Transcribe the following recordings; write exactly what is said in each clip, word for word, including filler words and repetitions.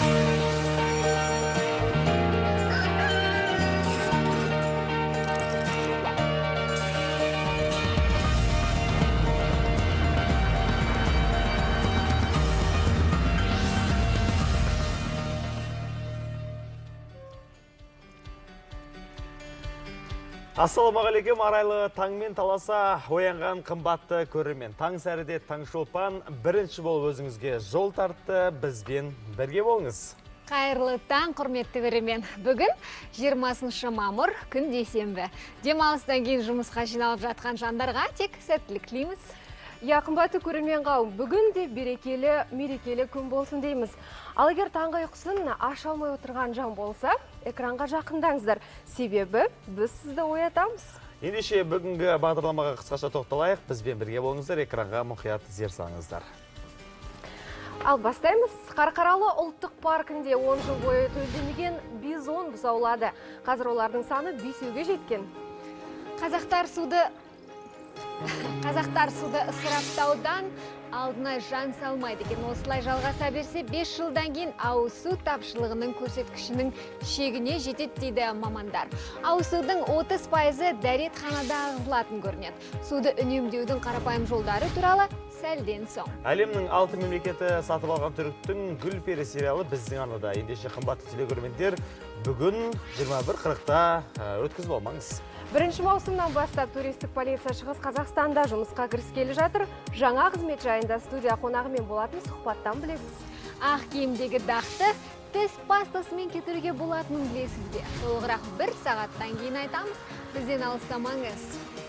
Ассалаумағалейкум, арайлы таңмен таласа оянған қымбатты көрермен. Таң сәріде Таңшолпан бірінші болып өзіңізге жол тартты, бізбен бірге болыңыз. Қайырлы таң, құрметті көрермен. Бүгін жиырмасыншы мамыр, күн дүйсенбі. Демалыстан кейін жұмысқа жиналып жатқан жандарға тек сәттілік тілейміз. Я, қымбатты көрермен қауым, бүгін де берекелі, мерекелі күн болсын дейміз. Ал егер таңғы ұйқысын аша алмай отырған жан болса, экранға жақындаңыздар. Себебі біз сізді оятамыз. Ендеше бүгінгі бағдарламаға қысқаша тоқталайық. Бізбен бірге болыңыздар, экранға мұқият зер салыңыздар. Ал бастаймыз. Қарқаралы ұлттық паркінде он жыл бойы төлдемеген бизон бұзаулады. Қазір олардың саны бесеуге жеткен. Қазақтар суды Қазақтар суды ысыраптаудан алдына жан салмайды екен. Осылай жалғаса берсе, бес жылдан кейін ауыз су тапшылығының көрсеткішінің шегіне жетеді дейді мамандар. Ауыз судың отыз пайызы дәретханада ағызылатын көрінеді. Суды үнемдеудің қарапайым жолдары туралы сәлден соң. Әлемнің алты мемлекеті сатып алған түріктің Гүл пері сериалы біздің арнада. Ендеше қымбатты телекөрермендер, бүгін жиырма бір қырықта өткізіп алмаңыз. Бірінші маусымнан бастап туристік полиция Шығыс Қазақстанда жұмысқа кіріскелі жатыр. Жаңа қызмет жайында студия қонағымен болатын сұхбаттан білесіз. Ақ киімдегі дақты тіс пастасымен кетіруге болатынын білесіз бе? Толығырақ бір сағаттан кейін айтамыз. Бізден алыстамаңыз.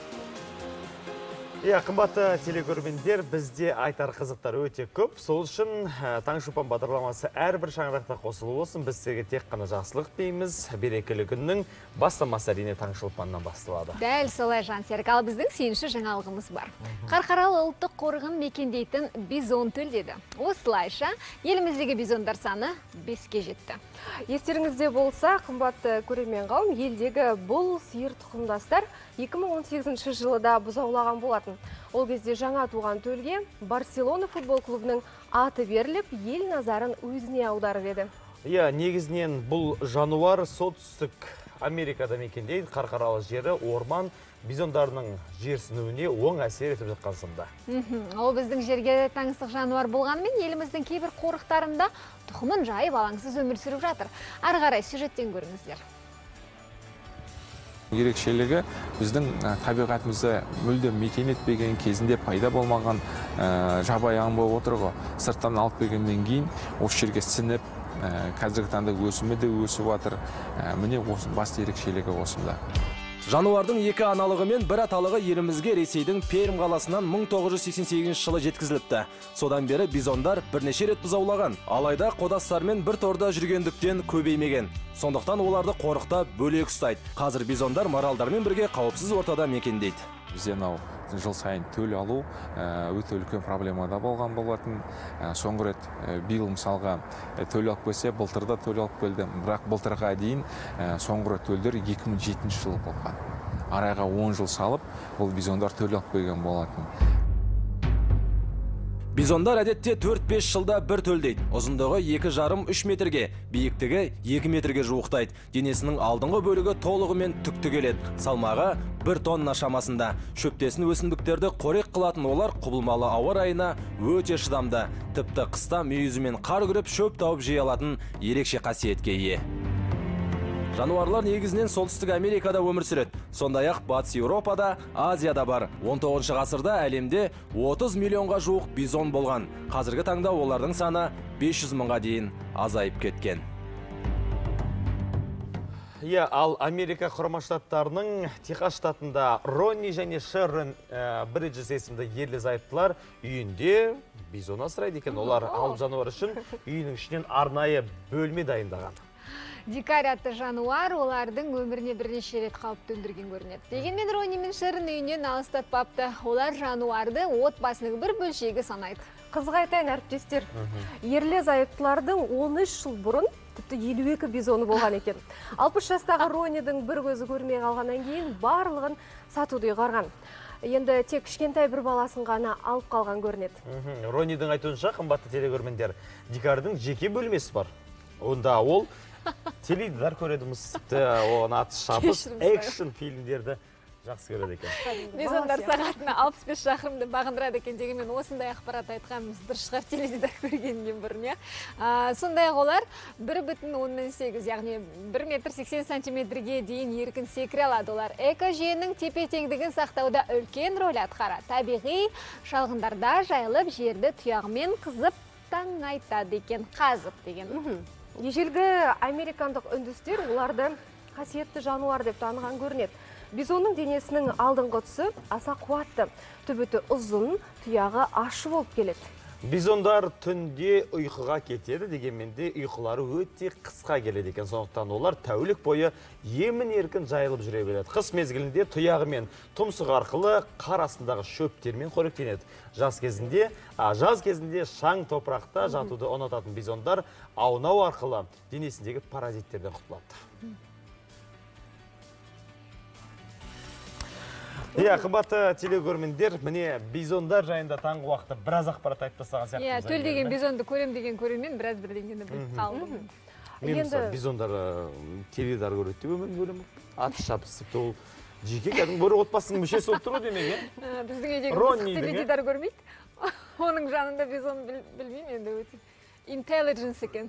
Иә, қымбатты телекөрермендер, бізде айтар қызықтар өте көп. Сол үшін Таңшолпан бағдарламасы әрбір шаңырақта қосылу болсын. Біз сізге тек қана жақсылық дейміз. Берекелі күннің бастамасы әрине Таңшолпаннан басталады. Дәл солай, Жансерік. Ал біздің сенші жаңалығымыз бар. Қарқаралы ұлттық қорығын мекендейтін бизон төлдеді. Осылайша еліміздегі бизондар саны беске жетті. Естеріңізде болса, қымбатты көрермен қауым, елдегі бұл сиыр тұқымдастар екі мың он сегізінші жылыда бұзаулаған болатын. Ол кезде жаңа туған төлге Барселона футбол клубының аты беріліп, ел назарын өзіне аударып еді. Иә, негізінен бұл жануар солтүстік Америкада мекендейді. Қарқаралы жері орман бизондарының жерсінуіне оң әсер етіп жатқан сында. Ол біздің жерге таңсық жануар болғанымен еліміздің кейбір қорықтарында тұқымын жайып алаңсыз өмір сүріп жатыр. Ары қарай сюжеттен көріңіздер. Ерекшелігі біздің табиғатымызды мүлдем мекен етпеген кезінде пайда болмаған жабайы аң болып отыр ғой. Сырттан алып келгеннен кейін осы жерге сіңіп, қазіргі таңда өсімі де өсіп жатыр. Міне басты ерекшелігі осында. Жануардың екі аналығы мен бір аталығы елімізге Ресейдің Пермь қаласынан мың тоғыз жүз сексен сегізінші жылы жеткізіліпті. Содан бері бизондар бірнеше рет бұзаулаған. Алайда қодастармен бір торда жүргендіктен көбеймеген. Сондықтан оларды қорықта бөлек ұстайды. Қазір бизондар маралдармен бірге қауіпсіз ортада мекендейді. Бізде мынау жыл сайын төл алу өте үлкен проблемада болған болатын. Соңғы рет биыл мысалға төл алып келсе, былтырда төл алып келді. Бірақ былтырға дейін соңғы рет төлдер екі мың жетінші жылы болған. Арайға он жыл салып, бұл бизондар төл алып келген болатын. Бизондар әдетте төрт-бес жылда бір төлдейді. Ұзындығы екі жарым үш метрге, биіктігі екі метрге жуықтайды. Денесінің алдыңғы бөлігі толығымен түкті келеді. Салмағы бір тонна шамасында. Шөптесін өсімдіктерді қорек қылатын олар құбылмалы ауа райына өте шыдамды. Тіпті қыста мүйізі мен қар күріп шөп тауып жей алатын ерекше қасиетке ие. Жануарлар негізінен солтүстік Америкада өмір сүреді. Сондай-ақ Батыс Еуропада, Азияда бар. он тоғызыншы ғасырда әлемде отыз миллионға жуық бизон болған. Қазіргі таңда олардың саны бес жүз мыңға дейін азайып кеткен. Иә, ал Америка құрама штаттарының Техас штатында Ронни және Шеррон Бриджес есімді ерлі зайыптылар үйінде бизон асырайды екен. Олар алып жануар үшін үйінің ішінен арнайы бөлме дайындаған. Дикарь атты жануар олардың өміріне бірнеше рет қауіп төндірген көрінеді. Дегенмен Ронни мен Шеррон үйінен алыстатпапты. Олар жануарды отбасының бір бөлшегі санайды. Қызық айтайын, әріптестер, ерлі зайыптылардың он үш жыл бұрын тіпті елу екі бизоны болған екен. алпыс жастағы Роннидің бір көзі көрмей қалғаннан кейін барлығын сатуды ұйғарған. Енді тек кішкентай бір баласын ғана алып қалған көрінеді. Роннидің айтуынша, қымбатты телекөрермендер, Дикарьдің жеке бөлмесі бар. Онда ол теледидар көредіміз, оны аты шабыс, экшн фильмдерді жақсы көреді екен. Бизондар сағатына алпыс бес шақырымды бағындырады екен дегенмен осындай ақпарат айтқанымыз дұрыс шығар теледидар көргеннен бұрын. Сондай-ақ олар бір бүтін оннан сегіз, яғни бір метр сексен сантиметрге дейін еркін секіре алады. Олар экожүйенің тепе-теңдігін сақтауда үлкен рөл атқарады. Табиғи шалғындарда жайылып жерді тұяғымен қызып таң айтады екен, қазып деген. Ежелгі американдық үндістер оларды қасиетті жануар деп таныған көрінеді. Бизонның денесінің алдыңғы тұсы аса қуатты, түбіті ұзын, тұяғы ащы болып келеді. Бизондар түнде ұйқыға кетеді, дегенмен де ұйқылары өте қысқа келеді екен. Сондықтан олар тәулік бойы емін еркін жайылып жүре береді. Қыс мезгілінде тұяғы мен тұмсық арқылы қар астындағы шөптермен қоректенеді. Жаз кезінде, жаз кезінде шаң топырақта жатуды ұнататын бизондар аунау арқылы денесіндегі паразиттерден құтылады. Иә, қымбатты телегөрмендер, міне бизондар жайында таңғы уақытта біраз ақпарат айтып тастаған сияқтымыз. Иә, төл деген бизонды көрем деген көрермен біраз бірдеңені біліп қалдым. Мен мысалы бизондар теледидар көреді деп өмірін көремін. Аты шабыс, ол жеке кәдімгі бір отбасының мүшесі болып тұру демек, иә? Біздің үйдегі мысық теледидар көрмейді. Оның жанында бизон білмеймін енді өте. Intelligence екен.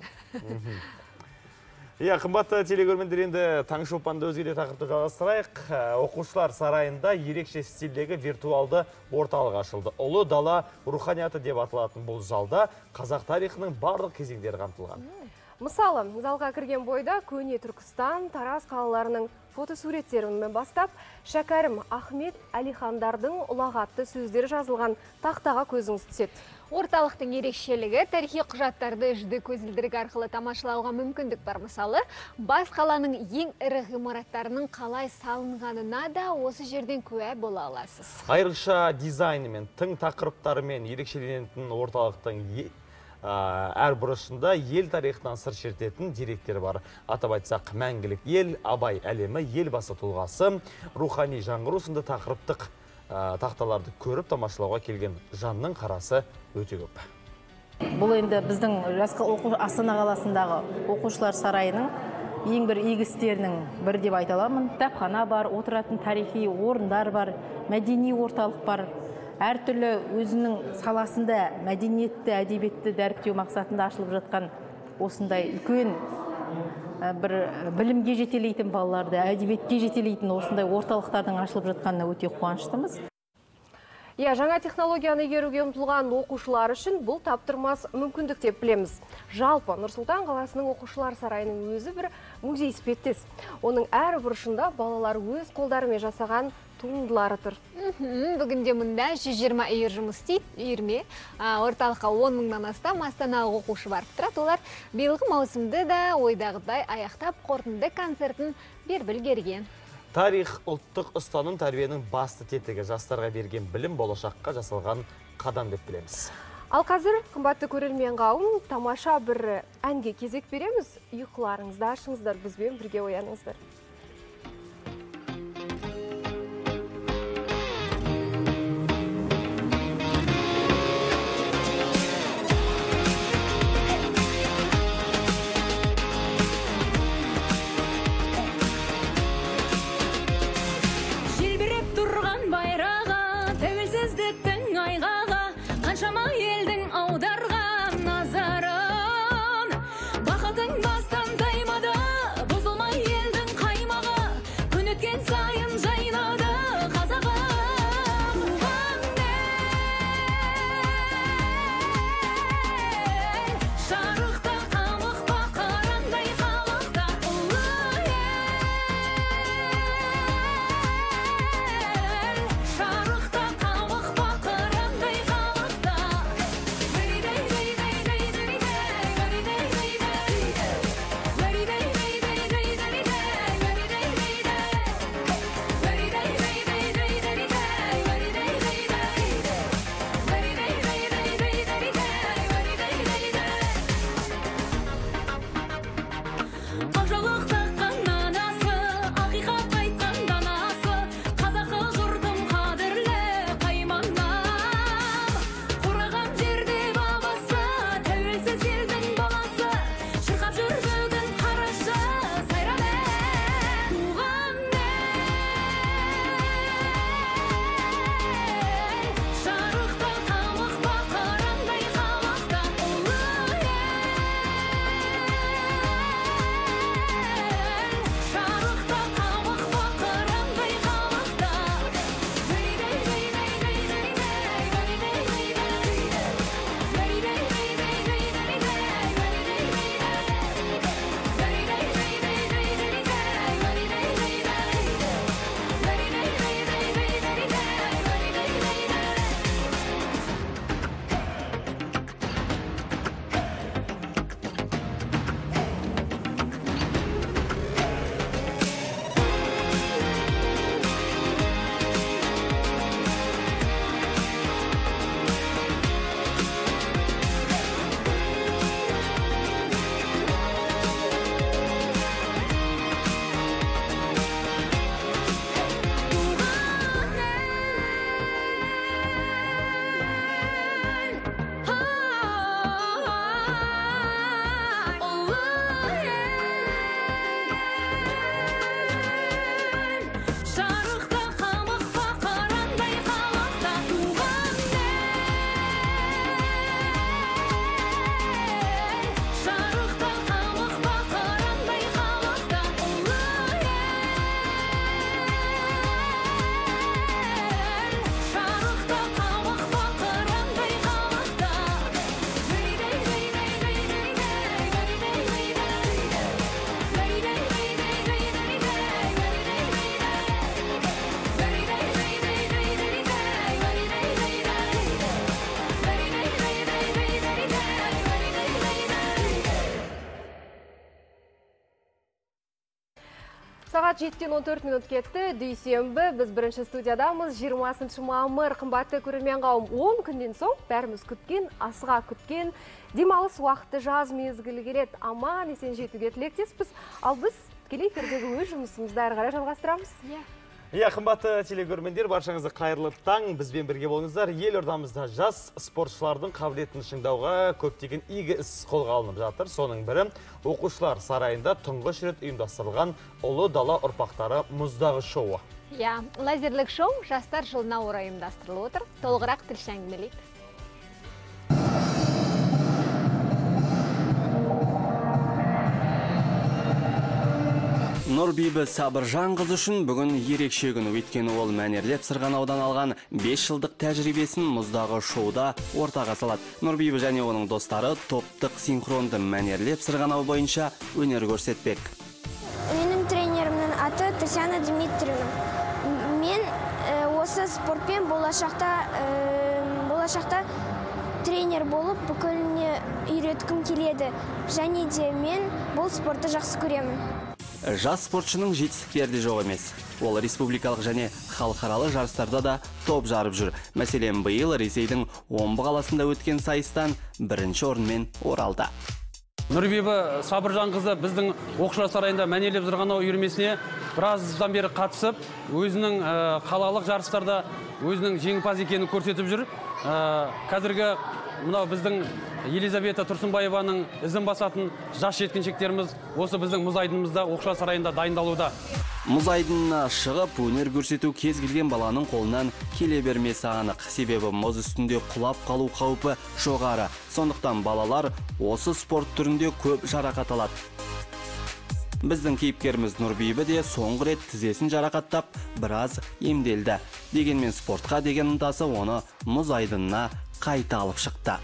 Иә, қымбатты телегөрмендер, енді таңғы шолпанды өзге де тақырыпты жалғастырайық. Оқушылар сарайында ерекше стильдегі виртуалды орталық ашылды. Ұлы дала руханияты деп аталатын бұл залда қазақ тарихының барлық кезеңдері қамтылған. Мысалы, залға кірген бойда көне Түркістан, Тараз қалаларының фотосуреттерімен бастап, Шәкәрім Ахмет Әлихандардың ұлағатты сөздері жазылған тақтаға көзіңіз түседі. Орталықтың ерекшелігі тарихи құжаттарды жүзді көзілдірік арқылы тамашалауға мүмкіндік бар. Мысалы, бас қаланың ең ірі ғимараттарының қалай салынғанына да осы жерден куә бола аласыз. Айрықша дизайнымен, тың тақырыптарымен ерекшеленетін орталықтың әр бұрышында ел тарихынан сыр шертетін деректер бар. Атап айтсақ, мәңгілік ел, Абай әлемі, елбасы тұлғасы, рухани жаңғыру сынды тақырыптық тақталарды көріп тамашалауға келген жанның қарасы өте көп. Бұл енді біздің Астана қаласындағы оқушылар сарайының ең бір игі істерінің бірі деп айта аламын. Кітапхана бар, отыратын тарихи орындар бар, мәдени орталық бар. Әртүрлі өзінің саласында мәдениетті, әдебиетті дәріптеу мақсатында ашылып жатқан осындай үлкен бір білімге жетелейтін балаларды, әдебиетке жетелейтін осындай орталықтардың ашылып жатқанына өте қуаныштымыз. Иә, жаңа технологияны игеруге ұмтылған оқушылар үшін бұл таптырмас мүмкіндік деп білеміз. Жалпы Нұр-Сұлтан қаласының оқушылар сарайының өзі бір музей іспеттес. Оның әр бұрышында балалар өз қолдарымен жасаған туындылары тұр. Бүгінде мұнда жүз жиырма үйір жұмыс істейді, үйірме. Орталыққа он мыңнан астам астаналық оқушы барып тұрады. Олар биылғы маусымды да ойдағыдай аяқтап қорытынды концертін беріп үлгерген. Тарих ұлттық ұстаным тәрбиенің басты тетігі, жастарға берген білім болашаққа жасалған қадам деп білеміз. Ал қазір қымбатты көрермен қауым, тамаша бір әнге кезек береміз. Ұйқыларыңызды ашыңыздар, бізбен бірге ояныңыздар. Қаншама елдің аударған назарын, бақытың бастан таймады, бұзылмай елдің қай Сағат жетіден он төрт минут кетті, дүйсенбі, біз бірінші студиядамыз, жиырмасыншы мамыр, қымбатты көрермен қауым, он күннен соң бәріміз күткен, асыға күткен, демалыс уақыты жаз мезгілі келеді, аман есен жетуге тілектеспіз, ал біз тікелей эфирдегі өз жұмысымызды әрі қарай жалғастырамыз. Иә, қымбатты телегөрмендер, баршаңызды қайырлы таң, бізбен бірге болыңыздар. Елордамызда жас спортшылардың қабілетін шыңдауға көптеген игі іс қолға алынып жатыр. Соның бірі оқушылар сарайында тұңғыш рет ұйымдастырылған ұлы дала ұрпақтары мұздағы шоуы. Иә, лазерлік шоу жастар жылына орай ұйымдастырылып отыр. Толығырақ тілші әңгімелейді. Нұрбибі Сабыржан қыз үшін бүгін ерекше күн, өйткені ол мәнерлеп сырғанаудан алған бес жылдық тәжірибесін мұздағы шоуда ортаға салады. Нұрбибі және оның достары топтық синхронды мәнерлеп сырғанау бойынша өнер көрсетпек. Менің тренерімнің аты Татьяна Дмитриевна. Мен осы спортпен болашақта болашақта тренер болып бүкіліне үйреткім келеді. Және де мен бұл спортты жақсы көремін. Жас спортшының жетістіктері де жоқ емес. Ол республикалық және халықаралық жарыстарда да топ жарып жүр. Мәселен, биыл Ресейдің Омбы қаласында өткен сайыстан бірінші орынмен оралды. Нұрбибі Сабыржан қызы біздің оқушылар сарайында мәнерлеп сырғанау үйірмесіне біраздан бері қатысып, өзінің қалалық жарыстарда өзінің жеңімпаз екенін көрсетіп жүр. Қазіргі мынау біздің Елизавета Тұрсынбаеваның ізін басатын жас жеткіншектеріміз осы біздің мұз айдынымызда оқушылар сарайында дайындалуда. Мұз айдынына шығып, өнер көрсету кез келген баланың қолынан келе бермесі анық. Себебі мұз үстінде құлап қалу қаупі жоғары. Сондықтан балалар осы спорт түрінде көп жарақат алады. Біздің кейіпкеріміз Нұрбибі де соңғы рет тізесін жарақаттап, біраз емделді. Дегенмен спортқа деген ынтасы оны мұз айдынына қайта алып шықты.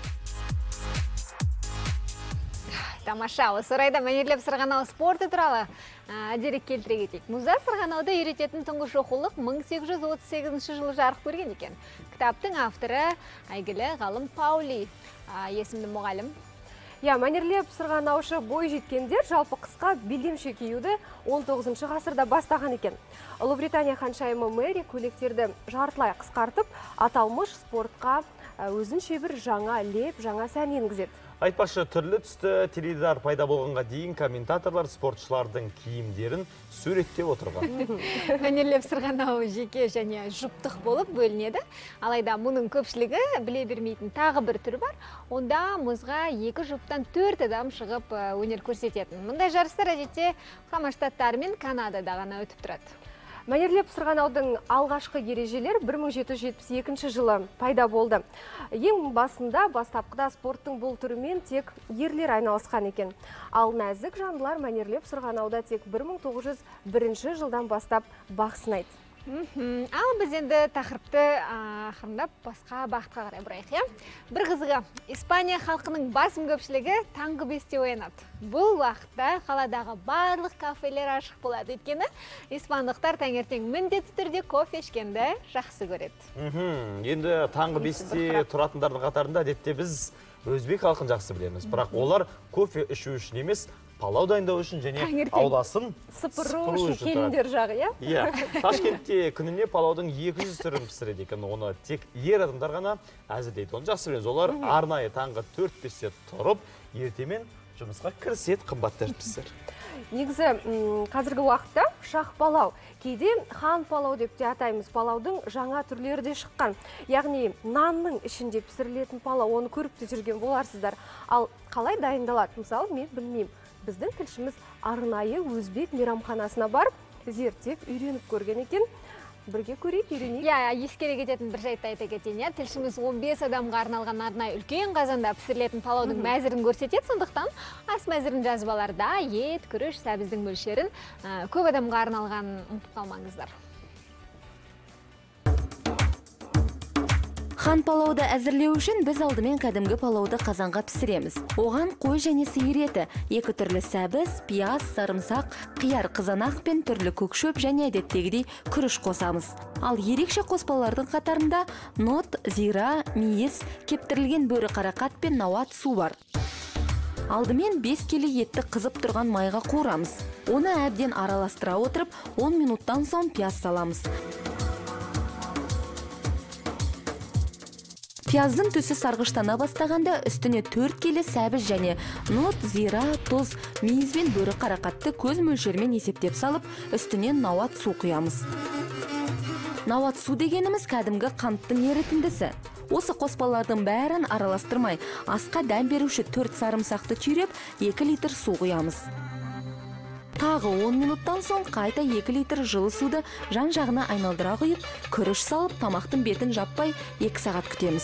Тамаша, осы орайда мәнерлеп сырғанау спорты туралы дерек келтіре кетейік. Мұзда сырғанауды үйрететін тұңғыш оқулық мың сегіз жүз отыз сегізінші жылы жарық көрген екен. Кітаптың авторы әйгілі ғалым Паули есімді мұғалім. Я, мәнерлеп сырғанаушы бой жеткендер жалпы қысқа белдемше киюді он тоғызыншы ғасырда бастаған екен. Ұлыбритания ханшайымы Мэри көйлектерді жартылай қысқартып, аталмыш спортқа өзінше бір жаңа леп, жаңа сән енгізеді. Айтпашы, түрлі түсті теледидар пайда болғанға дейін комментаторлар спортшылардың киімдерін суреттеп отырған. Мәнерлеп сырғанау жеке және жұптық болып бөлінеді. Алайда мұның көпшілігі біле бермейтін тағы бір түрі бар. Онда мұзға екі жұптан төрт адам шығып өнер көрсететін. Мұндай жарыстар әдетте Құрама Штаттар мен Канадада ғана өтіп тұрады. Мәнерлеп сырғанаудың алғашқы ережелер бір мың жеті жүз жетпіс екінші жылы пайда болды. Ең басында бастапқыда спорттың бұл түрімен тек ерлер айналысқан екен. Ал нәзік жандылар мәнерлеп сырғанауда тек бір мың тоғыз жүз бірінші жылдан бастап бақ сынайды. Ал біз енді тақырыпты ақырындап басқа бағытқа қарай бұрайық. Бір қызығы, Испания халқының басым көпшілігі таңғы бесте оянады. Бұл уақытта қаладағы барлық кафелер ашық болады. Өйткені испандықтар таңертең міндетті түрде кофе ішкенді жақсы көреді. Енді таңғы бесте тұратындардың қатарында әдетте біз өзбек халқын жақсы білеміз. Бірақ олар кофе ішу үшін емес, палау дайындау үшін және ауласын сыпыру үшін келіндер жағы, иә? Иә, Ташкентте күніне палаудың екі жүз түрін пісіреді екен. Оны тек ер адамдар ғана әзірлейді. Оны жақсы білеміз. Олар арнайы таңғы төрт бесте тұрып, ертемен жұмысқа кіріседі, қымбатты әріптестер. Негізі қазіргі уақытта шақ палау, кейде хан палау деп те атаймыз. Палаудың жаңа түрлері де шыққан. Яғни нанның ішінде пісірілетін палау, оны көріп те жүрген боларсыздар. Ал қалай дайындалады? Мысалы, мен білмеймін. Біздің тілшіміз арнайы өзбек мейрамханасына барып, зерттеп, үйреніп көрген екен. Бірге көрейік, үйренейік. Я, ескере кететін бір жайтты айта кетейін. Тілшіміз он бес адамға арналған арнайы үлкен қазанда пісірілетін палаудың мәзірін көрсетеді. Сондықтан ас мәзірін жазып аларда ет, күріш, сәбіздің мөлшерін көп адамға арналған ұмытып қалмаңыздар. Хан палауды әзірлеу үшін біз алдымен кәдімгі палауды қазанға пісіреміз. Оған қой және сиыр еті, екі түрлі сәбіз, пияз, сарымсақ, қияр, қызанақ пен түрлі көкшөп және әдеттегідей күріш қосамыз. Ал ерекше қоспалардың қатарында нот, зира, мейіз, кептірілген бөрі қарақат пен науат су бар. Алдымен бес келі етті қызып тұрған майға қуырамыз. Оны әбден араластыра отырып, он минуттан соң пияз саламыз. Пияздың түсі сарғыштана бастағанда үстіне төрт келі сәбіз және нот, зира, тұз, мейіз бен бөрі қарақатты көз мөлшермен есептеп салып, үстінен науат су құямыз. Науат су дегеніміз кәдімгі қанттың ерітіндісі. Осы қоспалардың бәрін араластырмай, асқа дәм беруші төрт сарымсақты түйреп, екі литр су құямыз. Тағы он минуттан соң қайта екі литр жылы суды жан-жағына айналдыра құйып, күріш салып, тамақтың бетін жаппай екі сағат күтеміз.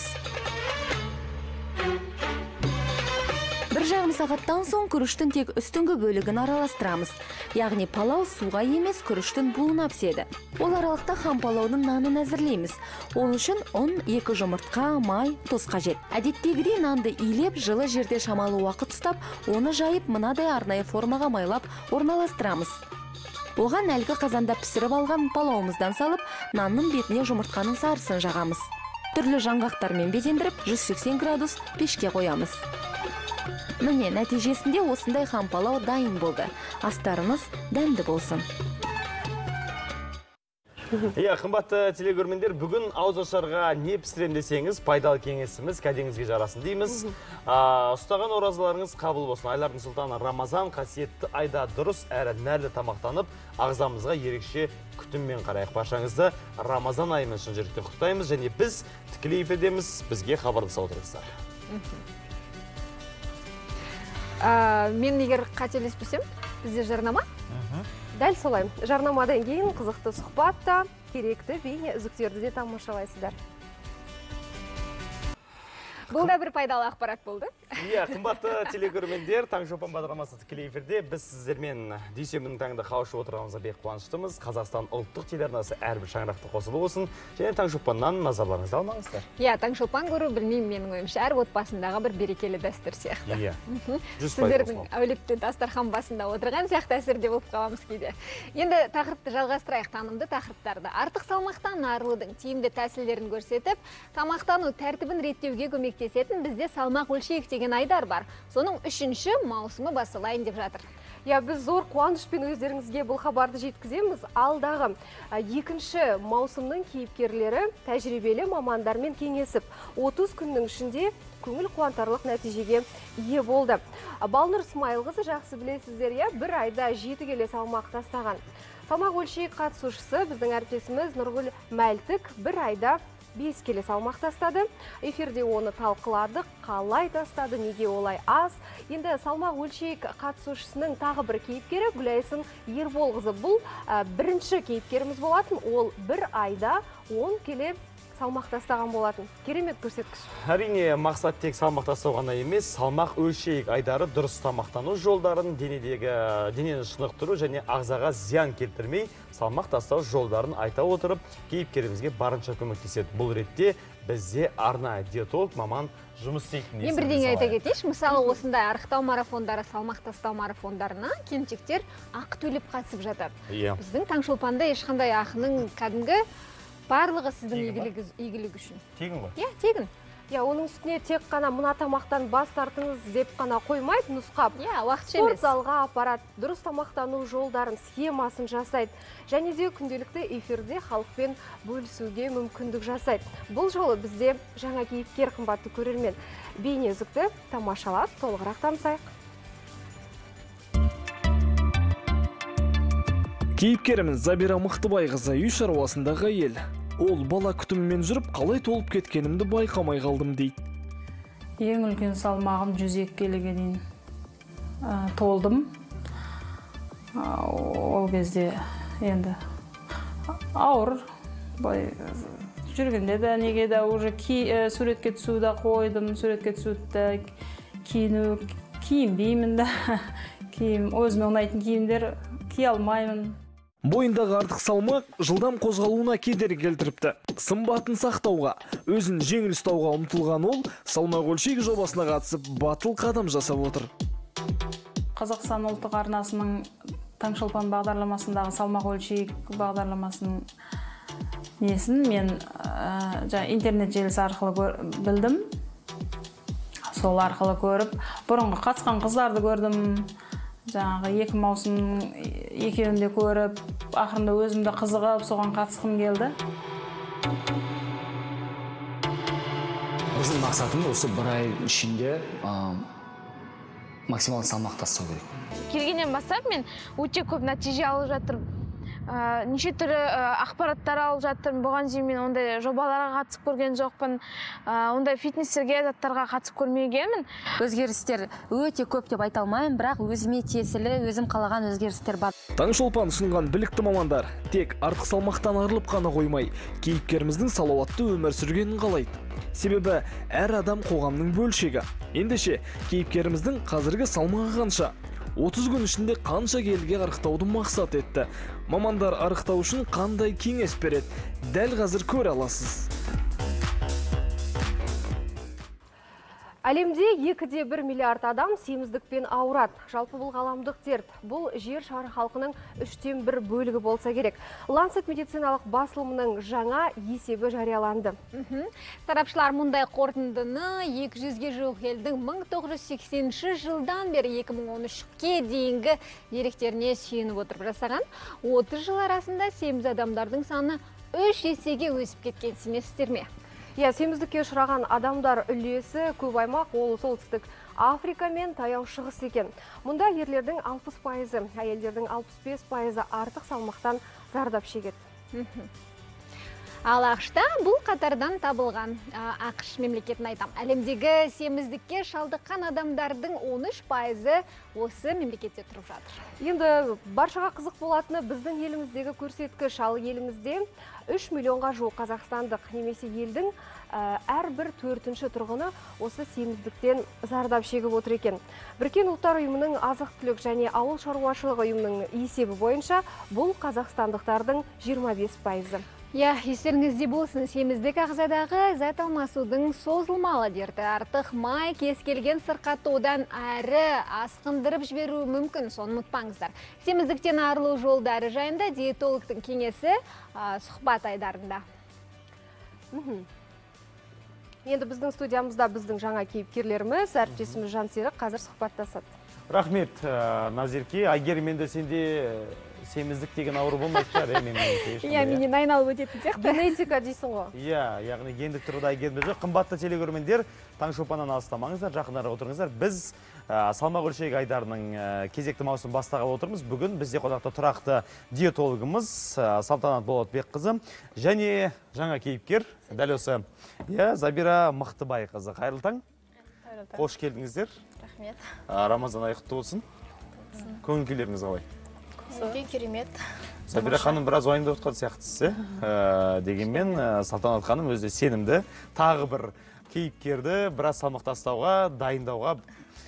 Бір жарым сағаттан соң күріштің тек үстіңгі бөлігін араластырамыз. Яғни палау суға емес күріштің буына піседі. Ол аралықта хам палаудың нанын әзірлейміз. Ол үшін ұн, екі жұмыртқа, май, тұз қажет. Әдеттегідей нанды илеп, жылы жерде шамалы уақыт ұстап, оны жайып, мынадай арнайы формаға майлап орналастырамыз. Оған әлгі қазанда пісіріп алған палауымыздан салып, нанның бетіне жұмыртқаның сарысын жағамыз. Түрлі жаңғақтармен безендіріп, жүз сексен градус пешке қоямыз. Міне, нәтижесінде осындай хам палау дайын болды. Астарыңыз дәмді болсын. Иә, қымбатты телегөрмендер, бүгін ауызашарға не пісірем десеңіз, пайдалы кеңесіміз кәдеңізге жарасын дейміз. Ұстаған оразаларыңыз қабыл болсын. Айлардың сұлтаны Рамазан қасиетті айда дұрыс әрі нәрлі тамақтанып, ағзамызға ерекше күтіммен қарайық. Баршаңызды Рамазан айымен шын жүректе құттықтаймыз, және біз тікелей эфирдеміз, бізге хабарласа отырыңыздар. Мен егер қателеспесем, бізде жарнама? Дәл солай. Жарнамадан кейін қызықты сұхбатта керекті бейне үзіктерді де тамашалайсыздар. Бұл да бір пайдалы ақпарат болды. Иә, қымбатты телекөрермендер, Таңшолпан бағдарламасы тікелей эфирде. Біз сіздермен дүйсенбінің таңда қауышып отырғанымызға бек қуаныштымыз. Қазақстан ұлттық телеарнасы әрбір шаңырақты қосылып болсын. Және Таңшолпаннан назарларыңызды алмаңыздар. Иә, Таңшолпан көру білмеймін, менің ойымша, әр отбасындағы бір берекелі дәстүр сияқты. Иә. Сіздердің әулетті дастархан басында отырған сияқты әсерде болып қаламыз кейде. Енді тақырыпты жалғастырайық, танымды тақырыптарды. Артық салмақтан арылудың тиімді тәсілдерін көрсетіп, тамақтану тәртібін реттеуге көмектесетін бізде салмақ өлшейік деген айдар бар. Соның үшінші маусымы басылайын деп жатыр. Я, біз зор қуанышпен өздеріңізге бұл хабарды жеткіземіз. Алдағы екінші маусымның кейіпкерлері тәжірибелі мамандармен кеңесіп, отыз күннің ішінде көңіл қуантарлық нәтижеге ие болды. Балнұр Смайылқызы жақсы білесіздер, я, бір айда жеті келі салмақ тастаған. Салмақ өлшейік қатысушысы біздің әріптесіміз Нұргүл Мәлтік бір айда бес келі салмақ тастады. Эфирде оны талқыладық, қалай тастады, неге олай аз. Енді салмақ өлшейік қатысушысының тағы бір кейіпкері Гүлайсын Ерболқызы. Бұл бірінші кейіпкеріміз болатын. Ол бір айда он келі салмақ тастаған болатын. Керемет көрсеткіш. Әрине, мақсат тек салмақ тастау ғана емес, салмақ өлшейік айдары дұрыс тамақтану жолдарын, денедегі денені шынықтыру және ағзаға зиян келтірмей салмақ тастау жолдарын айта отырып, кейіпкерімізге барынша көмектеседі. Бұл ретте бізде арнайы диетолог маман жұмыс істейтін. Мен бірдеңе айта кетейінші, мысалы осындай арықтау марафондары, салмақ тастау марафондарына келіншектер ақы төлеп қатысып жатады. Біздің Таңшолпанда ешқандай ақының кәдімгі барлығы сіздің игілігі үшін. Тегін ғой? Иә, тегін. Я, оның үстіне тек қана мына тамақтан бас тартыңыз деп қана қоймайды, нұсқап. Я, уақытша емес. Спорт залға апарат, дұрыс тамақтану жолдарын, схемасын жасайды. Және де күнделікті эфирде халықпен бөлісуге мүмкіндік жасайды. Бұл жолы бізде жаңа кейіпкер, қымбатты көрермен. Бейне үзікті тамашалап, толығырақ танысайық. Кейіпкеріміз Забира Мықтыбайқызы үй шаруасындағы ел. Ол бала күтіммен жүріп, қалай толып кеткенімді байқамай қалдым дейді. Ең үлкен салмағым жүз екі келіге дейін толдым. Ол кезде енді ауыр. Жүргенде де неге де уже суретке түсуді қойдым, суретке түсуді киіну, киінбеймін да. Өзіме ұнайтын киімдер кие алмаймын. Бойындағы артық салмақ жылдам қозғалуына кедергі келтіріпті. Сымбатын сақтауға, өзін жеңіл ұстауға ұмтылған ол, салмақ өлшейік жобасына қатысып, батыл қадам жасап отыр. Қазақстан ұлттық арнасының Таңшолпан бағдарламасындағы салмақ өлшейік бағдарламасының несін мен интернет желісі арқылы білдім. сол арқылы көріп, бұрынғы қатысқан қыздарды көрдім. Жаңағы екі маусым екеуін де көріп, ақырында өзімді қызығып, соған қатысқым келді. Біздің мақсатымыз осы бір ай ішінде максималды салмақ тастау керек. Келгеннен бастап мен өте көп нәтиже алып жатырмын. Неше түрлі ақпараттар алып жатырмын. Бұған дейін мен ондай жобаларға қатысып көрген жоқпын. Ондай фитнестерге, заттарға қатысып көрмегенмін. Өзгерістер өте көп деп айта алмаймын, бірақ өзіме тиесілі, өзім қалаған өзгерістер бар. Таңшолпан ұсынған білікті мамандар тек артық салмақтан арылып қана қоймай, кейіпкеріміздің салауатты өмір сүргенін қалайды. Себебі әр адам қоғамның бөлшегі. Ендеше кейіпкеріміздің қазіргі салмағы қанша? отыз күн ішінде қанша келіге арықтауды мақсат етті? Мамандар арықтау үшін қандай кеңес береді? Дәл қазір көре аласыз. Әлемде екіде бір миллиард адам семіздікпен ауырады. Жалпы бұл ғаламдық дерт. Бұл жер шары халқының үштен бір бөлігі болса керек. Lancet медициналық басылымының жаңа есебі жарияланды. Сарапшылар мұндай қорытындыны екі жүзге жуық елдің мың тоғыз жүз сексенінші жылдан бері екі мың он үшке дейінгі деректеріне сүйеніп отырып жасаған. отыз жыл арасында семіз адамдардың саны үш есеге өсіп кеткен, сенесіздер ме? Иә, семіздікке ұшыраған адамдар үлесі көп аймақ, ол солтүстік Африка мен таяу шығыс екен. Мұнда ерлердің алпыс пайызы, әйелдердің алпыс бес пайызы артық салмақтан зардап шегеді. Ал ақшта бұл қатардан табылған. ақш мемлекетін айтам. Әлемдегі семіздікке шалдыққан адамдардың он үш пайызы осы мемлекетте тұрып жатыр. Енді баршаға қызық болатыны біздің еліміздегі көрсеткіш. Ал елімізде үш миллионға жуық қазақстандық немесе елдің әрбір төртінші тұрғыны осы семіздіктен зардап шегіп отыр екен. Біріккен ұлттар ұйымының азық-түлік және ауыл шаруашылығы ұйымының есебі бойынша бұл қазақстандықтардың жиырма бес пайызы. Я, естеріңізде болсын, семіздік ағзадағы зат алмасудың созылмалы дерті. Артық май кез келген сырқаттаудан әрі асқындырып жіберуі мүмкін, соны ұмытпаңыздар. Семіздіктен арылу жолдары жайында диетологтың кеңесі сұхбат айдарында. Енді біздің студиямызда біздің жаңа кейіпкерлеріміз, әріптесіміз Жансерік қазір сұхбаттасады. Рахмет, Назерке. Әйгерім, енді сенде семіздік деген ауру болмайды шығар, Иә, менен айналып өтетін сияқты. Генетика дейсің ғой. Иә, яғни гендік тұрғыда Әйгерімде жоқ. Қымбатты телегөрермендер, Таңшолпаннан алыстамаңыздар, жақындарға отырыңыздар. Біз салмақ өлшеуі айдарының кезекті маусым бастағалы отырмыз. Бүгін бізде қонақта тұрақты диетологымыз Салтанат Болатбекқызы және жаңа кейіпкер, дәл осы Забира Мықтыбайқызы. Қайырлы таң. Қош келдіңіздер. Рахмет. Рамазан ай құтты болсын. Көңіл күйлеріңіз қалай? Керемет. Забира ханым біраз уайымдап отқан сияқтысыз, дегенмен Салтанат ханым өзі сенімді, тағы бір кейіпкерді біраз салмақ тастауға, дайындауға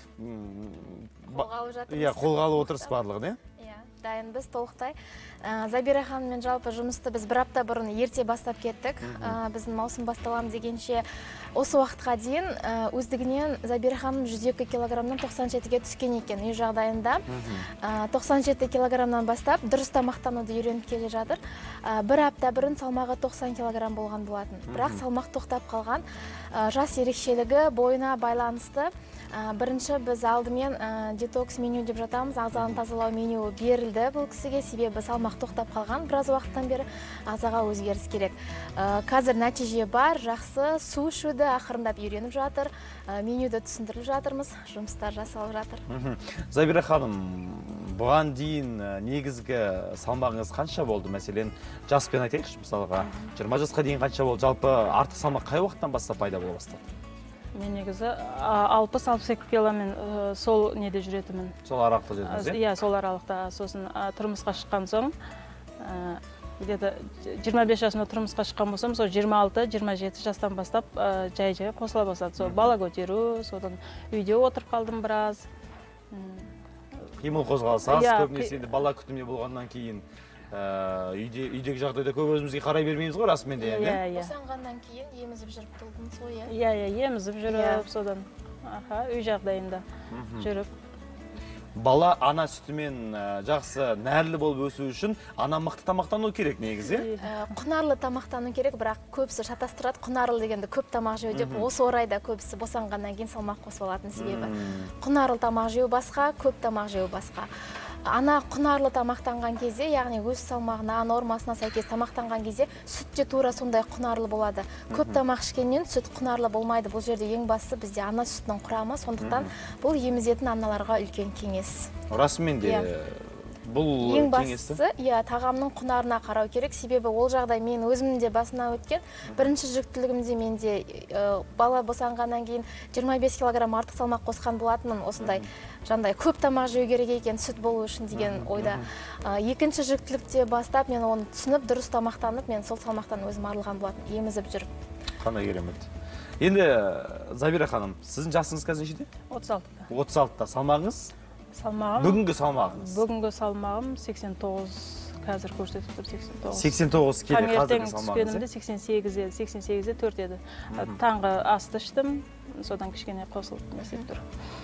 қолға алып отырсыз барлығын, иә? Дайынбыз толықтай. Забира ханыммен жалпы жұмысты біз бір апта бұрын ерте бастап кеттік. Біздің маусым басталам дегенше осы уақытқа дейін өздігінен Забира ханым жүз екі килограммнан тоқсан жетіге түскен екен үй жағдайында. тоқсан жеті килограммнан бастап дұрыс тамақтануды үйреніп келе жатыр. Бір апта бұрын салмағы тоқсан килограмм болған болатын. Бірақ салмақ тоқтап қалған. Жас ерекшелігі бойына байланысты. Бірінші біз алдымен детокс меню деп жатамыз, ағзаны тазалау меню берілді бұл кісіге, себебі салмақ тоқтап қалған біраз уақыттан бері ағзаға өзгеріс керек. Қазір нәтиже бар, жақсы, су ішуді ақырындап үйреніп жатыр, менюді түсіндіріп жатырмыз, жұмыстар жасалып жатыр. Забира ханым, бұған дейін негізгі салмағыңыз қанша болды? Мәселен, жаспен айтайықшы, мысалға, жиырма жасқа дейін қанша болды? Жалпы артық салмақ қай уақыттан бастап пайда бола бастады? Мен негізі алпыс алпыс екі киломен сол неде жүретімін. Сол аралықта жүретіңіз, иә? Иә, сол аралықта. Сосын тұрмысқа шыққан соң, жиырма бес жасымда тұрмысқа шыққан болсам, сол жиырма алты жиырма жеті жастан бастап жай-жай қосыла бастады. Сол бала көтеру, содан үйде отырып қалдым біраз. Қимыл қозғалыс аз, көбінесе бала күтімде болғаннан кейін үйдегі жағдайда көп өзімізге қарай бермейміз ғой, расымен де. Босанғаннан кейін емізіп жүріп тұлдыңыз ғой, иә? Иә, емізіп жүріп, содан үй жағдайында жүріп. бала ана сүтімен жақсы нәрлі болып өсу үшін ана мықты тамақтану керек негізі. Құнарлы тамақтану керек, бірақ көбісі шатастырады. Құнарлы дегенде көп тамақ жеу деп, осы орайда көбісі босанғаннан кейін салмақ қосып алатын себебі. Құнарлы тамақ жеу басқа, көп тамақ жеу басқа. Ана құнарлы тамақтанған кезде, яғни өз салмағына, нормасына сәйкес тамақтанған кезде сүт те тура сондай құнарлы болады. Көп тамақ ішкеннен сүт құнарлы болмайды. Бұл жерде ең бастысы бізде ана сүтінің құрамы, сондықтан бұл емізетін аналарға үлкен кеңес. Расымен де бұл ең бастысы, иә, тағамның құнарына қарау керек. Себебі ол жағдай мен өзімде басына өткен. Бірінші жүктілігімде менде бала босанғаннан кейін жиырма бес килограмм артық салмақ қосқан болатынмын. Осындай жандай көп тамақ жеу керек екен сүт болу үшін деген ойда. Екінші жүктілікте бастап мен оны түсініп, дұрыс тамақтанып, мен сол салмақтан өзім арылған болатын, емізіп жүріп. Қандай керемет. Енді Забира ханым, сіздің жасыңыз қазір нешеде? отыз алтыда. отыз алтыда. Салмағыңыз? Салмағым? Бүгінгі салмағыңыз? Бүгінгі салмағым сексен тоғыз, қазір көрсетіп тұр сексен тоғыз. сексен тоғыз келі қазіргі салмағыңыз? Таңертең түскенімде сексен сегіз еді, сексен сегізде төрт еді. Таңғы асты іштім, содан кішкене қосылып несеп тұр.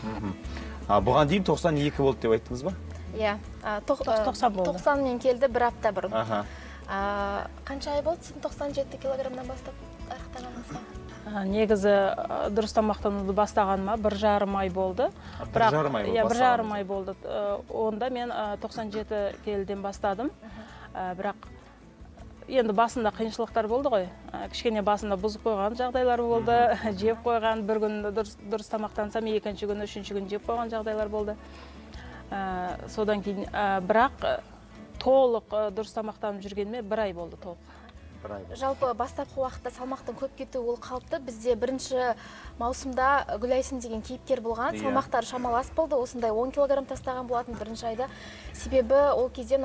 Бұған дейін тоқсан екі болды деп айттыңыз ба? Иә, тоқсан болды. тоқсан мен келді бір апта бұрын. Қанша ай болды сіздің тоқсан жеті килограммнан бастап аяқтағаныңызға? Негізі дұрыс тамақтануды бастағаныма бір жарым ай болды. Бір жарым ай болды? Иә, бір жарым ай болды. Онда мен тоқсан жеті келіден бастадым. Бірақ енді басында қиыншылықтар болды ғой. Кішкене басында бұзып қойған жағдайлар болды. Жеп қойған, бір күн дұрыс тамақтансам, екінші күн, үшінші күн жеп қойған жағдайлар болды. Содан кейін бірақ толық дұрыс тамақтанып жүргеніме бір ай болды толық. Жалпы бастапқы уақытта салмақтың көп кетуі ол қалыпты. Бізде бірінші маусымда Гүлайсин деген кейіпкер болған. Салмақтары шамалас болды. Осындай он килограмм тастаған болатын бірінші айда. Себебі ол кезде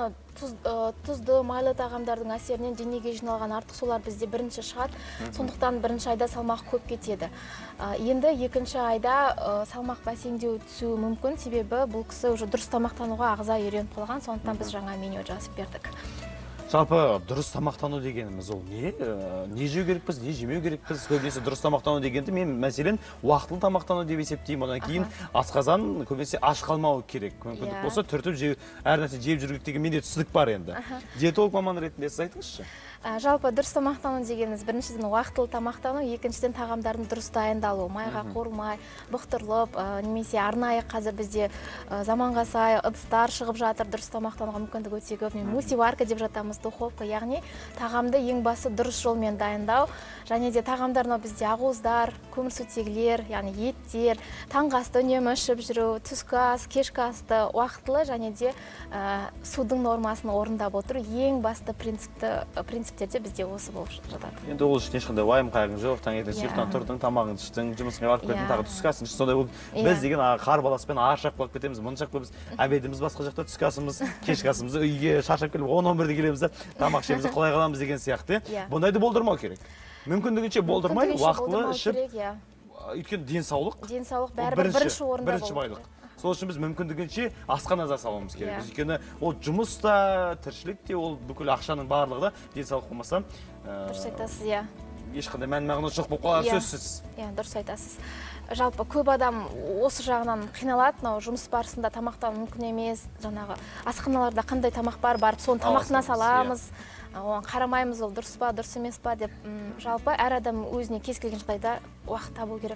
тұзды, майлы тағамдардың әсерінен денеге жиналған артық сулар бізде бірінші шығады. Сондықтан бірінші айда салмақ көп кетеді. Енді екінші айда салмақ бәсеңдеу түсуі мүмкін. Себебі бұл кісі уже дұрыс тамақтануға ағза үйреніп қалған. Сондықтан біз жаңа меню жазып бердік. Жалпы дұрыс тамақтану дегеніміз ол не? Не жеу керекпіз, не жемеу керекпіз? Көбінесе дұрыс тамақтану дегенді мен мәселен уақытылы тамақтану деп есептеймін. Одан кейін асқазан көбінесе аш қалмауы керек. Мүмкіндік болса түртіп жеу, әр нәрсе жеп жүргік деген менде түсінік бар енді. Диетолог маман ретінде сіз айтыңызшы. Жалпы дұрыс тамақтану дегеніміз біріншіден уақытылы тамақтану, екіншіден тағамдардың дұрыс дайындалу, майға қормай, бұқтырылып, немесе арнайы қазір бізде заманға сай ыдыстар шығып жатыр, дұрыс тамақтануға мүмкіндік өте көп. Мультиварка деп жатамыз, духовка, яғни тағамды ең басы дұрыс жолмен дайындау, және де тағамдарына бізде ақуыздар, көмірсутегілер, яғни еттер, таңғы асты үнемі ішіп жүру, түскі ас, кешкі асты уақытылы және де судың нормасын орындап отыру ең басты принциптерде бізде осы болып жатады. Енді ол үшін ешқандай уайым қайғың жоқ, таңертең ұйықтан тұрдың, тамағыңды іштің, жұмысыңа барып кеттің, тағы түскі асың ішті. Сондай ол біз деген қар баласпен ашық болып кетеміз, мұншақ біз обедіміз басқа жақта, түскі асымыз, кешкі асымыз үйге шаршап келіп он он бірде келеміз, тамақ ішеміз, құлай қаламыз деген сияқты. Бұндайды болдырмау керек. Мүмкіндігінше болдырмай, уақытылы ішіп, өйткені денсаулық денсаулық бәрібір бірінші орында болу. Сол үшін біз мүмкіндігінше асқа назар салуымыз керек. Өйткені ол жұмыста, тіршілікте, ол бүкіл ақшаның барлығы да денсаулық болмаса, дұрыс айтасыз, иә. Ешқандай мән мағынасы жоқ болып қалар сөзсіз. Иә, дұрыс айтасыз. Жалпы көп адам осы жағынан қиналады, мынау жұмыс барысында тамақтан мүмкін емес, жаңағы асханаларда қандай тамақ бар, барып соны тамақына саламыз, оған қарамаймыз, ол дұрыс па, дұрыс емес па деп. Жалпы әр адам өзіне кез келген жағдайда уақыт табу керек.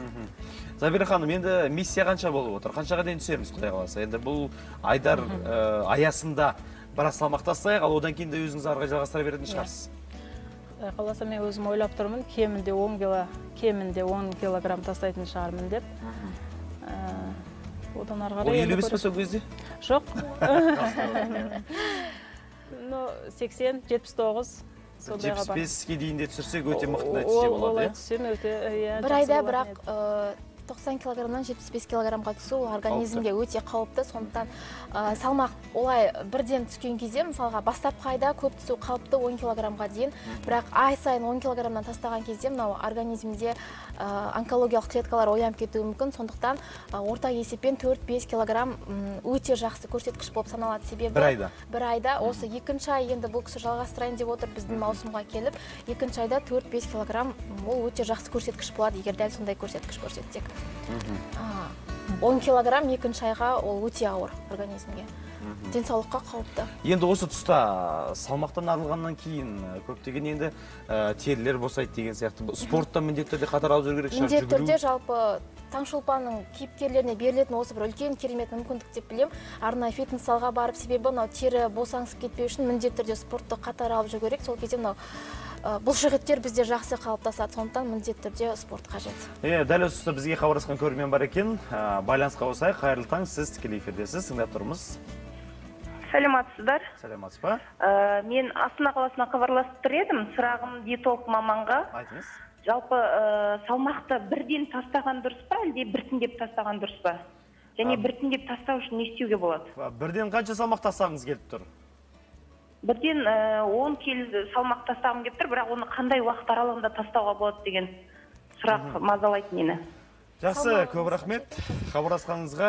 Забира ханым, енді миссия қанша болып отыр? Қаншаға дейін түсеміз, Құдай қаласа? Енді бұл айдар аясында біраз салмақ тастайық, ал одан кейін де өзіңіз ары қарай жалғастыра беретін шығарсыз. Қаласа мен өзім ойлап тұрмын, кемінде он кило, кемінде он килограмм тастайтын шығармын деп. Одан ары қарай. Ол елу бес па сол кезде? Жоқ. сексен, жетпіс тоғыз. жетпіс беске дейін де түсірсек өте мықты нәтиже болады. Олай түсем өте. Бір айда бірақ тоқсан килограммнан жетпіс бес килограммға түсу организмге өте қауіпті. Сондықтан салмақ олай бірден түскен кезде, мысалға бастапқы айда көп түсу қауіпті он килограммға дейін. Бірақ ай сайын он килограммнан тастаған кезде мынау организмде онкологиялық клеткалар оянып кетуі мүмкін. Сондықтан орта есеппен төрт-бес килограмм өте жақсы көрсеткіш болып саналады. Себебі бір айда. Бір айда осы екінші ай енді бұл кісі жалғастырайын деп отыр біздің маусымға келіп, екінші айда төрт-бес килограмм ол өте жақсы көрсеткіш болады, егер дәл сондай көрсеткіш көрсетсек. он килограмм екінші айға ол өте ауыр организмге. Денсаулыққа қауіпті. Енді осы тұста салмақтан арылғаннан кейін көптеген енді терілер босайды деген сияқты. Спортта міндетті түрде қатар алып жүру керек шығар. Міндетті түрде жалпы Таңшолпанның кейіпкерлеріне берілетін осы бір үлкен керемет мүмкіндік деп білем. Арнайы фитнес залға барып, себебі мынау тері босаңсып кетпеу үшін міндетті түрде спортты қатар алып жүру керек. Сол кезде мынау бұлшықеттер бізде жақсы қалыптасады, сондықтан міндетті түрде спорт қажет. Е, дәл осы тұста бізге хабарласқан көрермен бар екен. Байланысқа қосайық. Қайырлы таң, сіз тікелей эфирдесіз, тыңдап тұрмыз. Саламатсыздар. Саламатсыз ба? Мен Астана қаласына хабарласып тұр едім. Сұрағым диетолог маманға. Айтыңыз. Жалпы салмақты бірден тастаған дұрыс па, әлде біртіндеп тастаған дұрыс па? Және біртіндеп тастау үшін не істеуге болады? Бірден қанша салмақ тастағыңыз келіп тұр? Бірден он келі салмақ тастағым келіп тұр, бірақ оны қандай уақыт аралығында тастауға болады деген сұрақ мазалайды мені. Жақсы, көп рахмет. Хабарласқаныңызға.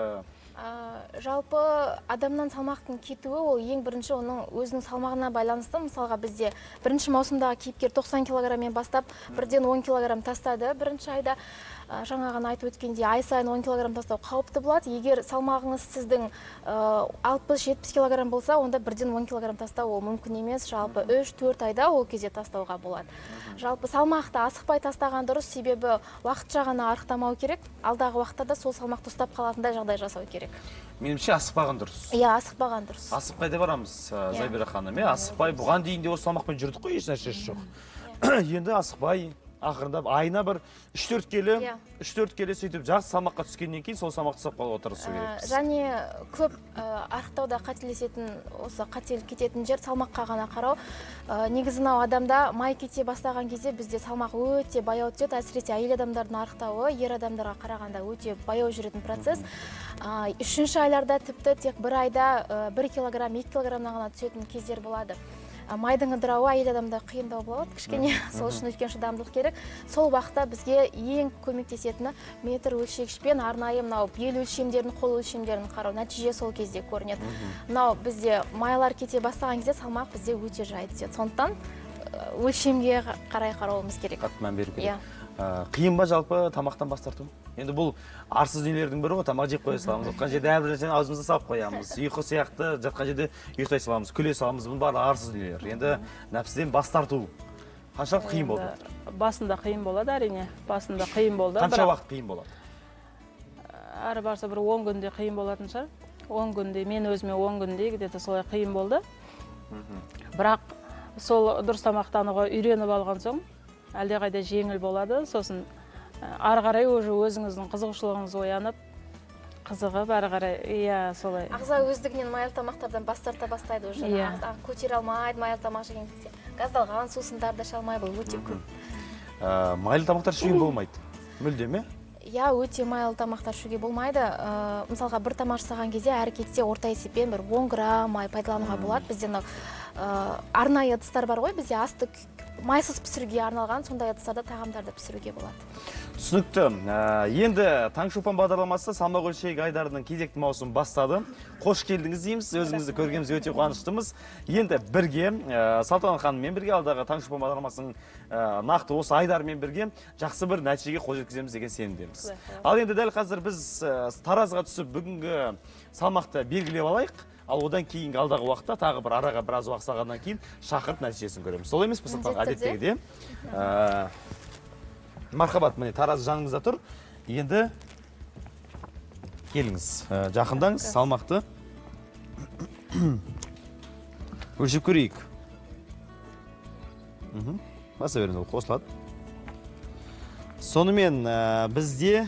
Жалпы адамнан салмақтың кетуі ол ең бірінші оның өзінің салмағына байланысты. Мысалға бізде бірінші маусымдағы кейіпкер тоқсан килограммен бастап бірден он килограмм тастады бірінші айда. Жаңағын айтып өткенде ай сайын он килограмм тастау қауіпті болады. Егер салмағыңыз сіздің алпыс жетпіс килограмм болса, онда бірден он килограмм тастау ол мүмкін емес. Жалпы үш төрт айда ол кезде тастауға болады. Жалпы салмақты асықпай тастаған дұрыс, себебі уақытша ғана арықтамау керек. Алдағы уақытта да сол салмақты ұстап қалатындай жағдай жасау керек. Меніңше асықпаған дұрыс. Иә, асықпаған дұрыс. Асықпай да барамыз, Забира ханым. Асықпай, бұған дейін де осы салмақпен жүрдік қой, еш нәрсесі жоқ. Енді асықпай, ақырындап айына бір үш төрт келі, үш төрт келі сөйтіп жақсы салмаққа түскеннен кейін сол салмақты ұстап қалуға тырысу керек. Және көп арықтауда қателесетін, осы қателік кететін жер салмаққа ғана қарау. Негізі мынау адамда май кете бастаған кезде бізде салмақ өте баяу түседі. Әсіресе әйел адамдардың арықтауы ер адамдарға қарағанда өте баяу жүретін процесс. Үшінші айларда тіпті тек бір айда бір килограмм, екі килограммнан ғана түсетін кездер болады. Майдың ыдырауы әйел адамда қиындау болады, кішкене, сол үшін үлкен шыдамдылық керек. Сол уақытта бізге ең көмектесетіні метр өлшегішпен арнайы мынау бел өлшемдерін, қол өлшемдерін қарау, нәтиже сол кезде көрінеді. Мынау бізде майлар кете бастаған кезде салмақ бізде өте жай түседі. Сондықтан өлшемге қарай қарауымыз керек. Қатты мән беру керек. Қиын ба жалпы тамақтан бас тарту? Енді бұл арсыз дүниелердің бірі ғой, тамақ жеп қоя саламыз. Жатқан жерде әрбір нәрсені аузымызға салып қоямыз. Ұйқы сияқты жатқан жерде ұйықтай саламыз, күле саламыз. Бұның барлығы арсыз дүниелер. Енді нәпсіден бас тарту қаншалықты қиын болды? Басында қиын болады, әрине. Басында қиын болды. Қанша уақыт қиын болады? Әрі барса бір он күнде қиын болатын шығар. он күнде, мен өзіме он күнде где-то солай қиын болды. Бірақ сол дұрыс тамақтануға үйреніп алған соң әлдеқайда жеңіл болады. Сосын ары қарай уже өзіңіздің қызығушылығыңыз оянып, қызығып ары қарай, иә, солай. Ағза өздігінен майлы тамақтардан бас тарта бастайды уже. Көтере алмайды майлы тамақ жеген кезде. Газдалған сусындарды іше алмай, бұл өте көп. Майлы тамақтар ішуге болмайды. Мүлде ме? Иә, өте майлы тамақтар ішуге болмайды. Мысалға бір тамақ жасаған кезде әрі кетсе орта есеппен бір он грамм май пайдалануға болады. Бізде арнайы ыдыстар бар ғой, бізде асты майсыз пісіруге арналған, сондай ыдыстарда тағамдарды пісіруге болады. Түсінікті. Енді Таңшолпан бағдарламасы салмақ өлшек айдарының кезекті маусымы бастады. Қош келдіңіз дейміз, өзіңізді көргенімізге өте қуаныштымыз. Енді бірге Салтанат ханыммен бірге алдағы Таңшолпан бағдарламасының нақты осы айдарымен бірге жақсы бір нәтижеге қол жеткіземіз деген сенімдеміз. Ал енді дәл қазір біз таразыға түсіп бүгінгі салмақты белгілеп алайық. Ал одан кейінгі алдағы уақытта тағы бір араға біраз уақыт салғаннан кейін шақырып нәтижесін көреміз. Сол емес пе, Салтанат, әдеттегідей? Мархабат, міне таразы жаныңызда тұр. Енді келіңіз, жақындаңыз, салмақты өлшеп көрейік. Баса беріңіз, ол қосылады. Сонымен бізде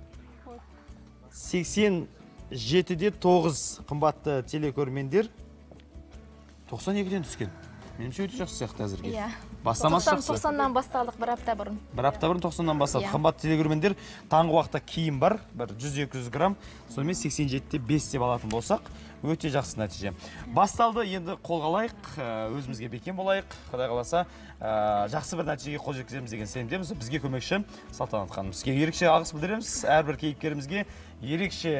сексен жетіде тоғыз қымбатты телекөрмендер тоқсан екіден түскен. Меніңше өте жақсы сияқты әзірге. Бастамасы жақсы. тоқсаннан басталдық бір апта бұрын. Бір апта бұрын тоқсаннан басталдық. Қымбатты телекөрмендер, таңғы уақытта киім бар, бір жүз екі жүз грамм. Сонымен сексен жетіде бес деп алатын болсақ, өте жақсы нәтиже. Басталды, енді қолға алайық, өзімізге бекем болайық. Құдай қаласа, жақсы бір нәтижеге қол жеткіземіз деген сенімдеміз. Бізге көмекші Салтанат ханым. Сізге ерекше алғыс білдіреміз. Әрбір кейіпкерімізге ерекше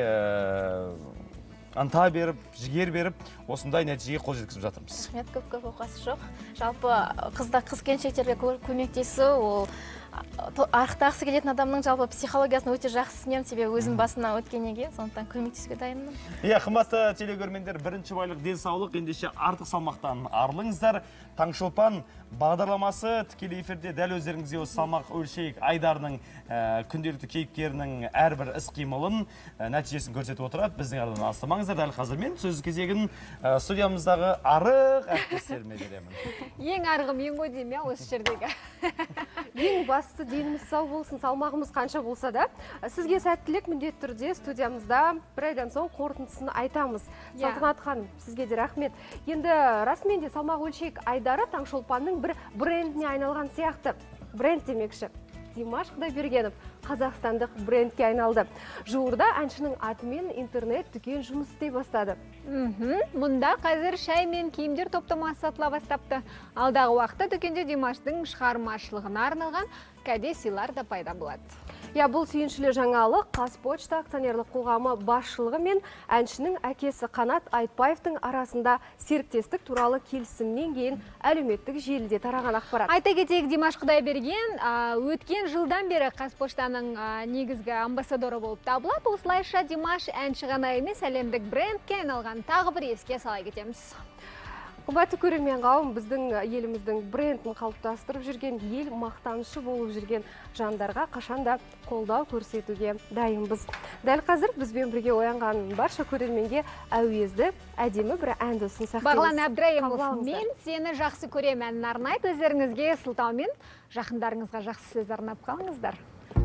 анта беріп, жігер беріп, осындай нәтижеге қол жеткізіп жатырмыз. Рахмет, көп-көп оқасы жоқ. Жалпы қызда қыз келіншектерге көмектесу, ол арықтағысы келетін адамның жалпы психологиясын өте жақсы түсінемін, себебі өзім басына өткенеге, сондықтан көмектесуге дайынмын. Иә, қымбатты телегөрмендер, бірінші байлық денсаулық, ендеше артық салмақтан арылыңыздар. Таңшолпан бағдарламасы тікелей эфирде дәл өздеріңізге осы салмақ өлшейік айдарының күнделікті кейіпкерінің әрбір іс-қимылын нәтижесін көрсетіп отырады. Біздің арнадан алыстамаңыздар. Дәл қазір мен сөз кезегін студиямыздағы арық әріптестеріме беремін. Ең арығы мен ғой деймін, иә, осы жердегі. Ең басты деніміз сау болсын, салмағымыз қанша болса да, сізге сәттілік, міндетті түрде студиямызда бір айдан соң қорытындысын айтамыз. Салтанат ханым, сізге де рахмет. Енді расымен де салмақ өлшейік айдары Таңшолпанның бір брендіне айналған сияқты. Бренд демекші. Димаш Құдайбергенов қазақстандық брендке айналды. Жуырда әншінің атымен интернет дүкен жұмыс істей бастады. Мұнда қазір шай мен киімдер топтамасы сатыла бастапты. Алдағы уақытта дүкенде Димаштың шығармашылығына арналған кәде сыйлар да пайда болады. Я, бұл сүйіншілі жаңалық Қазпочта акционерлік қоғамы басшылығы мен әншінің әкесі Қанат Айтбаевтың арасында серіктестік туралы келісімнен кейін әлеуметтік желіде тараған ақпарат. Айта кетейік, Димаш Құдайберген өткен жылдан бері Қазпоштаның негізгі амбассадоры болып табылады. Осылайша Димаш әнші ғана емес, әлемдік брендке айналған тағы бір еске сала кетеміз. Қымбатты көрермен қауым, біздің еліміздің брендін қалыптастырып жүрген, ел мақтанышы болып жүрген жандарға қашанда қолдау көрсетуге дайынбыз. Дәл қазір бізбен бірге оянған барша көрерменге әуезді, әдемі бір әнді ұсынсақ. Бағлан Әбдірайымов, мен сені жақсы көремін әнін арнайды. Өздеріңізге сылтаумен жақындарыңызға жақсы сөз арнап қалыңыздар.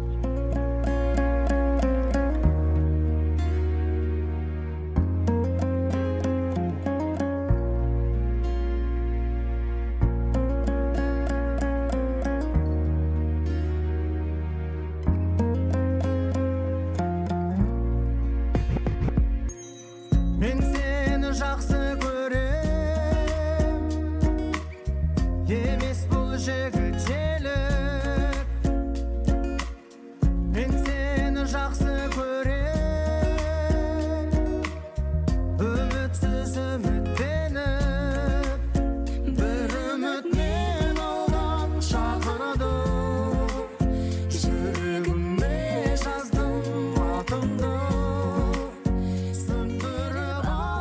Мен сені жақсы көрем, емес бұл жігітелік. Мен сені жақсы көрем, үмітсіз үміттеніп, бір үмітмен алдан шақырды, жүрегіме жаздым атымды.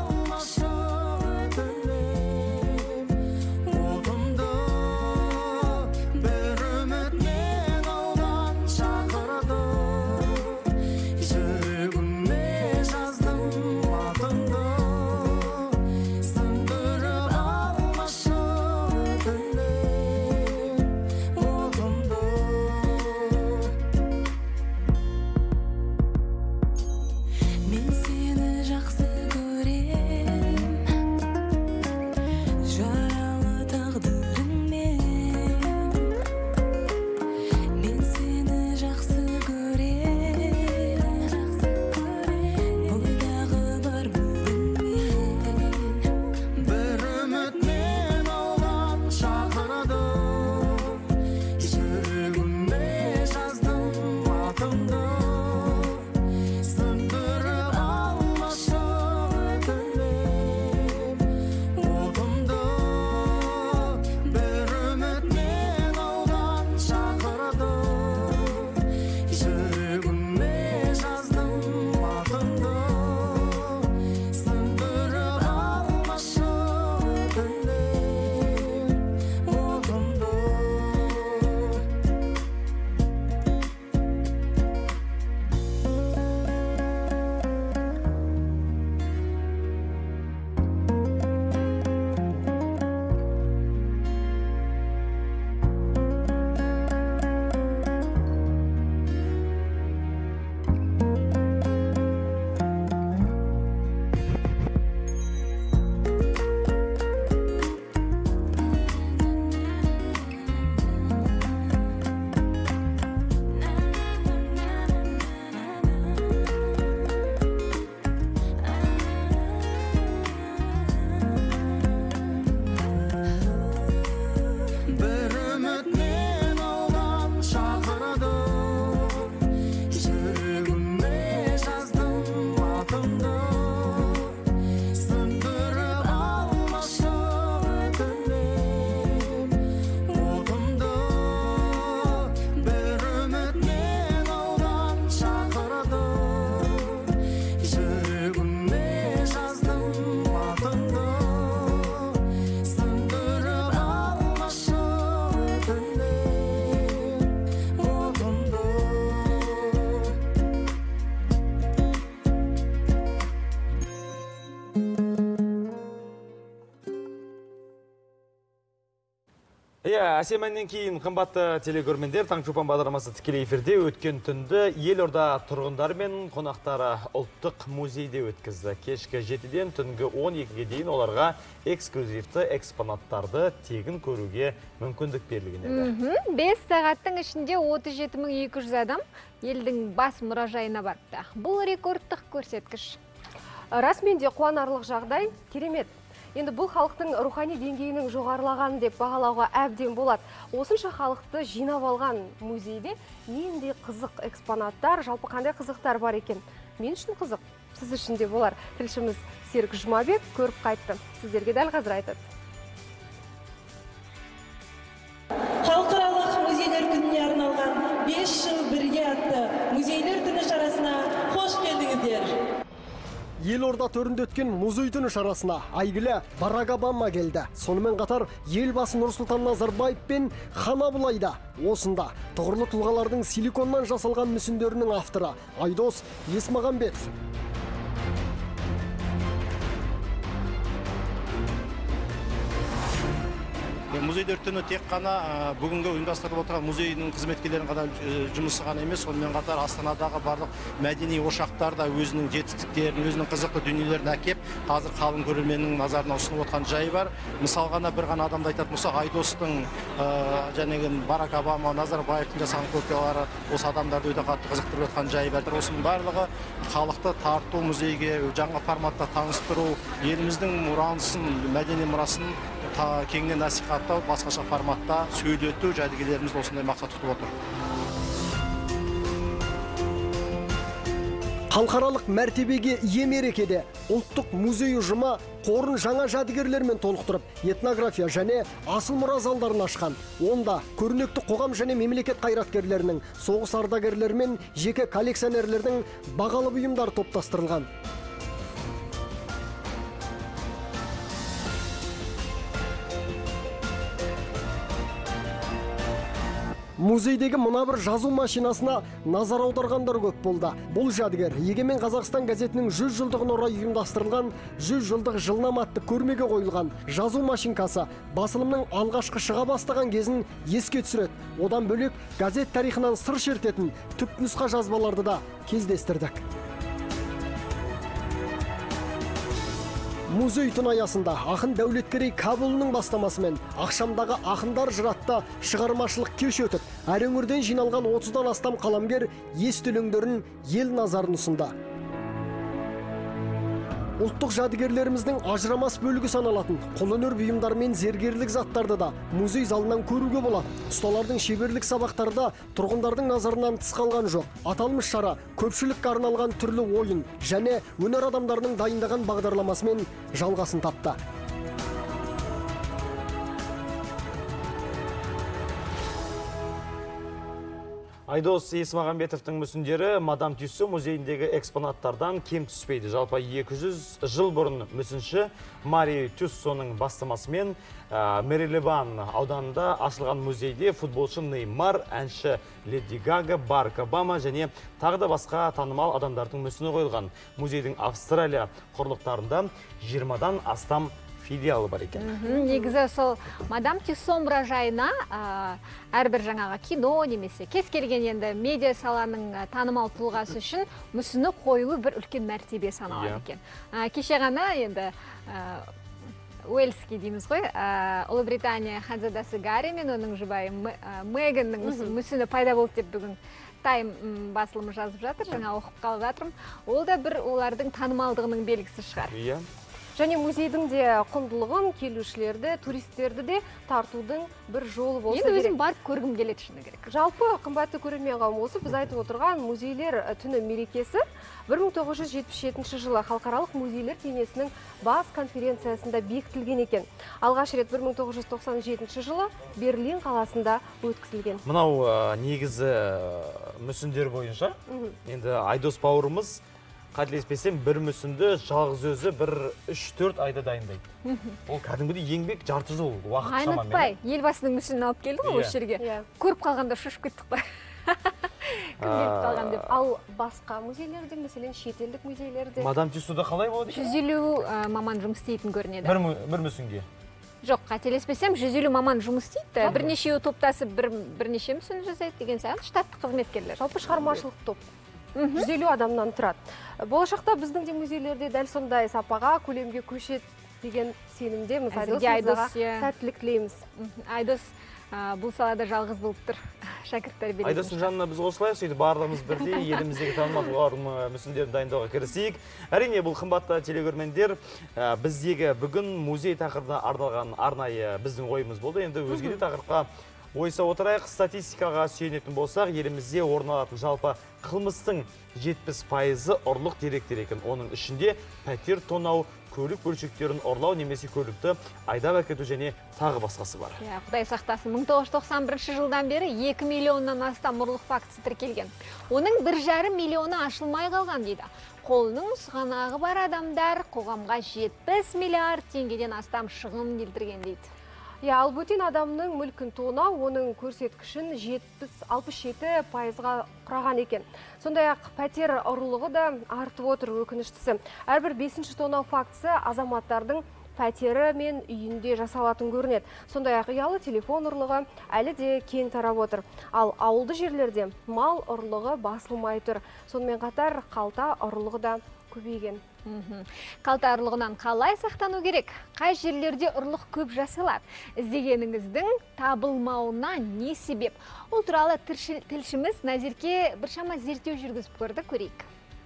Иә, әсемәннен кейін қымбатты телегөрмендер, Таңшолпан бағдарламасы тікелей эфирде өткен түнді елорда тұрғындары мен қонақтары ұлттық музейде өткізді. Кешкі жетіден түнгі он екіге дейін оларға эксклюзивті экспонаттарды тегін көруге мүмкіндік берілген еді. бес сағаттың ішінде отыз жеті мың екі жүз адам елдің бас мұражайына барыпты. Бұл рекордтық көрсеткіш. Расымен де қуанарлық жағдай, керемет. Енді бұл халықтың рухани деңгейінің жоғарылаған деп бағалауға әбден болады. Осынша халықты жинап алған музейде нендей қызық экспонаттар, жалпы қандай қызықтар бар екен? Мен үшін қызық, сіз үшін де болар. Тілшіміз Серік Жұмабек көріп қайтты. Сіздерге дәл қазір айтады. Халықаралық музейлер күніне арналған бес жыл бірге атты музейлер күні шарасына қош келдіңіздер. Елорда төрінде өткен музей түні шарасына айгілі Барак Обама келді. Сонымен қатар елбасы Нұрсұлтан Назарбаев пен Хан Абылай да осында. Тұғырлы тұлғалардың силиконнан жасалған мүсіндерінің авторы Айдос Есмағамбетов. Музейлер түні тек қана бүгінгі ұйымдастырылып отырған музейдің қызметкерлерінің ғана жұмысы ғана емес, сонымен қатар Астанадағы барлық мәдени ошақтар да өзінің жетістіктерін, өзінің қызықты дүниелерін әкеп, қазір қалың көрерменнің назарына ұсынып отқан жайы бар. Мысал ғана бір ғана адамды айтатын болсақ, Айдостың және Барак Обама, Назарбаевтың жасаған копиялары осы адамдарды өте қатты қызықтырып отқан жайы бар. Осының барлығы халықты тарту, музейге жаңа форматта таныстыру, еліміздің мұрасын, мәдени мұрасын кеңінен насихаттау, басқаша форматта сөйлету жәдігерлеріміз осындай мақсат тұтып отыр. Халықаралық мәртебеге ие мерекеде ұлттық музей ұжымы қорын жаңа жәдігерлермен толықтырып, этнография және асыл мұра залдарын ашқан. Онда көрнекті қоғам және мемлекет қайраткерлерінің, соғыс ардагерлері мен жеке коллекционерлердің бағалы бұйымдары топтастырылған. Музейдегі мына бір жазу машинасына назар аударғандар көп болды. Бұл жәдігер Егемен Қазақстан газетінің жүз жылдығына орай ұйымдастырылған жүз жылдық жылнама атты көрмеге қойылған жазу машинкасы басылымның алғашқы шыға бастаған кезін еске түсіреді. Одан бөлек газет тарихынан сыр шертетін түпнұсқа жазбаларды да кездестірдік. Музей түн аясында ақын Дәулеткерей Кабұлының бастамасымен ақшамдағы ақындар жыратта шығармашылық кеш өтіп, әр өңірден жиналған отыздан астам қаламгер есті өлеңдерін ел назарын ұсынды. Ұлттық жәдігерлеріміздің ажырамас бөлігі саналатын қолөнер бұйымдары мен зергерлік заттарды да музей залынан көруге болады. Ұсталардың шеберлік сабақтары да тұрғындардың назарынан тыс қалған жоқ. Аталмыш шара көпшілікке арналған түрлі ойын және өнер адамдарының дайындаған бағдарламасымен жалғасын тапты. Айдос Есмағамбетовтың мүсіндері Мадам Тюссо музейіндегі экспонаттардан кем түспейді. Жалпы екі жүз жыл бұрын мүсінші Мари Тюссоның бастамасымен Мэрилебан ауданында ашылған музейде футболшы Неймар, әнші Леди Гага, Барак Обама және тағы да басқа танымал адамдардың мүсіні қойылған. Музейдің Австралия құрлықтарында жиырмадан астам филиалы бар екен. Негізі сол Мадам Тюссо мұражайына әрбір жаңағы кино немесе кез келген енді медиа саланың танымал тұлғасы үшін мүсіні қойылу бір үлкен мәртебе саналады екен. Кеше ғана енді Уэльский дейміз ғой, Ұлыбритания ханзадасы Гарри мен оның жұбайы Меганның мүсіні пайда болды деп бүгін Тайм басылымы жазып жатыр, жаңа оқып қалып жатырмын. Ол да бір олардың танымалдығының белгісі шығар. Және музейдің де құндылығын келушілерді, туристерді де тартудың бір жолы болса керек. Енді өзім барып көргім келеді шыны керек. Жалпы қымбатты көрермен қауым, осы біз айтып отырған музейлер түні мерекесі бір мың тоғыз жүз жетпіс жетінші жылы халықаралық музейлер кеңесінің бас конференциясында бекітілген екен. Алғаш рет бір мың тоғыз жүз тоқсан жетінші жылы Берлин қаласында өткізілген. Мынау негізі мүсіндер бойынша, енді Айдос бауырымыз қателеспесем, бір мүсінді жалғыз өзі бір үш төрт айда дайындайды. Ол кәдімгідей еңбек жарты жыл уақыт шамамен. Айнытпай, елбасының мүсінін алып келді ғой осы жерге. Көріп қалғанда шошып кеттік қой. Кім келіп қалған деп. Ал басқа музейлерде, мәселен шетелдік музейлерде? Мадам Тюссода қалай болады? жүз елу маман жұмыс істейтін көрінеді. Бір мүсінге? Жоқ, қателеспесем, жүз елу маман жұмыс істейді. Бірнешеуі топтасып, бірнеше мүсін жасайды деген сияқты штаттық қызметкерлер. Жалпы шығармашылық топ жүз елу адамнан тұрады. Болашақта біздің де музейлерде дәл сондай сапаға, көлемге көшеді деген сенімдеміз. Айдос сәттілік тілейміз. Айдос бұл салада жалғыз болып тұр. Шәкірттер береді. Айдостың жанына біз қосылайық, сөйтіп барлығымыз бірдей еліміздегі танымал тұлғалардың мүсіндерін дайындауға кірісейік. Әрине, бұл қымбатты телегөрмендер, біздегі бүгін музей тақырыбына арналған арнайы біздің ойымыз болды. Енді өзге де тақырыпқа ойса отырайық. Статистикаға сүйенетін болсақ, елімізде орын алатын жалпы қылмыстың жетпіс пайызы ұрлық деректер екен. Оның ішінде пәтер тонау, көлік бөлшектерін ұрлау немесе көлікті айдап әкету және тағы басқасы бар. Құдай сақтасын, мың тоғыз жүз тоқсан бірінші жылдан бері екі миллионнан астам ұрлық фактісі тіркелген. Оның бір жарым миллионы ашылмай қалған дейді. Қолының сұғанағы бар адамдар қоғамға жетпіс миллиард теңгеден астам шығын келтірген дейді. Ал бөтен адамның мүлкін тонау, оның көрсеткішін алпыс жеті пайызға құраған екен. Сондай-ақ пәтер ұрлығы да артып отыр, өкініштісі. Әрбір бесінші тонау фактісі азаматтардың пәтері мен үйінде жасалатын көрінеді. Сондай-ақ ұялы телефон ұрлығы әлі де кең тарап отыр. Ал ауылды жерлерде мал ұрлығы басылмай тұр. Сонымен қатар қалта ұрлығы да көбейген. Қалта ұрлығынан қалай сақтану керек? Қай жерлерде ұрлық көп жасалады? Іздегеніңіздің табылмауына не себеп? Ол туралы тілшіміз Назерке біршама зерттеу жүргізіп көрді, көрейік.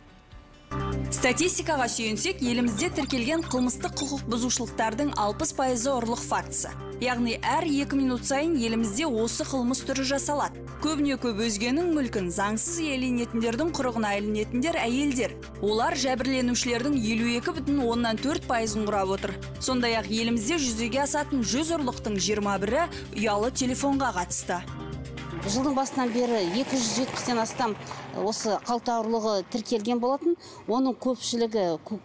Статистикаға сүйенсек, елімізде тіркелген қылмыстық құқық бұзушылықтардың алпыс пайызы ұрлық фактісі. Яғни әр екі минут сайын елімізде осы қылмыс түрі жасалады. Көбіне көп өзгенің мүлкін заңсыз иеленетіндердің құрығына ілінетіндер әйелдер. Олар жәбірленушілердің елу екі бүтін оннан төрт пайызын құрап отыр. Сондай-ақ елімізде жүзеге асатын жүз ұрлықтың жиырма бірі ұялы телефонға қатысты. Жылдың басынан бері екі жүз жетпістен астам осы қалта ұрлығы тіркелген болатын. Оның көпшілігі,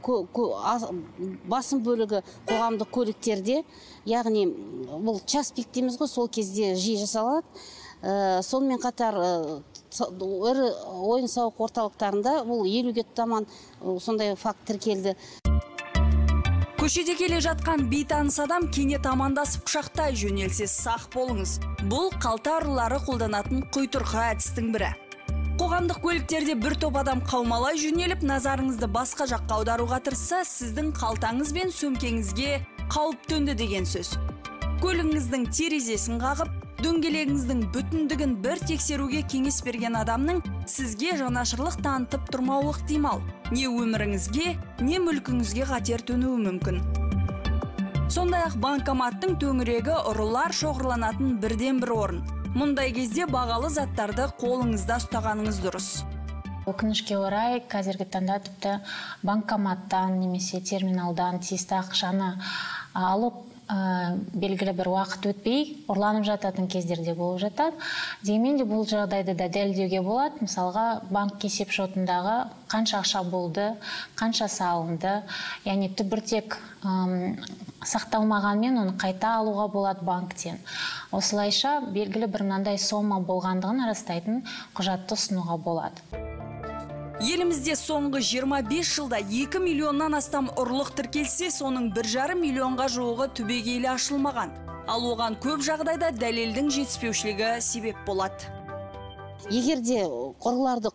басым бөлігі қоғамдық көліктерде, яғни бұл час пик дейміз ғой, сол кезде жиі жасалады. Сонымен қатар ірі ойын сауық орталықтарында бұл елуге таман сондай факт тіркелді. Көшеде келе жатқан бейтаныс адам кенет амандасып құшақтай жөнелсе сақ болыңыз. Бұл қалта ұрылары қолданатын құйтырқы әдістің бірі. Қоғамдық көліктерде бір топ адам қаумалай жөнеліп, назарыңызды басқа жаққа аударуға тырысса, сіздің қалтаңыз бен сөмкеңізге қауіп төнді деген сөз. Көлігіңіздің терезесін қағып, дөңгелегіңіздің бүтіндігін бір тексеруге кеңес берген адамның сізге жанашырлық танытып тұрмауы ықтимал. Не өміріңізге, не мүлкіңізге қатер төнуі мүмкін. Сондай-ақ банкоматтың төңірегі ұрылар шоғырланатын бірден бір орын. Мұндай кезде бағалы заттарды қолыңызда ұстағаныңыз дұрыс. Өкінішке орай, қазіргі таңда тіпті банкоматтан немесе терминалдан тиісті ақшаны алып, белгілі бір уақыт өтпей ұрланып жататын кездерде болып жатады. Дегенмен де бұл жағдайды да дәлелдеуге болады. Мысалға, банк есеп шотындағы қанша ақша болды, қанша салынды, яғни түбіртек сақталмағанмен оны қайта алуға болады банктен. Осылайша белгілі бір мынандай сома болғандығын растайтын құжатты ұсынуға болады. Елімізде соңғы жиырма бес жылда екі миллионнан астам ұрлық тіркелсе, соның бір жарым миллионға жуығы түбегейлі ашылмаған. Ал оған көп жағдайда дәлелдің жетіспеушілігі себеп болады. Егерде ұрыларды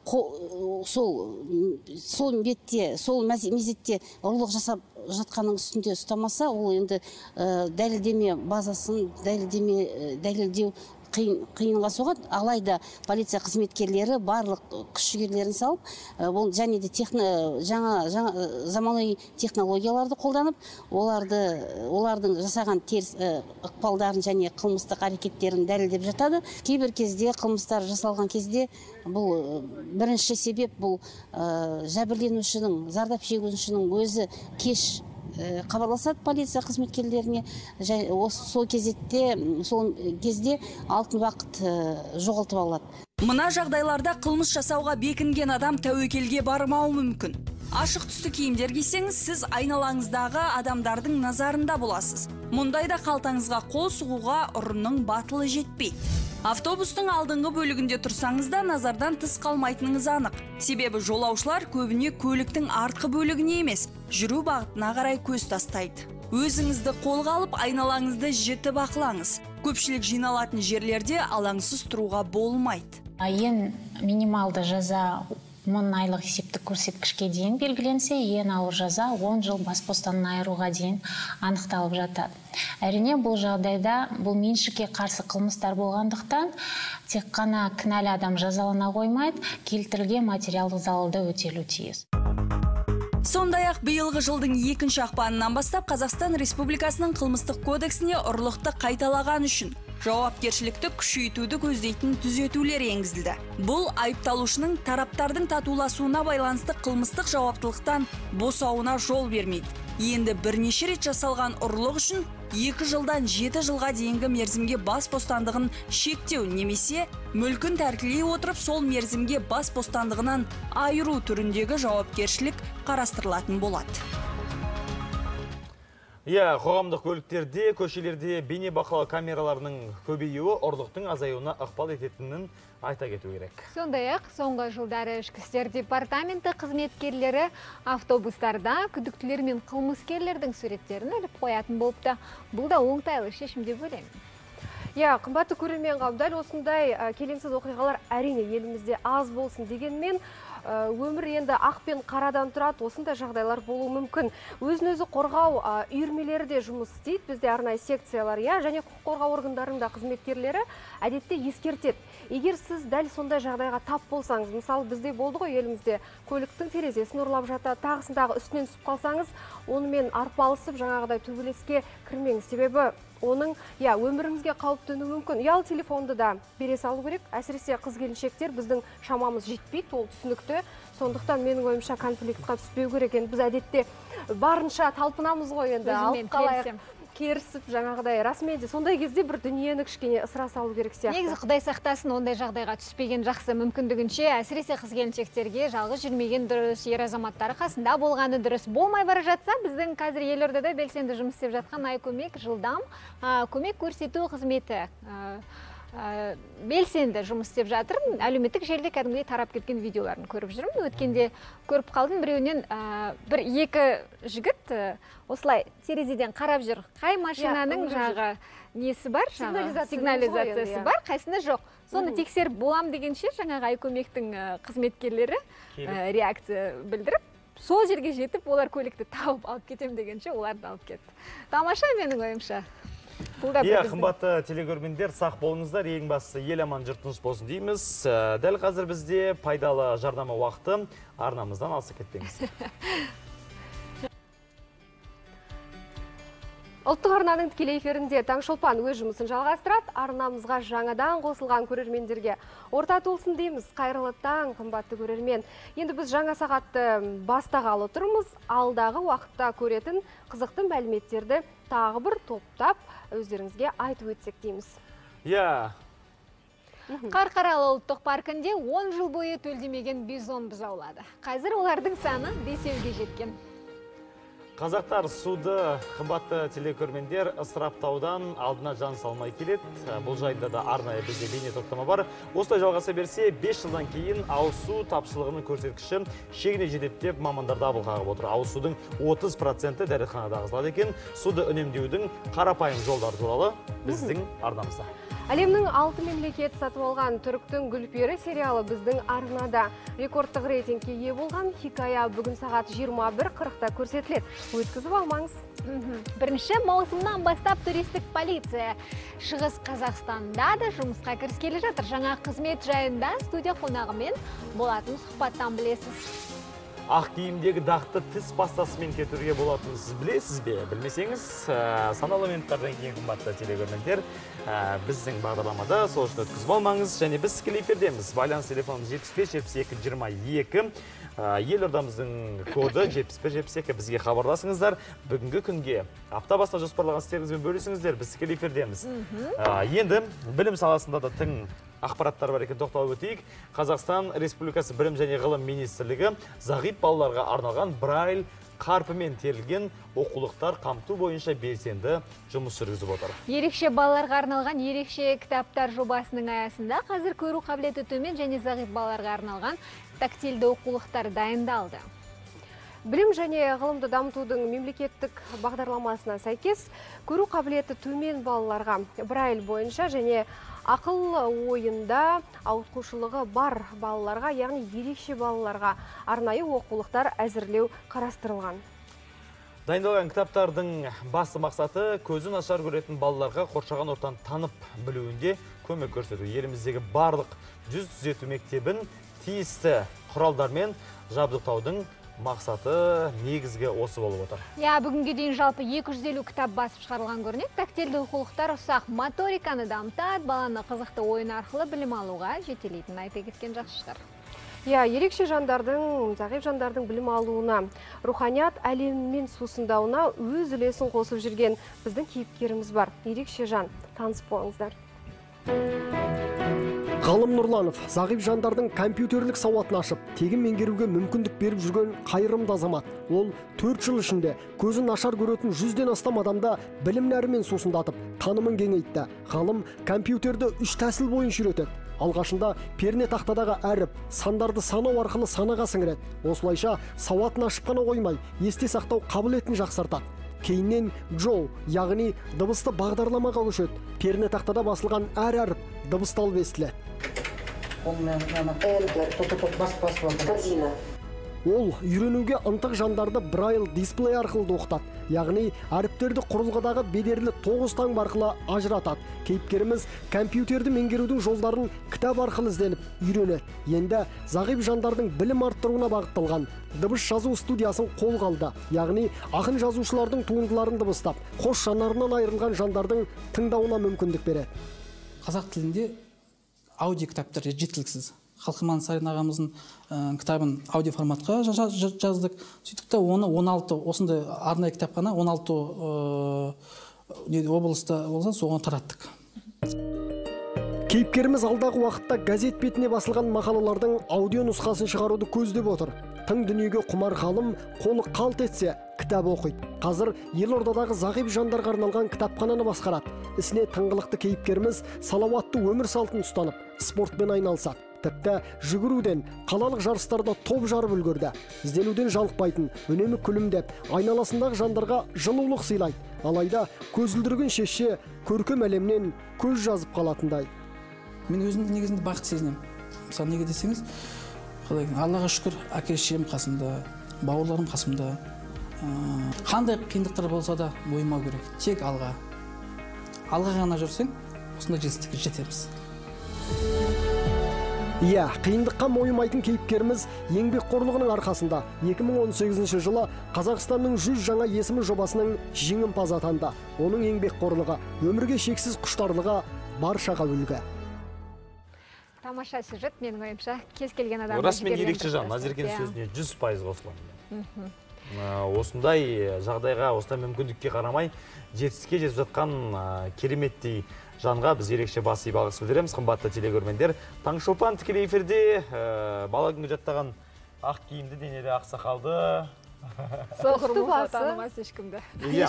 сол бетте, сол мезетте ұрлық жасап жатқанның үстінде ұстамаса, ол енді дәлелдеме базасын дәлелдеу қиынға соғады. Алайда полиция қызметкерлері барлық күш-жігерлерін салып, бұл және де жаңа заманауи технологияларды қолданып, олардың жасаған теріс ықпалдарын және қылмыстық әрекеттерін дәлелдеп жатады. Кейбір кезде қылмыстар жасалған кезде бұл бірінші себеп бұл жәбірленушінің, зардап шегушінің өзі кеш хабарласады полиция қызметкерлеріне. Сол кезде алтын уақыт жоғалтып алады. Мына жағдайларда қылмыс жасауға бекінген адам тәуекелге бармауы мүмкін. Ашық түсті киімдер кисеңіз, сіз айналаңыздағы адамдардың назарында боласыз. Мұндайда қалтаңызға қол сұғуға ұрының батылы жетпейді. Автобустың алдыңғы бөлігінде тұрсаңыз да назардан тыс қалмайтыныңыз анық. Себебі жолаушылар көбіне көліктің артқы бөлігіне емес, жүру бағытына қарай көз тастайды. Өзіңізді қолға алып, айналаңызды жіті бақылаңыз. Көпшілік жиналатын жерлерде алаңсыз тұруға болмайды. Ең минималды жаза мың айлық есептік көрсеткішке дейін белгіленсе, ең ауыр жаза он жыл бас бостандығынан айыруға дейін анықталып жатады. Әрине, бұл жағдайда бұл меншікке қарсы қылмыстар болғандықтан тек қана кінәлі адам жазалана қоймайды, келтірілген материалдық залалда өтелуі тиіс. Сондай-ақ биылғы жылдың екінші ақпанынан бастап Қазақстан Республикасының қылмыстық кодексіне ұрлықты қайталаған үшін жауапкершілікті күшейтуді көздейтін түзетулер енгізілді. Бұл айыпталушының тараптардың татуласуына байланысты қылмыстық жауаптылықтан босауына жол бермейді. Енді бірнеше рет жасалған ұрлық үшін екі жылдан жеті жылға дейінгі мерзімге бас бостандығын шектеу немесе мүлкін тәркілей отырып сол мерзімге бас бостандығынан айыру түріндегі жауапкершілік қарастырылатын болады. Иә, қоғамдық көліктерде, көшелерде бейне бақылау камераларының көбеюі ұрлықтың азаюына ықпал ететінін айта кету керек. Сондай-ақ, соңғы жылдары ішкі істер департаменті қызметкерлері автобустарда күдіктілер мен қылмыскерлердің суреттерін іліп қоятын болыпты. Бұл да оңтайлы шешім деп ойлаймын. Иә, қымбатты көрермен, дәл осындай келеңсіз оқиғалар әрине елімізде аз болсын дегенмен, өмір енді ақ пен қарадан тұрады, осындай жағдайлар болуы мүмкін. Өзін-өзі қорғау үйірмелері де жұмыс істейді, бізде арнайы секциялар, иә, және құқық қорғау органдарында қызметкерлері әдетте ескертеді. Егер сіз дәл сондай жағдайға тап болсаңыз, мысалы бізде болды ғой елімізде көліктің терезесін ұрлап жатады, тағысындағы үстінен түсіп қалсаңыз, онымен арпалысып жаңағыдай төбелеске кірмеңіз. Себебі оның, иә, өміріңізге қауіп төнуі мүмкін. Ұялы телефонды да бере салу керек. Әсіресе қыз-келіншектер біздің шамамыз жетпейді, ол түсінікті. Сондықтан менің ойымша конфликтқа түспеу керек. Енді біз әдетте барынша талпынамыз ғой енді. Өзімен келісем. Керісіп, жаңағыдай расымен де сондай кезде бір дүниені кішкене ысыра салу керек сияқты. Негізі Құдай сақтасын, ондай жағдайға түспеген жақсы, мүмкіндігінше әсіресе қыз-келіншектерге жалғыз жүрмеген дұрыс, ер азаматтары қасында болғаны дұрыс. Болмай бара жатса, біздің қазір елордада белсенді жұмыс істеп жатқан Айкөмек жылдам көмек көрсету қызметі белсенді жұмыс істеп жатыр. Әлеуметтік желіде кәдімгідей тарап кеткен видеоларын көріп жүрмін. Өткенде көріп қалдым, біреуінен бір екі жігіт осылай терезеден қарап жүр. Қай машинаның жағы несі бар, сигнализациясы бар, қайсында жоқ. Соны тексеріп болам дегенше жаңағы Айкөмектің қызметкерлері реакция білдіріп, сол жерге жетіп, олар көлікті тауып алып кетем дегенше оларды алып кетті. Тамаша менің ойымша. Иә, қымбатты телегөрмендер, сақ болыңыздар, ең бастысы ел аман жұртыңыз болсын дейміз. Дәл қазір бізде пайдалы жарнама уақыты, арнамыздан алысып кетпеңіз. Ұлттық арнаның тікелей эфирінде Таңшолпан өз жұмысын жалғастырады. Арнамызға жаңадан қосылған көрермендерге орта толсын дейміз. Қайырлы таң, қымбатты көрермен. Енді біз жаңа сағатты бастағалы тұрмыз. Алдағы уақытта көретін қызықты мәліметтерді тағы бір топтап өздеріңізге айтып өтсек дейміз. Иә. Қарқаралы ұлттық паркінде он жыл бойы төлдемеген бизон бұзаулады. Қазір олардың саны бесеуге жеткен. Қазақтар суды, қымбатты телекөрмендер, ысыраптаудан алдына жан салмай келеді. Бұл жайында да арнайы бізде бейне топтама бар. Осылай жалғаса берсе, бес жылдан кейін ауыз су тапшылығының көрсеткіші шегіне жетеді деп мамандар дабыл қағып отыр. Ауыз судың отыз проценті дәретханада ағызылады екен. Суды үнемдеудің қарапайым жолдары туралы біздің арнамызда. Әлемнің алты мемлекет сатып алған түріктің Гүлпері сериалы біздің арнада. Рекордтық рейтингке ие болған хикая бүгін сағат жиырма бір қырықта көрсетіледі. Өткізіп алмаңыз. Бірінші маусымнан бастап туристік полиция Шығыс Қазақстанда да жұмысқа кіріскелі жатыр. Жаңа қызмет жайында студия қонағымен болатын сұхбаттан білесіз. Ақ киімдегі дақты тіс пастасымен кетуге болатынын сіз білесіз бе? Білмесеңіз, саналы минуттардан кейін қымбатты телегөрмендер біздің бағдарламада сол үшін өткізіп алмаңыз. Және біз тікелей эфирдеміз. Байланыс телефонымыз жетпіс бес жетпіс екі жиырма екі. Елордамыздың коды жетпіс бір жетпіс екі. Бізге хабарласыңыздар. Бүгінгі күнге апта басына жоспарлаған істеріңізбен бөлісіңіздер. Біз тікелей эфирдеміз. Енді білім саласында да тың ақпараттар бар екен, тоқталып өтейік. Қазақстан Республикасы білім және ғылым министрлігі зағип балаларға арналған Braille қарпымен терілген оқулықтар қамту бойынша белсенді жұмыс жүргізіп отыр. Ерекше балаларға арналған ерекше кітаптар жобасының аясында қазір көру қабілеті төмен және зағип балаларға арналған тактильді оқулықтар дайындалды. Білім және ғылымды дамытудың мемлекеттік бағдарламасына сәйкес көру қабілеті төмен балаларға Брайль бойынша және ақыл ойында ауытқушылығы бар балаларға, яғни ерекше балаларға арнайы оқулықтар әзірлеу қарастырылған. Дайындалған кітаптардың басты мақсаты көзі нашар көретін балаларға қоршаған ортаны танып білуінде көмек көрсету. Еліміздегі барлық жүз түзету мектебін тиісті құралдармен жабдықтаудың мақсаты негізгі осы болып отыр. Я, бүгінге дейін жалпы екі жүз елу кітап басып шығарылған көрінеді. Тактильді оқулықтар ұсақ моториканы дамытады, баланы қызықты ойын арқылы білім алуға жетелейтінін айта кеткен жақсы шығар. Я, ерекше жандардың, зағип жандардың білім алуына, руханият әлеммен сусындауына өз үлесін қосып жүрген біздің кейіпкеріміз бар. Ерекше жан, таныс болыңыздар. Ғалым Нұрланов зағип жандардың компьютерлік сауатын ашып, тегін меңгеруге мүмкіндік беріп жүрген қайырымды азамат. Ол төрт жыл ішінде көзін нашар көретін жүзден астам адамда білім нәрімен сусындатып, танымын кеңейтті. Ғалым компьютерді үш тәсіл бойынша үйретеді. Алғашында перне тақтадағы әріп, сандарды санау арқылы санаға сіңіреді. Осылайша сауатын ашып қана қоймай, есте сақтау қабілетін жақсартады. Кейіннен Джол, яғни дыбысты бағдарламаға көшеді. Перне тақтада басылған әр әріп дыбысталып естіледі. Ол үйренуге ынтық жандарды Braille дисплей арқылы оқытады. Яғни әріптерді құрылғыдағы бедерлі тоғыз таңба арқылы ажыратады. Кейіпкеріміз компьютерді меңгерудің жолдарын кітап арқылы ізденіп үйренеді. Енді зағип жандардың білім арттыруына бағытталған дыбыс жазу студиясын қолға алды. Яғни ақын жазушылардың туындыларын дыбыстап, қос жанарынан айырылған жандардың тыңдауына мүмкіндік береді. Қазақ тілінде аудио кітаптар жеткіліксіз. Халқыман Сарин ағамыздың кітабын аудио форматқа жаздық. Сөйтіп те оны он алты осындай арнайы кітапхана он алты облыста болса соған тараттық. Кейіпкеріміз алдағы уақытта газет бетіне басылған мақалалардың аудио нұсқасын шығаруды көздеп отыр. Тың дүниеге құмар ғалым қолы қалт етсе кітап оқиды. Қазір Елордадағы зағип жандарға арналған кітапхананы басқарады. Ісіне тыңғылықты кейіпкеріміз салауатты өмір салтын ұстанып, спортпен айналысады. Тіпті жүгіруден, қалалық жарыстарда топ жарып үлгерді. Ізденуден жалықпайтын, үнемі күлімдеп, айналасындағы жандарға жылулық сыйлайды. Алайда көзілдірген шеше көркем әлемнен көз жазып қалатындай. Мен өзім негізінде бақыт сезінемін. Мысалы неге десеңіз, Аллаға шүкір, әке-шешем қасымда, бауырларым қасымда. Қандай қиындықтар болса да мойымау керек. Тек алға. Алға ғана жүрсең, осындай жетістікке жетеміз. Иә, қиындыққа мойымайтын кейіпкеріміз еңбекқорлығының арқасында екі мың он сегізінші жылы Қазақстанның жүз жаңа есімі жобасының жеңімпазы атанды. Оның еңбекқорлығы, өмірге шексіз құштарлығы баршаға үлгі. Тамаша сюжет, менің ойымша, кез келген адам. Расымен ерекше жан, Назеркенің сөзіне жүз пайыз қосыламын. Осындай жағдайға, осындай мүмкіндікке қарамай, жетістікке жетіп жатқан кереметтей жанға біз ерекше бас иіп алғыс білдіреміз. Қымбатты телегөрмендер, Таңшолпан тікелей эфирде бала күнгі жаттаған ақ киімді денелі ақсақалды Соқты басы. Танымас ешкімді.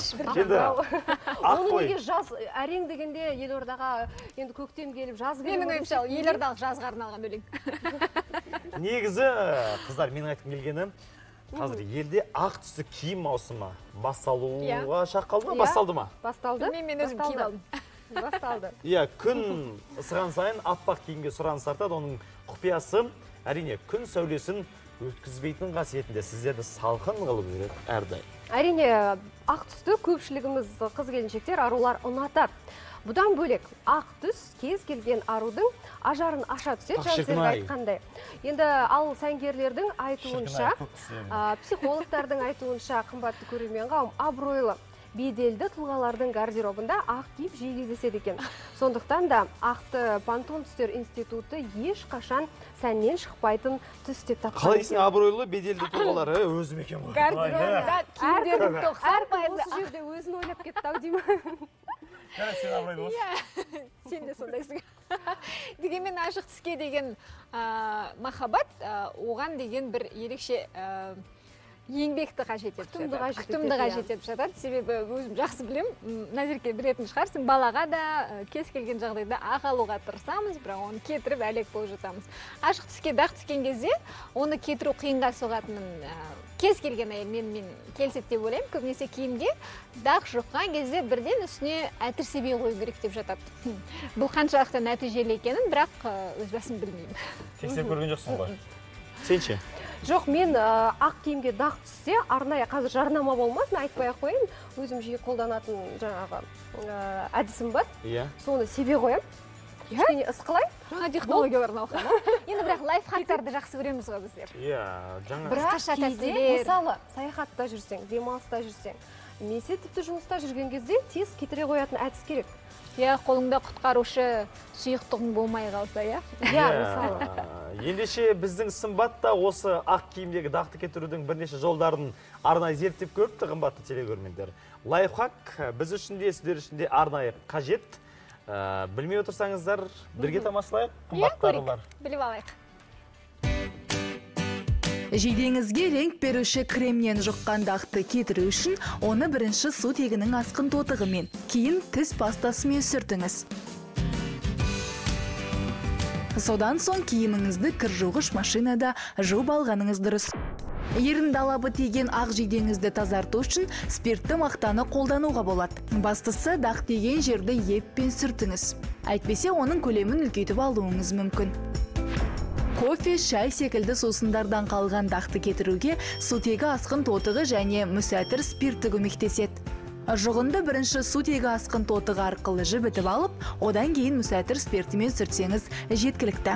Оны неге жаз, әрең дегенде Елордаға енді көктем келіп жаз келіп. Менің ойымша, Елордалық жазға арналған өлең. Негізі, қыздар, менің айтқым келгені, қазір елде ақ түсті киім маусымы басталуға шақ қалды ма, басталды ма? Басталды. Мен өзім киім алдым. Басталды. Иә, күн ысыған сайын аппақ киімге сұраныс артады. Оның құпиясы әрине күн сәулесін өткізбейтін қасиетінде сіздерді салқын қылып жүреді әрдайым. Әрине, ақ түсті көпшілігіміз қыз келіншектер арулар ұнатады. Бұдан бөлек, ақ түс кез келген арудың ажарын аша түседі, жансерік айтқандай. Енді ал сәнгерлердің айтуынша, психологтардың айтуынша, қымбатты көрермен қауым, абыройлы беделді тұлғалардың гардеробында ақ киім жиі кездеседі екен. Сондықтан да ақты Пантон түстер институты ешқашан сәннен шықпайтын түс деп тапқан. Қалай дейсің, абыройлы беделді тұлғалары өзім екен ғой. Гардеробында киімдердің тоқсан пайызы осы жерде өзін ойлап кетті-ау деймін. Қара сен абыройлы болсын. Сен де сондайсың. Дегенмен ашық түске деген махаббат, оған деген бір ерекше еңбекті қажет етіп Күтімді жатады. қажет Күтімді етеді, қажет етіп жатады. Себебі өзім жақсы білемін, Назерке білетін шығарсың, балаға да э, кез келген жағдайда ақ алуға тырысамыз, бірақ оны кетіріп әлек болып жатамыз. Ашық түске дақ түскен кезде оны кетіру қиынға соғатынын э, кез келген әйел мен мен келіседі деп ойлаймын. Көбінесе киімге дақ жұққан кезде бірден үстіне әтір себе қою керек деп жатады. Бұл қаншалықты нәтижелі екенін, бірақ э, өз басым білмеймін. Тексеріп көрген жоқсың ғой. Сен ше? Жоқ, мен ә, ақ киімге дақ түссе, арнайы қазір жарнама болмасын, айтпай ақ қояйын, өзім жиі қолданатын жаңағы ә, әдісім бар. Иә. Соны себе қоямын. Кішкене ысқылай. Жаңа технология бар науқан. Енді бірақ лайфхактарды жақсы көреміз ғой біздер. Иә, жаңа. Бірақ кейде, мысалы, саяхатта жүрсең, демалыста жүрсең, немесе тіпті жұмыста жүрген кезде тез кетіре қоятын әдіс керек. Иә, қолыңда құтқарушы сұйықтығың болмай қалса, иә? Иә, мысалы. Ендеше біздің Сымбатта осы ақ киімдегі дақты кетірудің бірнеше жолдарын арнайы зерттеп көріпті, қымбатты телегөрермендер. Лайфхак біз үшін де, сіздер үшін де арнайы қажет. Ә, білмей отырсаңыздар, бірге тамашалайық, қымбаттарылар. Біліп алайық. Жейдеңізге реңк беруші кремнен жұққан дақты кетіру үшін оны бірінші су тегінің асқын тотығымен, кейін тіс пастасымен сүртіңіз. Содан соң киіміңізді кір жуғыш машинада жуып алғаныңыз дұрыс. Ерін далабы тиген ақ жейдеңізді тазарту үшін спиртті мақтаны қолдануға болады. Бастысы дақ тиген жерді еппен сүртіңіз. Әйтпесе оның көлемін үлкейтіп алуыңыз мүмкін. Кофе, шай секілді сусындардан қалған дақты кетіруге сутегі асқын тотығы және мүсәтір спирті көмектеседі. Жұғынды бірінші сутегі асқын тотығы арқылы жібітіп алып, одан кейін мүсәтір спиртімен сүртсеңіз жеткілікті.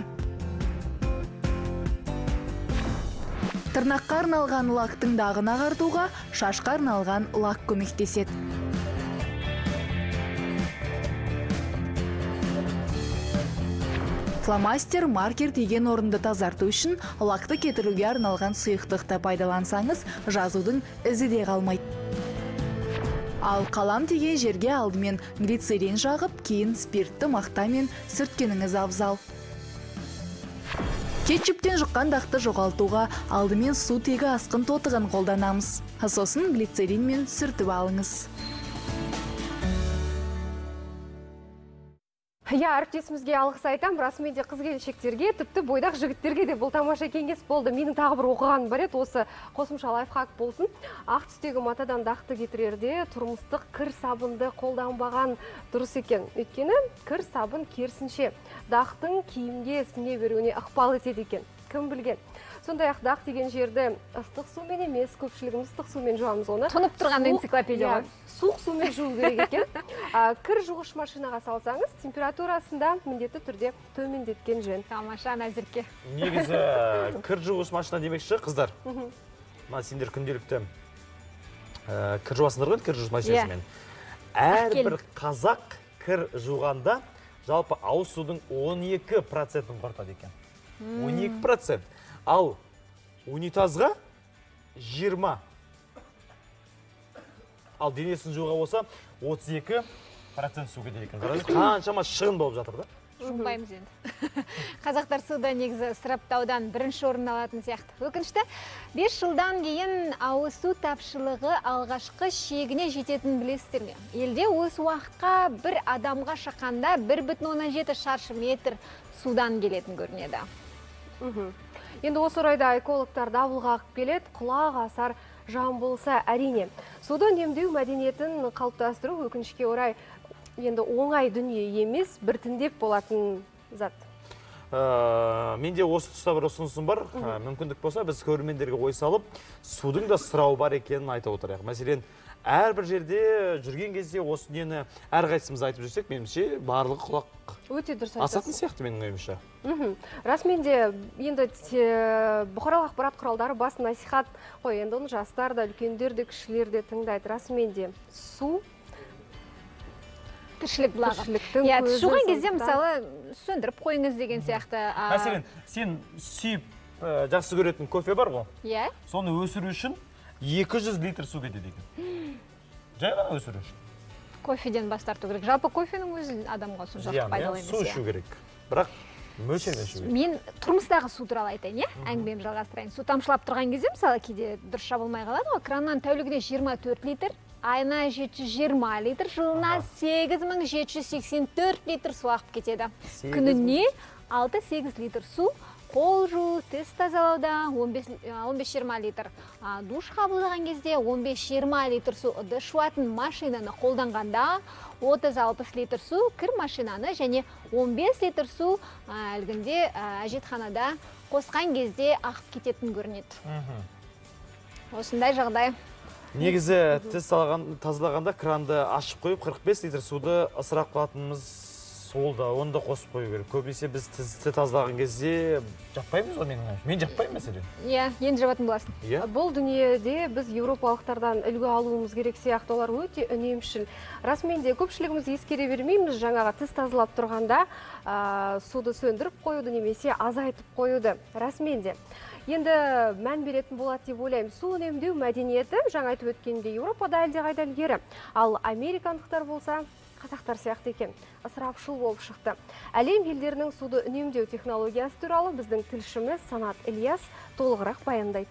Тырнаққа арналған лактың дағын ағартуға шашқа арналған лак көмектеседі. Фломастер, маркер тиген орынды тазарту үшін лакты кетіруге арналған сұйықтықты пайдалансаңыз, жазудың ізі де қалмайды. Ал қалам тиген жерге алдымен глицерин жағып, кейін спиртті мақтамен сүрткеніңіз абзал. Кетчуптен жұққан дақты жоғалтуға алдымен су тегі асқын тотығын қолданамыз. Сосын глицеринмен сүртіп алыңыз. Я әріптесімізге алғыс айтам, расымен де қыз келіншектерге, тіпті бойдақ жігіттерге де бұл тамаша кеңес болды. Менің тағы бір оқыған бар еді, осы қосымша лайфхак болсын. Ақ түстегі матадан дақты кетірерде тұрмыстық кір сабынды қолданбаған дұрыс екен. Өйткені кір сабын керісінше дақтың киімге сіңе беруіне ықпал етеді екен. Кім білген? Сондай-ақ дақ деген жерді ыстық сумен емес, көпшілігіміз ыстық сумен жуамыз оны. Тұнып тұрған энциклопедия ғой. Суық сумен жуу керек екен. Кір жуғыш машинаға салсаңыз, температурасында міндетті түрде төмендеткен жөн. Тамаша, Назерке. Негізі кір жуғыш машина демекші, қыздар. Ма сендер күнделікті кір жуасыңдар ғой, кір жуғыш машинасымен. Әрбір қазақ кір жуғанда жалпы ауыз судың он екі процентін құртады екен. он екі процент. Ал унитазға жиырма. Ал денесін жуға болса отыз екі процент су кетеді екен. Қаншама шығын болып жатыр да? Жұмбаймыз енді. Қазақтар суда негізі ысыраптаудан бірінші орын алатын сияқты. Өкінішті, бес жылдан кейін ауыз су тапшылығы алғашқы шегіне жететін білесіздер ме? Елде осы уақытқа бір адамға шаққанда бір бүтін оннан жеті шаршы метр судан келетін көрінеді. Енді осы орайда экологтар дабыл қағып келеді, құлақ асар жан болса әрине. Суды үнемдеу мәдениетін қалыптастыру өкінішке орай енді оңай дүние емес, біртіндеп болатын зат. Менде осы тұста бір ұсынысым бар. Мүмкіндік болса, біз көрермендерге ой салып, судың да сұрауы бар екенін айтып отырайық. Мәселен, әрбір жерде жүрген кезде осы дүниені әрқайсымыз айтып жүрсек, меніңше барлығы құлақ өте дұрыс асатын сияқты менің ойымша. Расымен де енді бұқаралық ақпарат құралдары бас насихат қой, енді оны жастар да, үлкендер де, кішілер де тыңдайды. Расымен де су тіршілік бұлағы. Шуған кезде мысалы сөндіріп қойыңыз деген сияқты. Мәселен, сен сүйіп жақсы көретін кофе бар ғой? Иә. Соны өсіру үшін екі жүз литр су кетеді екен. Жай ғана өсіру үшін. Кофеден бас тарту керек. Жалпы кофенің өзі адамға соншалықты пайдалы емес. Су ішу керек. Бірақ Мөлшер мөлшер. Мен тұрмыстағы су туралы айтайын, иә? Әңгімемді жалғастырайын. Су тамшылап тұрған кезде, мысалы, кейде дұрыс жабылмай қалады ғой. Краннан тәулігіне жиырма төрт литр, айына жеті жүз жиырма литр, жылына сегіз мың жеті жүз сексен төрт литр су ағып кетеді. Күніне алты сегіз литр су, қол жуу, тіс тазалауда он бес жиырма литр, душ қабылдаған кезде он бес жиырма литр су, ыдыс жуатын машинаны қолданғанда отыз алпыс литр су, кір машинаны және он бес литр су әлгінде әжетханада қосқан кезде ағып кететін көрінеді. Осындай жағдай. Негізі тіс тазалағанда кранды ашып қойып қырық бес литр суды ысырап қылатынымыз ол да, оны да қосып қою керек. Көбінесе біз тісті тазалаған кезде жаппаймыз ғой, менің. Мен жаппаймын мәселен. Иә, енді жабатын боласың. Бұл дүниеде біз еуропалықтардан үлгі алуымыз керек сияқты, олар өте үнемшіл. Расымен де көпшілігіміз ескере бермейміз, жаңаға тіс тазалап тұрғанда суды сөндіріп қоюды немесе азайтып қоюды. Расымен де. Енді мән беретін болады деп ойлаймын. Су үнемдеу мәдениеті, жаңа айтып өткенде, Еуропада әлде қайда ілгері. Ал американдықтар болса, қазақтар сияқты екен, ысырапшыл болып шықты. Әлем елдерінің суды үнемдеу технологиясы туралы біздің тілшіміз Санат Ильяс толығырақ баяндайды.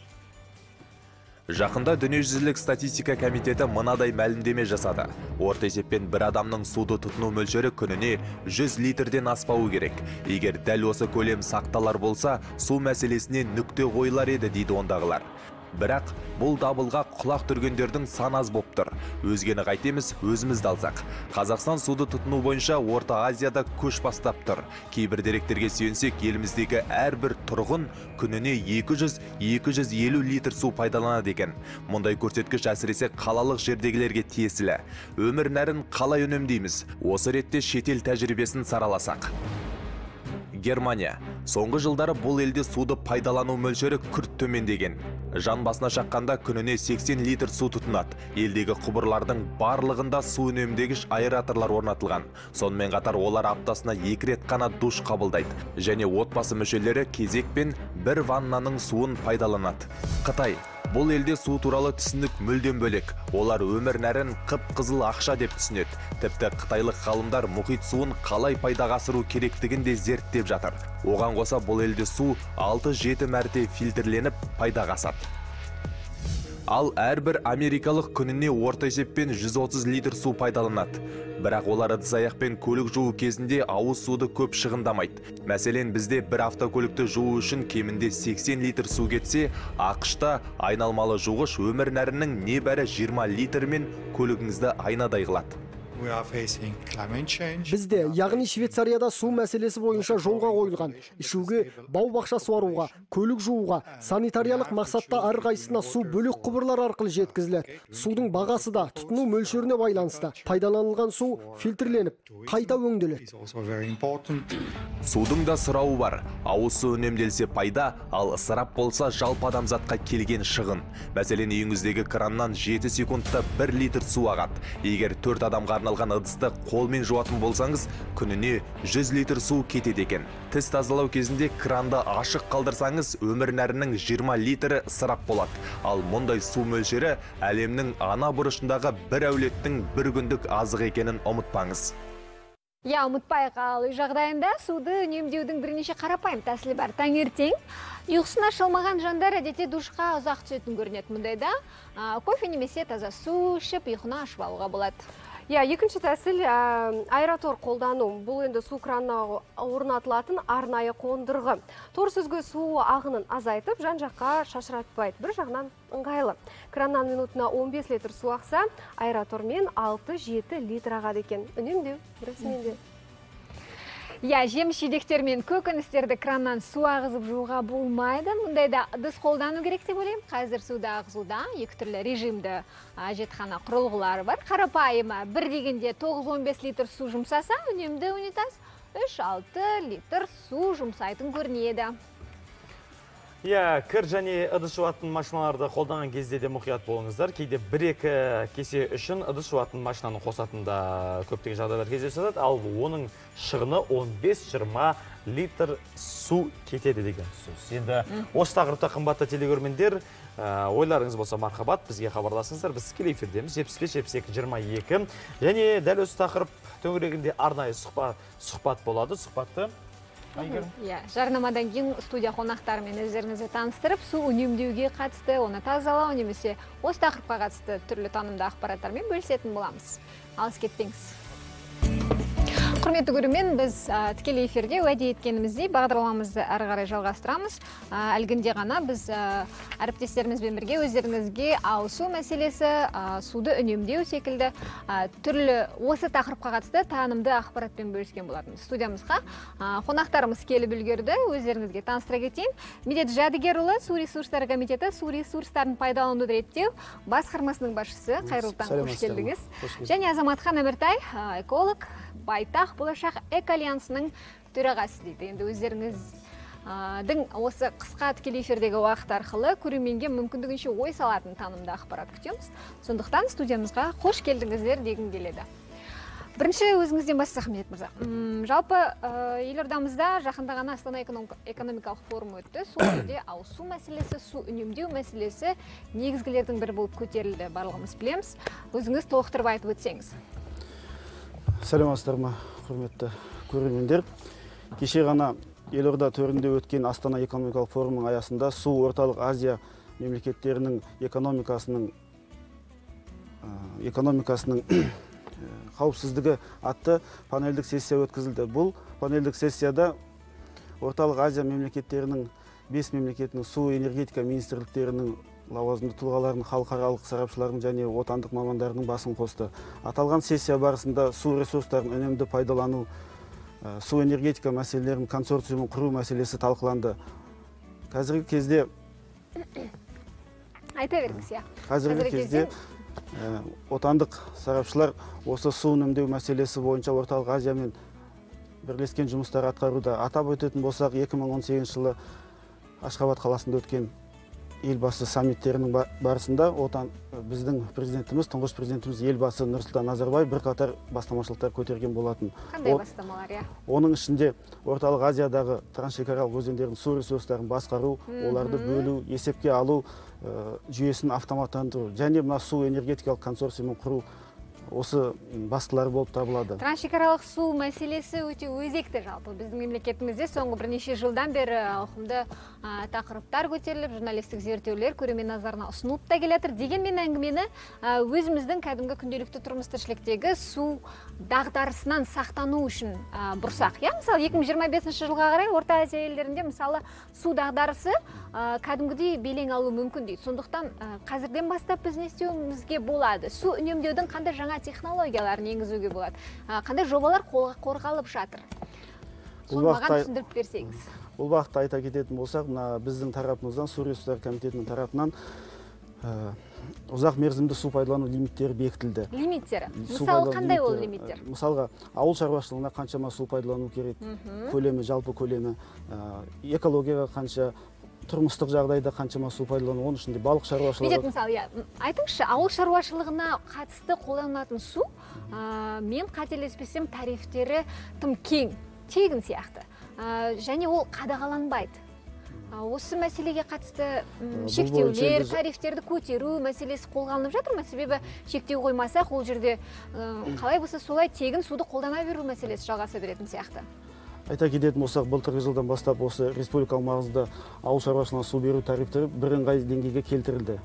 Жақында дүниежүзілік статистика комитеті мынадай мәлімдеме жасады. Орта есеппен бір адамның суды тұтыну мөлшері күніне жүз литрден аспауы керек. Егер дәл осы көлем сақталар болса, су мәселесіне нүкте қойылар еді дейді ондағылар. Бірақ бұл дабылға құлақ түргендердің сан аз боп тұр. Өзгені қайтеміз, өзімізді алсақ. Қазақстан суды тұтыну бойынша Орта Азияда көш бастап тұр. Кейбір деректерге сүйенсек, еліміздегі әрбір тұрғын күніне екі жүз - екі жүз елу литр су пайдаланады екен. Мұндай көрсеткіш әсіресе қалалық жердегілерге тиесілі. Өмір нәрін қалай үнемдейміз? Осы ретте шетел тәжірибесін сараласақ. Германия. Соңғы жылдары бұл елде суды пайдалану мөлшері күрт төмендеген. Жан басына шаққанда күніне сексен литр су тұтынады. Елдегі құбырлардың барлығында су үнемдегіш аэраторлар орнатылған. Сонымен қатар олар аптасына екі рет қана душ қабылдайды. Және отбасы мүшелері кезекпен бір ваннаның суын пайдаланады. Қытай. Бұл елде су туралы түсінік мүлден бөлек. Олар өмір нәрін қып-қызыл ақша деп түсінеді. Тіпті қытайлық ғалымдар мұхит суын қалай пайдаға асыру керектігін де зерттеп жатыр. Оған қоса бұл елде су алты жеті мәрте фильтрленіп пайдаға асады. Ал әрбір америкалық күніне орта есеппен жүз отыз литр су пайдаланады. Бірақ олар ыдыс-аяқпен көлік жуу кезінде ауыз суды көп шығындамайды. Мәселен, бізде бір автокөлікті жуу үшін кемінде сексен литр су кетсе, ақшта айналмалы жуғыш өмір нәрінің небәрі жиырма литрмен көлігіңізді айнадай қылады. Бізде, яғни Швейцарияда су мәселесі бойынша жолға қойылған. Ішуге, бау-бақша суаруға, көлік жууға, санитариялық мақсатта әрқайсысына су бөлек құбырлар арқылы жеткізіледі. Судың бағасы да тұтыну мөлшеріне байланысты. Пайдаланылған су фильтрленіп, қайта өңделеді. Судың да сұрауы бар. Ауыз су үнемделсе пайда, ал ысырап болса жалпы адамзатқа келген шығын. Мәселен, үйіңіздегі краннан жеті секундта бір литр су ағады. Егер төрт адамға арналған ыдысты қолмен жуатын болсаңыз, күніне жүз литр су кетеді екен. Тіс тазалау кезінде кранды ашық қалдырсаңыз, өмір нәрінің жиырма литрі ысырап болады. Ал мұндай су мөлшері әлемнің ана бұрышындағы бір әулеттің бір күндік азық екенін ұмытпаңыз. Я, ұмытпайық, ал үй жағдайында суды үнемдеудің бірнеше қарапайым тәсілі бар. Таңертең ұйқысына шалмаған жандар әдетте душқа ұзақ түсетін көрінеді. Мұндайда кофе немесе таза су ішіп ұйқына ашып алуға болады. Я, екінші тәсіл аэратор қолдану. Бұл енді су кранына орнатылатын арнайы қондырғы. Тор сөзге су ағынын азайтып, жан жаққа шашыратпайды. Бір жағынан ыңғайлы. Краннан минутына он бес литр су ақса, аэратормен алты жеті литр ағады екен. Үнемдеу, расымен. Я, жеміс-жидектер мен көкөністерді краннан су ағызып жууға болмайды. Мұндайда ыдыс қолдану керек деп ойлаймын. Қазір суды ағызуда екі түрлі режимді әжетхана құрылғылары бар. Қарапайымы бір дегенде тоғыз он бес литр су жұмсаса, үнемді унитаз үш алты литр су жұмсайтын көрінеді. Я, кір және ыдыс жуатын машиналарды қолданған кезде де мұқият болыңыздар. Кейде бір-екі кесе үшін ыдыс жуатын машинаны қосатында көптеген жағдайлар кездеседі, ал оның шығыны он бес жиырма литр су кетеді деген сөз. Енді осы тақырыпта қымбатты телегөрмендер, ойларыңыз болса мархабат, бізге хабарласыңыздар. Біз тікелей эфирдеміз жетпіс бес жетпіс екі жиырма екі. Және дәл осы тақырып төңірегінде арнайы сұхбат болады. Сұхбатты Иә, жарнамадан кейін студия қонақтарымен өздеріңізді таныстырып, су үнемдеуге қатысты, оны тазалау немесе осы тақырыпқа қатысты түрлі танымды ақпараттармен бөлісетін боламыз. Алыс кетпеңіз. Құрметті көрермен, біз тікелей эфирде уәде еткеніміздей бағдарламамызды әрі қарай жалғастырамыз. Әлгінде ғана біз әріптестерімізбен бірге өздеріңізге ауызсу мәселесі, суды үнемдеу секілді түрлі осы тақырыпқа қатысты танымды ақпаратпен бөліскен болатын. Студиямызға қонақтарымыз келіп үлгерді, өздеріңізге таныстыра кетейін. Медет Жадыгерұлы, Су ресурстары комитеті, су ресурстарын пайдалануды реттеу басқармасының басшысы. Қайырлы таң, қош келдіңіз. Және Азаматхан Әміртай, эколог, Байтақ болашақ экоальянсының төрағасы дейді. Енді өздеріңіздің осы қысқа тікелей эфирдегі уақыт арқылы көрерменге мүмкіндігінше ой салатын танымды ақпарат күтеміз. Сондықтан студиямызға қош келдіңіздер дегім келеді. Бірінші өзіңізден бастасақ, Медет мырза. Жалпы елордамызда жақында ғана Астана экономикалық форум өтті. Сол жерде ауызсу мәселесі, су үнемдеу мәселесі негізгілердің бірі болып көтерілді, барлығымыз білеміз. Өзіңіз толықтырып айтып өтсеңіз. Сәлеметсіздер ме, құрметті көрермендер. Кеше ғана елорда төрінде өткен Астана экономикалық форумның аясында су орталық Азия мемлекеттерінің экономикасының экономикасының қауіпсіздігі атты панельдік сессия өткізілді. Бұл панельдік сессияда орталық Азия мемлекеттерінің бес мемлекетінің су энергетика министрліктерінің лауазымды тұлғалардың, халықаралық сарапшылардың және отандық мамандарының басын қосты. Аталған сессия барысында су ресурстарын үнемді пайдалану, су энергетика мәселелерін консорциумын құру мәселесі талқыланды. Қазіргі кезде айта беріңіз, иә. Қазіргі кезде отандық сарапшылар осы су үнемдеу мәселесі бойынша орталық Азиямен бірлескен жұмыстар атқаруда. Атап өтетін болсақ, екі мың он сегізінші жылы Ашхабад қаласында өткен елбасы саммиттерінің барысында отан біздің президентіміз, тұңғыш президентіміз елбасы Нұрсұлтан Назарбаев бірқатар бастамашылықтар көтерген болатын. Қандай бастамалар, иә? Оның ішінде орталық Азиядағы трансшекаралық өзендердің су ресурстарын басқару, оларды бөлу, есепке алу жүйесін автоматтандыру және мына су энергетикалық консорциумын құру осы бастылары болып табылады. Трансшекаралық су мәселесі өте өзекті жалпы. Біздің мемлекетімізде соңғы бірнеше жылдан бері ауқымды тақырыптар көтеріліп, журналистік зерттеулер көрермен назарына ұсынылып та келетір. Дегенмен әңгімені өзіміздің кәдімгі күнделікті тұрмыс тіршіліктегі су дағдарысынан сақтану үшін бұрсақ. Я, мысалы, екі мың жиырма бесінші жылға қарай Орта Азия елдерінде мысалы су дағдарысы кәдімгідей белең алуы мүмкін дейді. Сондықтан қазірден бастап біз не істеуімізге болады? Су үнемдеудің қандай жаңа технологияларын енгізуге болады? Қандай жобалар қолға қорғалып жатыр? Соны маған түсіндіріп берсеңіз. Бұл бағытта айта кететін болсақ, біздің тарапымыздан, Су ресурстары комитетінің тарапынан ұзақ мерзімді су пайдалану лимиттері бекітілді. Лимиттері? Мысалы, қандай ол лимиттер? Мысалға, ауыл шаруашылығына қаншама су пайдалану керек, көлемі, жалпы көлемі, экологияға қанша, тұрмыстық жағдайда қаншама су пайдалану, оның ішінде балық шаруашылығы. Медет, мысалы, айтыңызшы, ауыл шаруашылығына қатысты қолданылатын су, мен қателеспесем, тарифтері тым кең, тегін сияқты. Және ол қадағаланбайды. Осы мәселеге қатысты шектеулер, тарифтерді көтеру мәселесі қолға алынып жатыр ма? Себебі шектеу қоймасақ, ол жерде қалай болса солай тегін суды қолдана беру мәселесі жалғаса беретін сияқты. Айта кететін болсақ, былтырғы жылдан бастап осы республикалық маңызда ауыл шаруашылығына су беру тарифтері бірыңғай деңгейге келтірілді.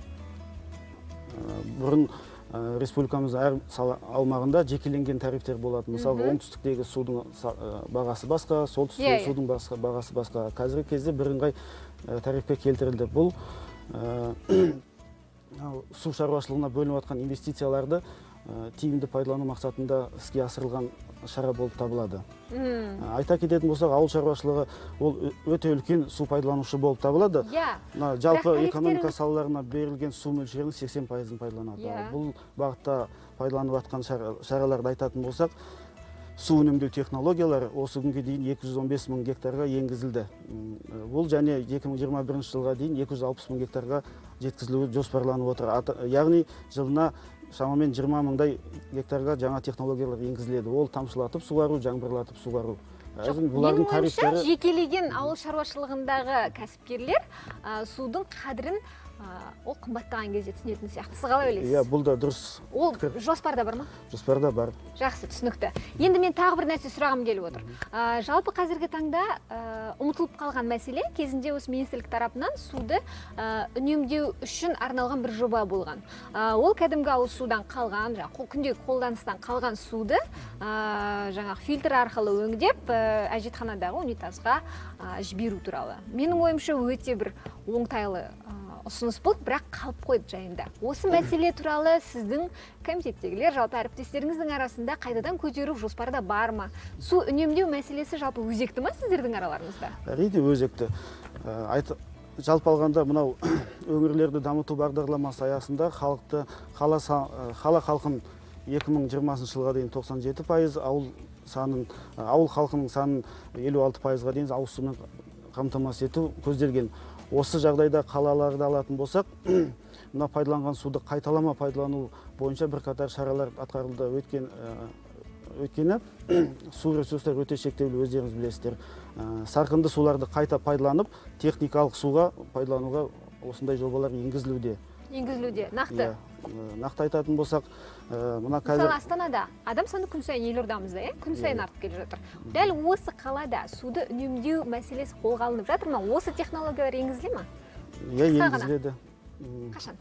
Бұрын республикамыз әр аумағында жекеленген тарифтер болатын. Мысалы, оңтүстіктегі судың бағасы басқа, солтүстіктегі судың бағасы басқа. Қазіргі кезде бірыңғай тарифке келтірілді. Бұл су шаруашылығына бөлініп жатқан инвестицияларды тиімді пайдалану мақсатында іске асырылған шара болып табылады. Айта кететін болсақ, ауыл шаруашылығы ол өте үлкен су пайдаланушы болып табылады. Жалпы экономика салаларына берілген су мөлшерінің сексен пайызын пайдаланады. Бұл бағытта пайдаланып жатқан шараларды айтатын болсақ, су үнемдеу технологиялары осы күнге дейін екі жүз он бес мың гектарға енгізілді. Бұл және екі мың жиырма бірінші жылға дейін екі жүз алпыс мың гектарға жеткізілуі жоспарланып отыр. Яғни жылына шамамен жиырма мыңдай гектарға жаңа технологиялар енгізіледі. Ол тамшылатып суару, жаңбырлатып суару. Менің ойымша, жекелеген ауыл шаруашылығындағы кәсіпкерлер судың қадірін ол қымбаттаған кезде түсінетін сияқты. Сіз қалай ойлайсыз? Иә, бұл да дұрыс. Ол жоспарда бар ма? Жоспарда бар. Жақсы, түсінікті. Енді мен тағы бір нәрсе сұрағым келіп отыр. Жалпы қазіргі таңда ұмытылып қалған мәселе, кезінде осы министрлік тарапынан суды үнемдеу үшін арналған бір жоба болған. Ол кәдімгі ауыз судан қалған, күндегі қолданыстан қалған суды жаңағы фильтр арқылы өңдеп, әжетханадағы унитазға жіберу туралы. Менің ойымша өте бір оңтайлы ұсыныс болды, бірақ қалып қойды жайында. Осы мәселе туралы сіздің комитеттегілер, жалпы әріптестеріңіздің арасында қайтадан көтеру жоспарда бар ма? Су үнемдеу мәселесі жалпы өзекті ма сіздердің араларыңызда? Әрине өзекті. Жалпы алғанда мынау өңірлерді дамыту бағдарламасы аясында халықты қала халқын екі мың жиырмасыншы жылға дейін тоқсан жеті пайыз, ауыл санын ауыл халқының санын елу алты пайызға дейін ауыз сумен қамтамасыз ету көзделген. Осы жағдайда қалаларды алатын болсақ, мына пайдаланған суды қайталама пайдалану бойынша бірқатар шаралар атқарылды. Өйткені су ресурстары өте шектеулі, өздеріңіз білесіздер. Сарқынды суларды қайта пайдаланып, техникалық суға пайдалануға осындай жобалар енгізілуде. Енгізілуде, нақты? Нақты айтатын болсақ, мына қазір... Мысалы, Астанада адам саны күн сайын елордамызда, күн сайын артып келе жатыр. Дәл осы қалада суды үнемдеу мәселесі қолға алынып жатыр ма? Осы технологиялар енгізіле ма? Иә, енгізіледі. Қашан?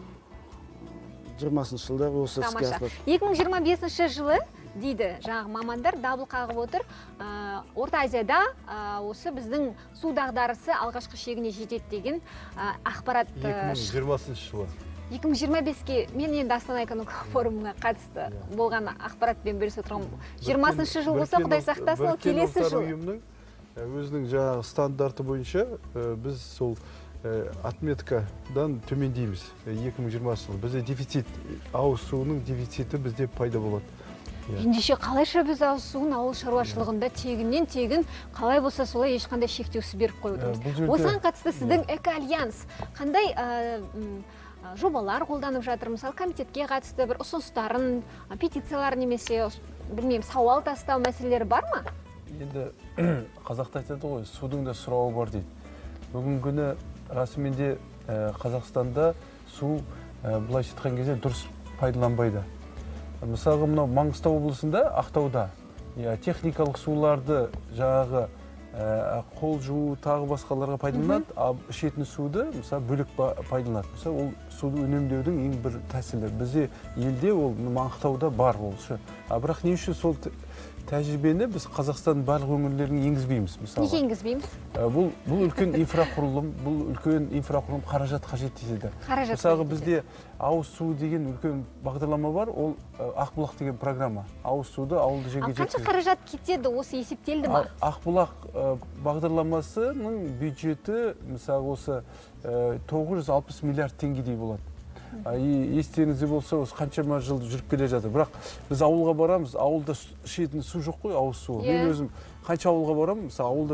жиырмасыншы жылда осы іске асырылады. екі мың жиырма бесінші жылы дейді жаңағы мамандар, дабыл қағып отыр. Орта Азияда осы біздің су дағдарысы алғашқы шегіне жетеді деген ақпарат. екі мың жиырмасыншы жылы. екі мың жиырма беске мен енді Астана экономика форумына қатысты болған ақпаратпен бөлісіп отырмын. жиырмасыншы жыл болса, Құдай сақтасын, ол келесі жыл. Ұйымның өзінің жаңағы стандарты бойынша біз сол отметкадан төмендейміз. екі мың жиырмасыншы жыл. Бізде дефицит, ауыз суының дефициті бізде пайда болады. Ендеше қалайша біз ауыз суын ауыл шаруашылығында тегіннен тегін қалай болса солай ешқандай шектеусіз беріп қойып отырмыз. Осыған қатысты сіздің Эко-альянс қандай жобалар қолданып жатыр? Мысалы, комитетке қатысты бір ұсыныстарын, петициялар немесе білмеймін, сауал тастау мәселелері бар ма? Енді қазақта айтады ғой, судың да сұрауы бар дейді. Бүгінгі күні расымен де Қазақстанда су былайша айтқан кезде дұрыс пайдаланбайды. Мысалы, мынау Маңғыстау облысында, Ақтауда техникалық суларды жаңағы қол жуу тағы басқаларға пайдаланады, ал ішетін суды мысалы бөлек пайдаланады. Мысалы, ол суды үнемдеудің ең бір тәсілі. Бізде елде ол Маңғыстауда бар ол. А бірақ не үшін сол тәжірибені біз Қазақстанның барлық өңірлерін енгізбейміз, мысалы. Неге енгізбейміз? Бұл бұл үлкен инфрақұрылым, бұл үлкен инфрақұрылым қаражат қажет етеді. Мысалы, бізде ауыз су деген үлкен бағдарлама бар, ол Ақбұлақ деген программа. Ауыз суды ауылды жерге жеткізеді. Қанша қаражат кетеді, осы есептелді ма? Ақбұлақ бағдарламасының бюджеті мысалы осы тоғыз жүз алпыс миллиард теңгедей болады. Естеріңізде болса, осы қаншама жыл жүріп келе жатыр. Бірақ біз ауылға барамыз, ауылда ішетін су жоқ қой, ауыз су. Мен өзім қанша ауылға барамын, мысалы ауылда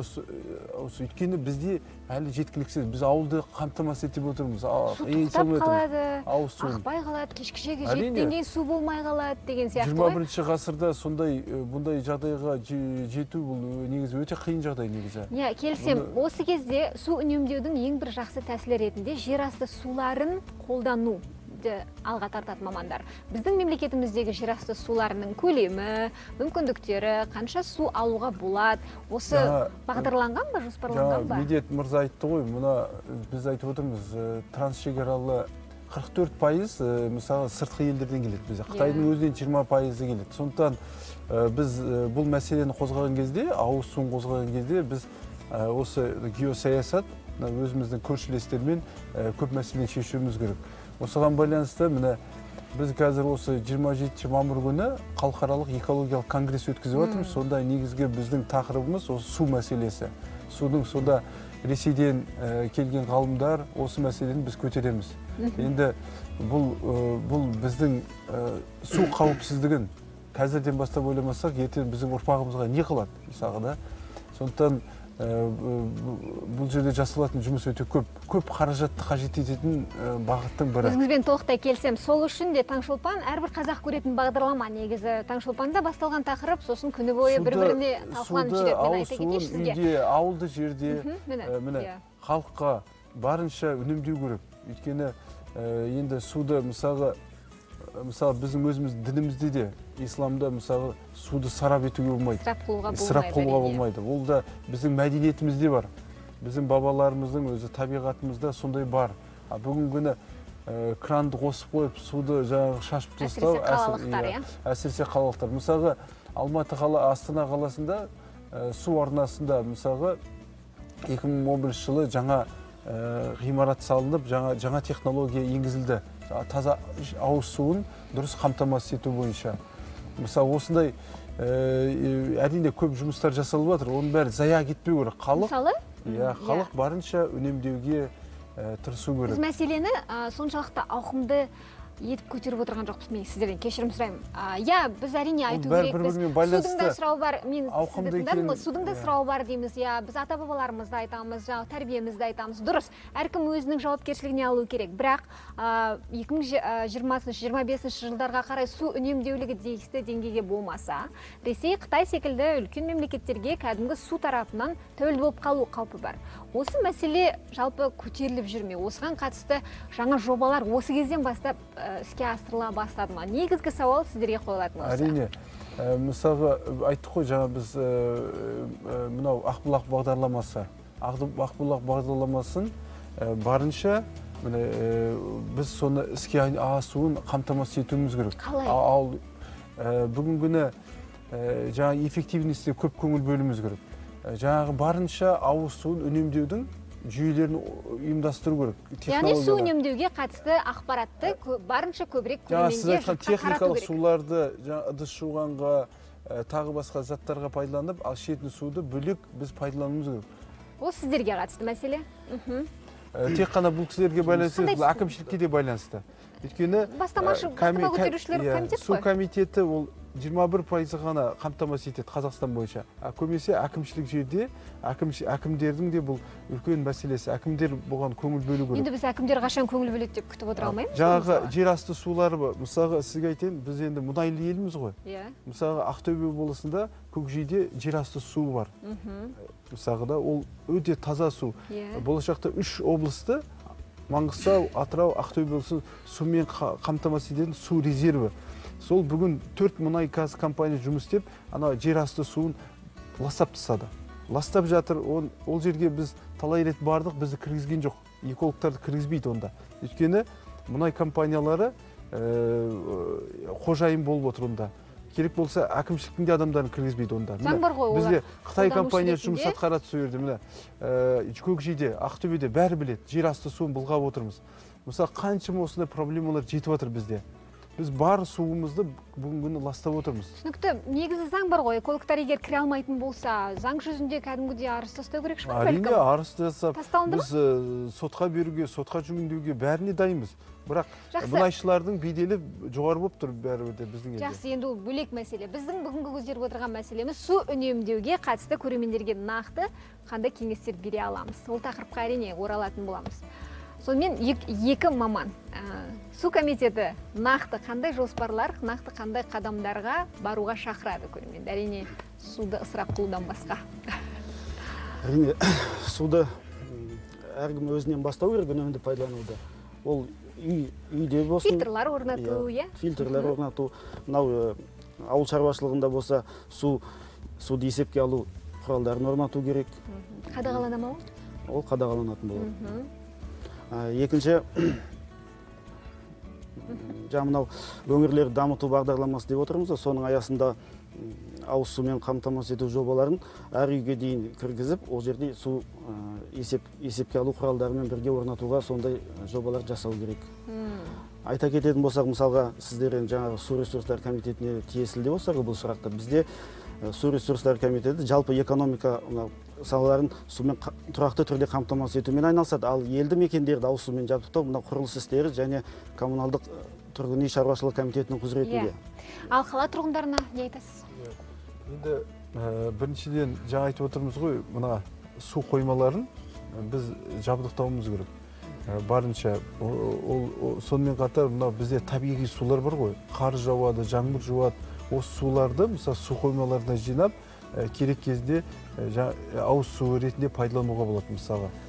өйткені бізде әлі жеткіліксіз. Біз ауылды қамтамасыз етіп отырмыз. Су тоқтап қалады, ақпай қалады, кешкі жерге жеттен кейін су болмай қалады деген сияқты ғой. жиырма бірінші ғасырда сондай бұндай жағдайға жету бұл негізі өте қиын жағдай негізі. Иә, келісем. Осы кезде су үнемдеудің ең бір жақсы тәсілі ретінде жер асты суларын қолдану алға тартады мамандар. Біздің мемлекетіміздегі жерасты суларының көлемі, мүмкіндіктері, қанша су алуға болады, осы бағдарланған ба, жоспарланған ба? Медет мырза айтты ғой, мұна біз айтып отырмыз, трансшекаралы қырық төрт пайыз мысалы сыртқы елдерден келеді бізде. Қытайдың өзінен жиырма пайызы келеді. Сондықтан біз бұл мәселені қозғаған кезде, ауыз суын қозғаған кезде біз осы геосаясат өзіміздің көршілестермен көп мәселені шешуіміз керек. Осыған байланысты міне біз қазір осы жиырма жетінші мамыр күні халықаралық экологиялық конгресс өткізіп жатырмыз. Сонда негізгі біздің тақырыбымыз осы су мәселесі. Судың сонда Ресейден келген ғалымдар осы мәселені біз көтереміз. Енді бұл бұл біздің су қауіпсіздігін қазірден бастап ойламасақ, ертең біздің ұрпағымызға не қылады, мысалы да. Сондықтан бұл жерде жасалатын жұмыс өте көп. Көп қаражатты қажет ететін бағыттың бірі. Өзіңізбен толықтай келсем, сол үшін де Таңшолпан әрбір қазақ көретін бағдарлама негізі. Таңшолпанда басталған тақырып, сосын күні бойы бір-біріне талқыланып жүреді. Мен айта кетейін сізге. Үйде, ауылды жерде, міне, халыққа барынша үнемдеу керек. Өйткені енді суды мысалы мысалы біздің өзіміз дінімізде де исламда мысалы суды сарап етуге болмайды. Ысырап қылуға болмайды. Ол да біздің мәдениетімізде бар. Біздің бабаларымыздың өзі табиғатымызда сондай бар. А бүгінгі күні кранды қосып қойып суды жаңағы шашып тастау әсіресе қалалықтар. Мысалы Алматы қала, Астана қаласында су арнасында мысалы екі мың он бірінші жылы жаңа ғимарат салынып, жаңа технология енгізілді. Таза ауыз суын дұрыс қамтамасыз ету бойынша. Мысалы осындай әрине көп жұмыстар жасалып жатыр. Оның бәрі зая кетпеу керек. Халық, халық барынша үнемдеуге тырысу керек. Біз мәселені соншалықты ауқымды етіп көтеріп отырған жоқпыз. Мен сіздерден кешірім сұраймын. Я, біз әрине айту керекпіз. Судың да сұрау бар. Мен сізді тыңдадым ғой. Судың да сұрау бар дейміз. Я, біз ата бабаларымызды айтамыз, жаңағы тәрбиемізді айтамыз. Дұрыс. Әркім өзінің жауапкершілігіне алу керек. Бірақ екі мың жиырмасыншы жиырма бесінші жылдарға қарай су үнемдеулігі тиісті деңгейге болмаса, Ресей, Қытай секілді үлкен мемлекеттерге кәдімгі су тарапынан тәуелді болып қалу қаупі бар. Осы мәселе жалпы көтеріліп жүрме. Осыған қатысты жаңа жобалар осы кезден бастап іске асырыла бастады ма? Негізгі сауал сіздерге қойылатын болса. Әрине, мысалға айттық қой, жаңа біз мынау Ақбұлақ бағдарламасы, Ақбұлақ бағдарламасын барынша біз соны іске асуын қамтамасыз етуіміз керек. Қалай? Ал бүгінгі күні жаңа эффективностьте көп көңіл бөлуіміз керек. Жаңағы барынша ауыз суын үнемдеудің жүйелерін ұйымдастыру керек. Яғни су үнемдеуге қатысты ақпаратты барынша көбірек көрерменге тарату керек. Техникалық суларды ыдыс жуғанға, тағы басқа заттарға пайдаланып, ал ішетін суды бөлек біз пайдалануымыз керек. Ол сіздерге қатысты мәселе? Тек қана бұл кісілерге байланысты, бұл әкімшілікке де байланысты. Өйткені бастамашы бастама көтерушілер комитет қой. Су комитеті ол жиырма бір пайызы ғана қамтамасыз етеді Қазақстан бойынша. Көбінесе әкімшілік жерде әкімдердің де бұл үлкен мәселесі. Әкімдер бұған көңіл бөлу керек. Енді біз әкімдер қашан көңіл бөледі деп күтіп отыра алмаймыз? Жаңағы жер асты сулары, мысалға сізге айтайын, біз енді мұнайлы елміз ғой. Мысалға Ақтөбе облысында Көкжиде жер асты су бар. Мысалға да ол өте таза су. Болашақта үш облысты Маңғыстау, Атырау, Ақтөбе облысын сумен қамтамасыз ететін су резерві. Сол бүгін төрт мұнай газ компания жұмыс істеп, ана жер асты суын ластап тастады. Ластап жатыр, ол жерге біз талай рет бардық, бізді кіргізген жоқ. Экологтарды кіргізбейді онда. Өйткені мұнай компаниялары қожайын болып отыр онда. Керек болса, әкімшіліктің де адамдарын кіргізбейді онда. Заң бар ғой, олар. Бізде Қытай компаниясы жұмыс атқарады сол жерде. Міне, Көкжиде, Ақтөбеде бәрі біледі, жер асты суын былғап отырмыз. Мысалы, қаншама осындай проблемалар жетіп отыр бізде. Біз бар суымызды бүгінгі күні ластап отырмыз. Түсінікті, негізі заң бар ғой, экологтар егер кіре алмайтын болса, заң жүзінде кәдімгідей арыз тастау керек шығар бәлкім? Әрине, арыз тастап, біз сотқа беруге, сотқа жүгіндеуге бәріне дайынбыз. Бірақ мұнайшылардың беделі жоғары болып тұр бәрібір біздің елде. Жақсы, енді ол бөлек мәселе. Біздің бүгінгі көздеріп отырған мәселеміз су үнемдеуге қатысты көрермендерге нақты қандай кеңестер бере аламыз. Ол тақырыпқа әрине оралатын боламыз. Сонымен екі маман, су комитеті нақты қандай жоспарлар, нақты қандай қадамдарға баруға шақырады көрермен. Әрине, суды ысырап қылудан басқа. Әрине, суды әркім өзінен бастау керек, үнемді пайдалануды. Ол үйде болсын. Фильтрлар орнату, е? Фильтрлар орнату. Мынау ауыл шаруашылығында болса, суды есепке алу құралдарын орнату керек. Қадағалана ма ол? Ол қадағаланатын болады. Екінші, жаңағы өңірлерді дамыту бағдарламасы деп отырмыз, соның аясында ауыз сумен қамтамасыз ету жобаларын әр үйге дейін кіргізіп, ол жерде су есепке алу құралдарымен бірге орнатуға сондай жобалар жасау керек. Айта кететін болсақ, мысалға сіздердің жаңағы су ресурстар комитетіне тиесілі деп болсақ, бұл сұрақта бізде су ресурстар комитеті жалпы экономика салаларын сумен тұрақты түрде қамтамасыз етумен айналысады. Ал елді мекендерді ауыз сумен жабдықтау мына құрылыс істері және коммуналдық тұрғын үй шаруашылық комитетінің құзыретінде. Ал қала тұрғындарына не айтасыз? Енді біріншіден жаңа айтып отырмыз ғой, мына су қоймаларын біз жабдықтауымыз керек. Барынша сонымен қатар мына бізде табиғи сулар бар ғой, қар жауады, жаңбыр жауады. Осы суларды мысалы су қоймаларына жинап, керек кезде ауыз су ретінде пайдалануға болады мысалға.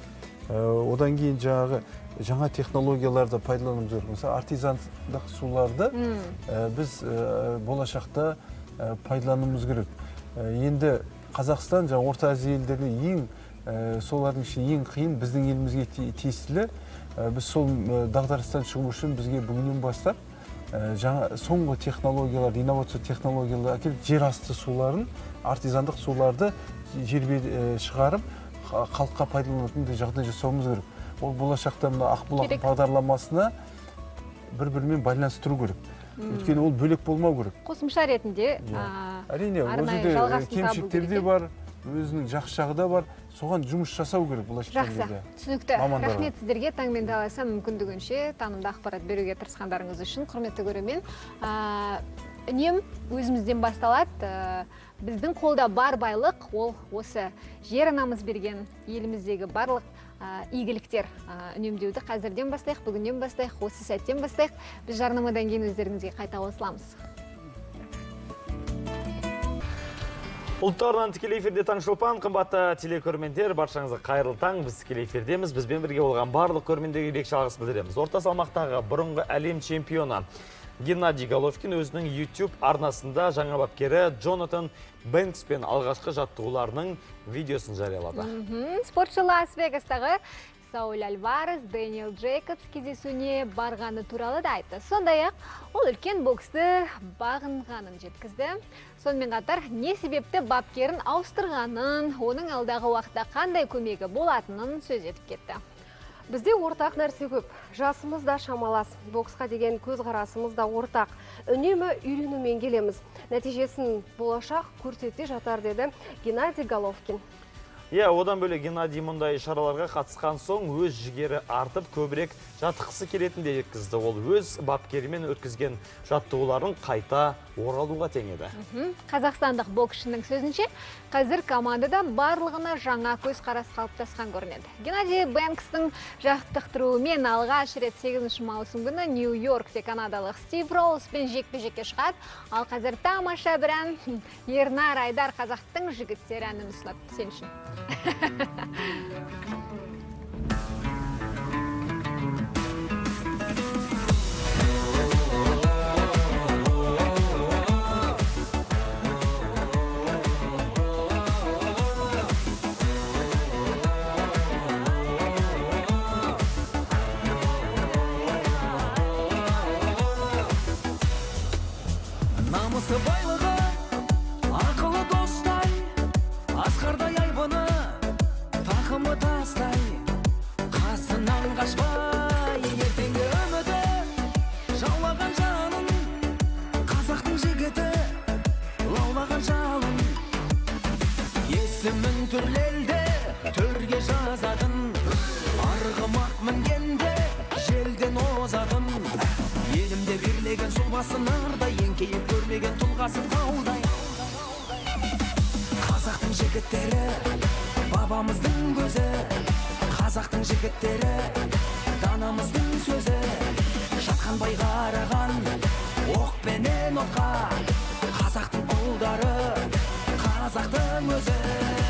Одан кейін жаңағы жаңа технологияларды пайдалануымыз керек. Мысалы, артизандық суларды біз болашақта пайдалануымыз керек. Енді Қазақстан жаңа Орта Азия елдеріне ең солардың ішінде ең қиын біздің елімізге тиесілі. Біз сол дағдарыстан шығу үшін бізге бүгіннен бастап жаңа соңғы технологиялар, инновация технологиялар әкеліп жер асты суларын, артизандық суларды жерге шығарып, халыққа пайдаланатын жағдай жасауымыз керек. Ол болашақта мына Ақбұлақ бағдарламасына бір-бірімен байланыстыру керек. Өйткені ол бөлек болмау керек. Қосымша ретінде әрине, өзінде кемшіліктер де бар, өзінің жақсы жағы да бар. Соған жұмыс жасау керек болашақта. Жақсы, түсінікті. Рахмет сіздерге таңмен таласа мүмкіндігінше танымды ақпарат беруге тырысқандарыңыз үшін. Құрметті көрермен, үнем өзімізден басталады. Біздің қолда бар байлық, ол осы жер анамыз берген еліміздегі барлық игіліктер. Үнемдеуді қазірден бастайық, бүгінден бастайық, осы сәттен бастайық. Біз жарнамадан кейін өздеріңізге қайта қосыламыз. Ұлттарынан тікелей эфирде Таңшолпан, қымбатты телекөрермендер, баршаңызға қайырлы таң. Біз тікелей эфирдеміз. Бізбен бірге болған барлық көрермендерге ерекше алғыс білдіреміз. Орта салмақтағы бұрынғы әлем чемпионы Геннадий Головкин өзінің YouTube арнасында жаңа бапкері Джонатан Бэнкспен алғашқы жаттығуларының видеосын жариялады. Спортшы Лас-Вегастағы Сауль Альварес, Дэниел Джейкобс кездесуіне барғаны туралы да айтты. Сондай-ақ, ол үлкен боксты бағынғанын жеткізді. Сонымен қатар, не себепті бапкерін ауыстырғанын, оның алдағы уақытта қандай көмегі болатынын сөз етіп кетті. Бізде ортақ нәрсе көп. Жасымыз да шамалас. Боксқа деген көзқарасымыз да ортақ. Үнемі үйренумен келеміз. Нәтижесін болашақ көрсете жатар деді Геннадий Головкин. Иә, одан бөлек Геннадий мұндай шараларға қатысқан соң өз жігері артып көбірек жаттықысы келетін де жеткізді. Ол өз бапкерімен өткізген жаттығуларын қайта оралуға теңеді. Қазақстандық боксшының сөзінше, қазір командада барлығына жаңа көз қарас қалыптасқан көрінеді. Геннадий Бэнкстің жаттықтыруымен алғаш рет сегізінші маусым күні Нью-Йоркте канадалық Стив Роузбен жекпе-жекке шығады. Ал қазір тамаша бір ән Ернар Айдар қазақтың жігіттері әнін ұсынады. Сен үшін. Намысы байлығы, ақылы достай, асқардай айбыны, тақымы тастай, қасынан қашпай, ертеңгі үміті, жаулаған жанын, қазақтың жігіті, лаулаған жалын. Есімін түрлелде, төрге жазатын, арғымақ мінгенде, желден озатын. Елімде бірлеген сұлбасы нардай, еңкейіп көрмеген тұлғасы таудай. Қазақтың жігіттері, бабамыздың көзі, қазақтың жігіттері, данамыздың сөзі. Жатқанбай қараған, оқпенен отқа, қазақтың ұлдары, қазақтың өзі.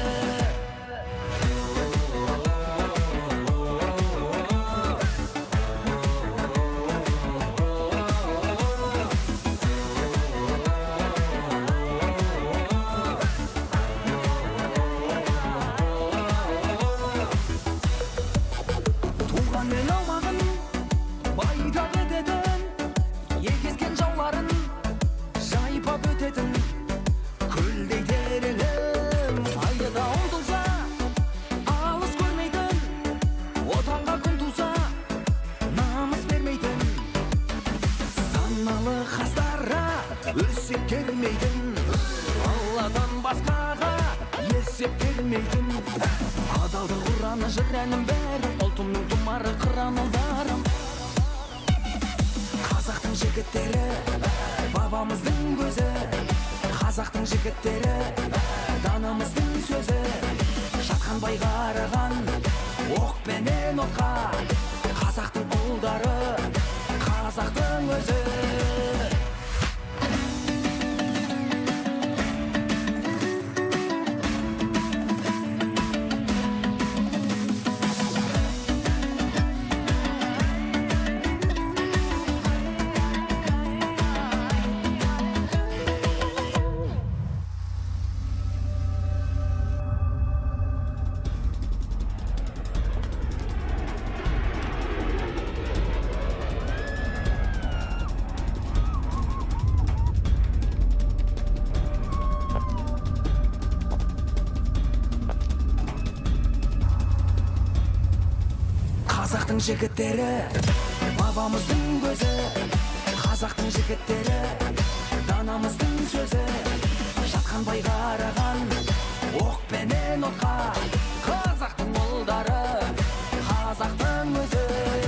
Адалдық ұраны жырәнім бәрі, ұлтымның тұмары қыран ұлдарым. Қазақтың жігіттері, бабамыздың көзі, қазақтың жігіттері, данамыздың сөзі. Жатқанбай қараған, оқпенен отқа, қазақтың ұлдары, қазақтың өзі. қазақтың жігіттері бабамыздың көзі, қазақтың жігіттері данамыздың сөзі, жасқанбай қараған оқпенен отқа, қазақтың ұлдары, қазақтың өзі.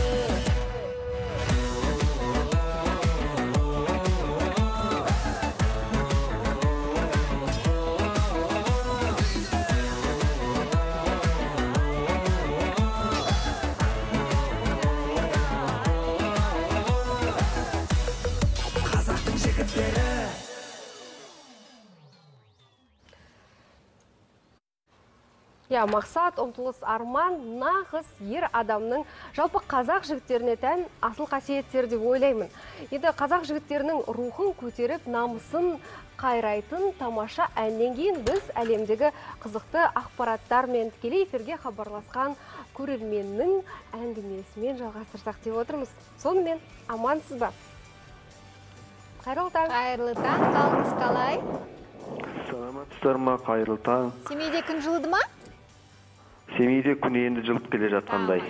Я, мақсат, ұмтылыс, арман, нағыз ер адамның жалпы қазақ жігіттеріне тән асыл қасиеттер деп ойлаймын. Енді қазақ жігіттерінің рухын көтеріп, намысын қайрайтын тамаша әннен кейін біз әлемдегі қызықты ақпараттар мен тікелей эфирге хабарласқан көрерменнің әңгімесімен жалғастырсақ деп отырмыз. Сонымен амансыз ба? Қайырлы таң. Қайырлы таң, қалыңыз қалай? Саламатсыздар ма, қайырлы таң. Семейде күн жылыды ма? Семейде күн енді жылып келе жатқандай.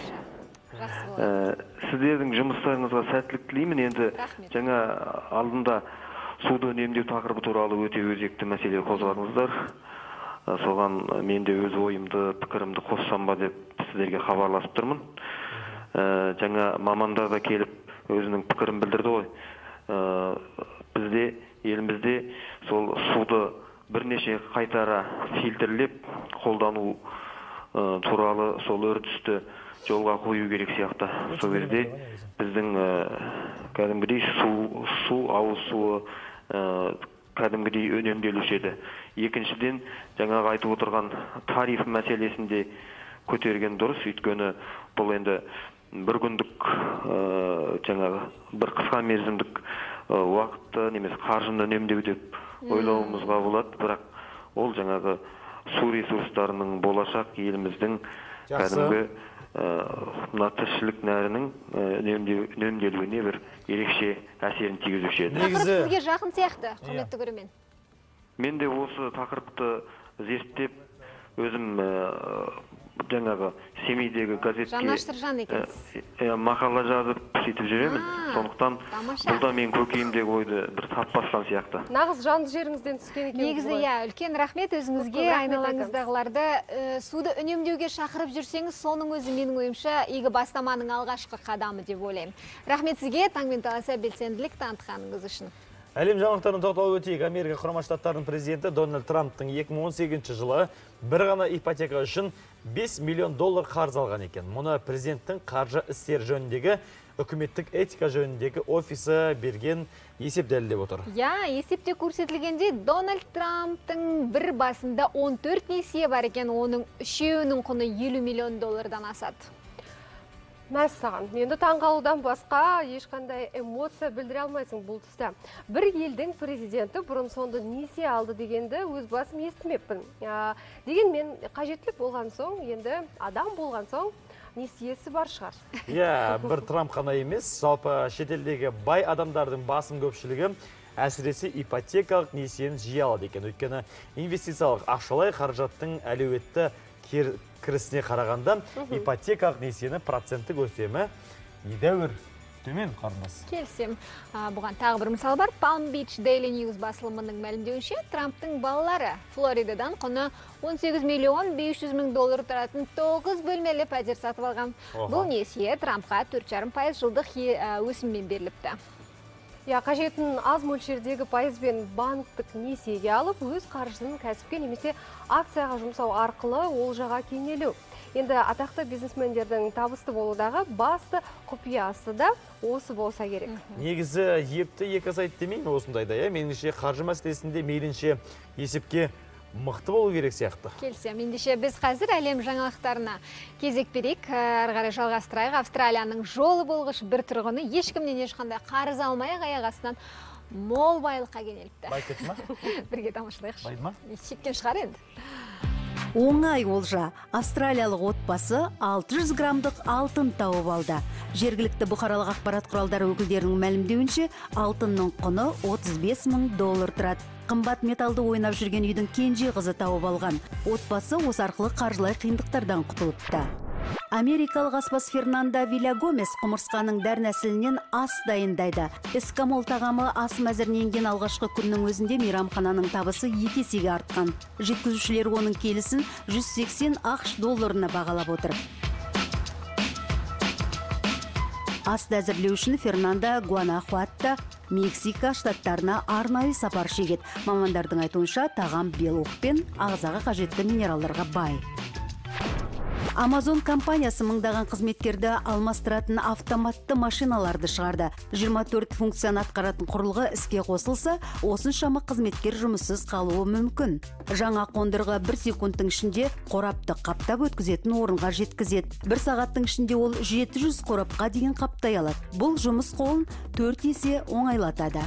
Сіздердің жұмыстарыңызға сәттілік тілеймін. Енді жаңа алдында суды үнемдеу тақырыбы туралы өте өзекті мәселе қозғадыңыздар. Соған мен де өз ойымды, пікірімді қоссам ба деп сіздерге хабарласып тұрмын. Жаңа мамандар да келіп өзінің пікірін білдірді ғой. Бізде, елімізде сол суды бірнеше қайтара фильтрлеп қолдану туралы сол үрдісті жолға қою керек сияқты. Сол кезде біздің кәдімгідей су, су ауыз суы кәдімгідей үнемделуші еді. Екіншіден, жаңағы айтып отырған тариф мәселесінде көтерген дұрыс, өйткені бұл енді бір күндік жаңағы бір қысқа мерзімдік уақытты немесе қаржыны үнемдеу деп ойлауымызға болады, бірақ ол жаңағы су ресурстарының болашақ еліміздің кәдімгі мына тіршілік нәрінің үнемделуіне бір ерекше әсерін тигізуші еді. Тақырып сізге жақын сияқты, құрметті көрермен. Мен де осы тақырыпты зерттеп, өзім жаңағы Семейдегі газетке Жанаштыржан екенсіз. мақала жазып сөйтіп жүремін. Сондықтан бұл да мен көкейімдегі ойды бір тап басқан сияқты. Нағыз жанды жеріңізден түскен екен. Негізі, иә, үлкен рахмет өзіңізге, айналаңыздағыларды суды үнемдеуге шақырып жүрсеңіз, соның өзі менің ойымша игі бастаманың алғашқы қадамы деп ойлаймын. Рахмет сізге таңмен таласа белсенділік танытқаныңыз үшін. Әлем жаңалықтарын тоқталып өтейік. Америка Құрама Штаттарының президенті Дональд Трамптың екі мың он сегізінші жылы бір ғана ипотека үшін бес миллион доллар қарыз алған екен. Мұны президенттің қаржы істер жөніндегі үкіметтік этика жөніндегі офисі берген есеп дәлелдеп отыр. Я, есепте көрсетілгенде Дональд Трамптың бір басында он төрт несие бар екен, оның үшеуінің құны елу миллион доллардан асады. Мәссаған, енді таңғалудан басқа ешқандай эмоция білдіре алмайсың бұл тұста. Бір елдің президенті бұрын сонды несие алды дегенді өз басым естімеппін. Деген мен қажеттілік болған соң, енді адам болған соң несиесі бар шығар. Иә, бір Трамп қана емес, жалпы шетелдегі бай адамдардың басым көпшілігі әсіресе ипотекалық несиені жиі алады екен. Өйткені инвестициялық ақшалай қаражаттың әлеуетті кірісіне қарағанда ипотекалық несиені проценттік өсемі едәуір төмен қарындас. Келсем, бұған тағы бір мысал бар. Palm Beach Daily News басылымының мәлімдеуінше, Трамптың балалары Флоридадан құны он сегіз миллион бес жүз мың доллар тұратын тоғыз бөлмелі пәтер сатып алған. Бұл несие Трампқа төрт жарым пайыз жылдық өсіммен беріліпті. Я, қажетін аз мөлшердегі пайызбен банктік несиеге алып, өз қаржысын кәсіпке немесе акцияға жұмсау арқылы олжаға кеңелу. Енді атақты бизнесмендердің табысты болудағы басты құпиясы да осы болса керек. Негізі епті екі сайт демеймін осындайда. Меніңше қаржы мәселесінде мейлінше есепке мықты болу керек сияқты. Келсем, ендеше біз қазір әлем жаңалықтарына кезек берейік. Ары қарай жалғастырайық. Австралияның жолы болғыш бір тұрғыны ешкімнен ешқандай қарыз алмай аяқ астынан мол байлыққа кенеліпті. Бай кетті ма? Бірге тамашалайықшы. Байды ма? Шеккен шығар енді. Оңай олжа. Австралиялық отбасы алты жүз граммдық алтын тауып алды. Жергілікті бұқаралық ақпарат құралдары өкілдерінің мәлімдеуінше, алтынның құны отыз бес мың доллар тұрады. Қымбат металды ойнап жүрген үйдің кенже қызы тауып алған. Отбасы осы арқылы қаржылай қиындықтардан құтылыпты. Америкалық аспаз Фернандо Вильягомес құмырсқаның дәрнәсілінен ас дайындайды. Эскамол тағамы ас мәзірленген алғашқы күннің өзінде мейрамхананың табысы екі есеге артқан. Жеткізушілер оның келісін жүз сексен ақш долларына бағалап отыр. Асты әзірлеу үшін Фернандо Гуанахуатта, Мексика штаттарына арнайы сапар шегеді. Мамандардың айтуынша тағам белок пен ағзаға қажетті минералдарға бай. Amazon компаниясы мыңдаған қызметкерді алмастыратын автоматты машиналарды шығарды. жиырма төрт функцияны атқаратын құрылғы іске қосылса, осыншама қызметкер жұмыссыз қалуы мүмкін. Жаңа қондырғы бір секундтың ішінде қорапты қаптап өткізетін орынға жеткізеді. Бір сағаттың ішінде ол жеті жүз қорапқа дейін қаптай алады. Бұл жұмыс қолын төрт есе оңайлатады.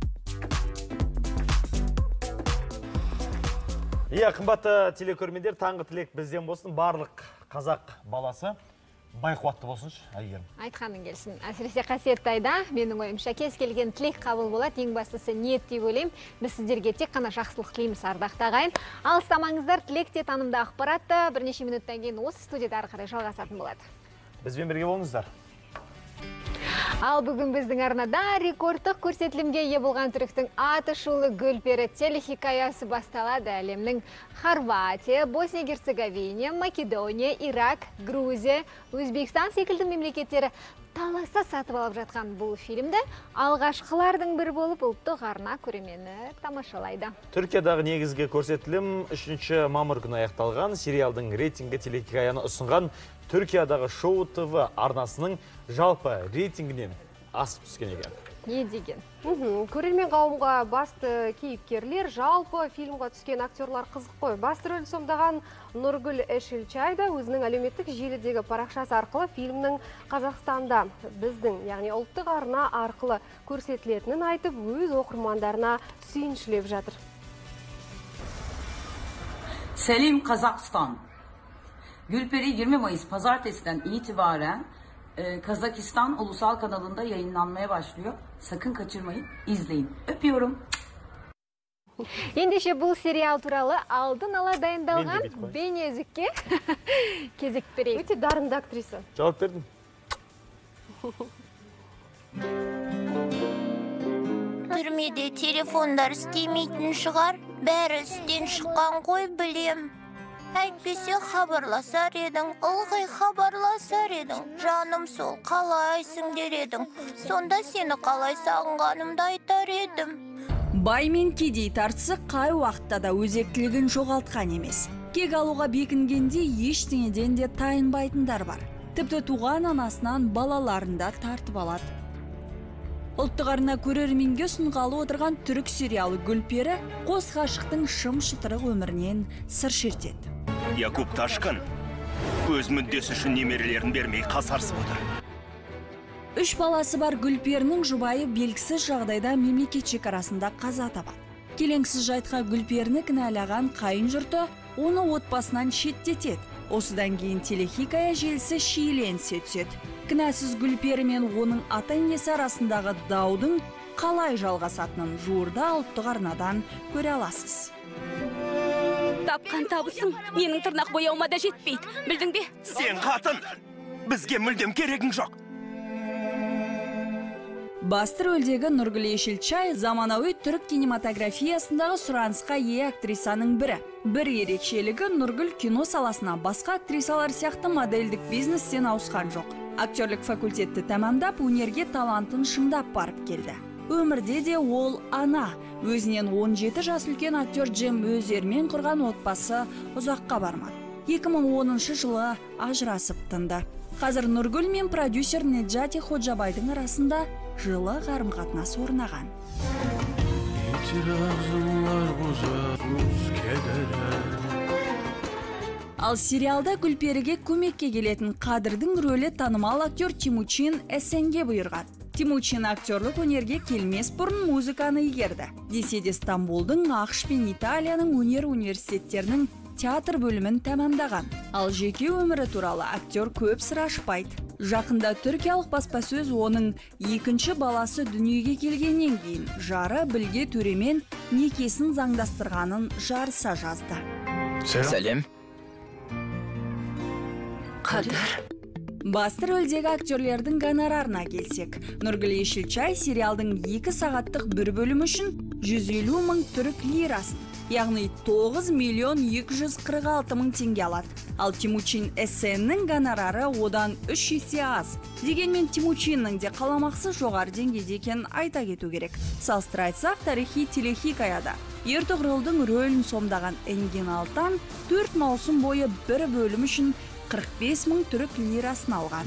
Иә, қымбатты телекөрермендер, таңғы тілек бізден болсын, барлық қазақ баласы байқуатты болсыншы, Әйгерім. Айтқаның келсін. Әсіресе қасиетті айда, менің ойымша кез келген тілек қабыл болады. Ең бастысы ниет деп ойлаймын. Біз сіздерге тек қана жақсылық тілейміз, ардақты ағайын. Алыстамаңыздар, тілекте танымды ақпаратты бірнеше минуттан кейін осы студияда ары қарай жалғасатын болады. Бізбен бірге болыңыздар. Ал бүгін біздің арнада рекордтық көрсетілімге ие болған түріктің аты шулы Гүлпері телехикаясы басталады. Әлемнің Хорватия, Босния-Герцеговина, Македония, Ирак, Грузия, Өзбекстан секілді мемлекеттері таласа сатып алып жатқан бұл фильмді алғашқылардың бірі болып ұлттық арна көрермені тамашалайды. Түркиядағы негізгі көрсетілім үшінші мамыр күні аяқталған. Сериалдың рейтингі телехикаяны ұсынған Түркиядағы Шоу ТВ арнасының жалпы рейтингінен асып түскен екен. Не деген? Көрермен қауымға басты кейіпкерлер, жалпы фильмға түскен актерлар қызық қой. Басты рөлді сомдаған Нұргүл Эшілчайда өзінің әлеуметтік желідегі парақшасы арқылы фильмнің Қазақстанда біздің, яғни ұлттық арна арқылы көрсетілетінін айтып, өз оқырмандарына сүйіншілеп жатыр. Selim Kazakistan. Gülperi yirmi Mayıs pazartesiden itibaren e, Kazakistan ulusal kanalında yayınlanmaya başlıyor. Sakın kaçırmayın, izleyin. Öpüyorum. Ендеше бұл сериал туралы алдын ала дайындалған бейне үзікке кезек берейік. Өте дарынды актриса. Жауап бердім. Түрмеде телефондар істемейтін шығар, бәрі істен шыққан қой білем. Әйтпесе хабарласар едің, ылғи хабарласар едің. Жаным сол, қалайсың дер едің. Сонда сені қалай сағынғанымды айтар едім. Бай мен кедей тартысы қай уақытта да өзектілігін жоғалтқан емес. Кек алуға бекінгенде ештеңеден де тайынбайтындар бар. Тіпті туған анасынан балаларында тартып алады. Ұлттық арна көрерменге ұсынғалы отырған түрік сериалы Гүлпері қос ғашықтың шым-шытырық өмірінен сыр шертеді. Якуб Ташкын өз мүддесі үшін немерелерін бермей қасарысып отыр. Үш баласы бар Гүлперінің жұбайы белгісіз жағдайда мемлекет шекарасында қаза табады. Келеңсіз жайтқа Гүлперіні кінәлаған қайын жұрты оны отбасынан шеттетеді. Осыдан кейін телехикая желісі шиеленісе түседі. Кінәсіз Гүлпері мен оның ата-енесі арасындағы даудың қалай жалғасатынын жуырда ұлттық арнадан көре аласыз. Тапқан табысың менің тырнақ бояуыма да жетпейді, білдің бе? Сен қатын, бізге мүлдем керегің жоқ. Басты рөлдегі Нұргүл Эшілчай заманауи түрік кинематографиясындағы сұранысқа ие актрисаның бірі. Бір ерекшелігі Нұргүл кино саласына басқа актрисалар сияқты модельдік бизнестен ауысқан жоқ. Актерлік факультетті тәмамдап, өнерге талантын шыңдап барып келді. Өмірде де ол ана. Өзінен он жеті жас үлкен актер Джем Өзермен құрған отбасы ұзаққа бармады. екі мың оныншы жылы ажырасып тынды. Қазір Нұргүл мен продюсер Неджати Ходжабайдың арасында жылы қарым-қатынас орнаған. Ал сериалда Гүлперіге көмекке келетін Қадырдың рөлі танымал актер Тимучин Эсенге бұйырған. Тимучин актерлік өнерге келмес бұрын музыканы игерді. Десе де Стамбулдың, ақш пен Италияның өнер университеттерінің театр бөлімін тәмамдаған. Ал жеке өмірі туралы актер көп сыр ашпайды. Жақында түркиялық баспасөз оның екінші баласы дүниеге келгеннен кейін жары Білге Төремен некесін заңдастырғанын жарыса жазды. Сәлем. Қадыр. Басты рөлдегі актерлердің гонорарына келсек, Нұргүл Ешілчай сериалдың екі сағаттық бір бөлімі үшін жүз елу мың түрік лирасын, яғни тоғыз миллион екі жүз қырық алты мың теңге алады. Ал Тимучин Эссеннің гонорары одан үш есе аз. Дегенмен Тимучиннің де қаламақысы жоғары деңгейде екенін айта кету керек. Салыстыра айтсақ, тарихи телехикаяда Ертоғрылдың рөлін сомдаған Энгин Алтан төрт маусым бойы бір бөлім үшін қырық бес мың түрік лирасын алған.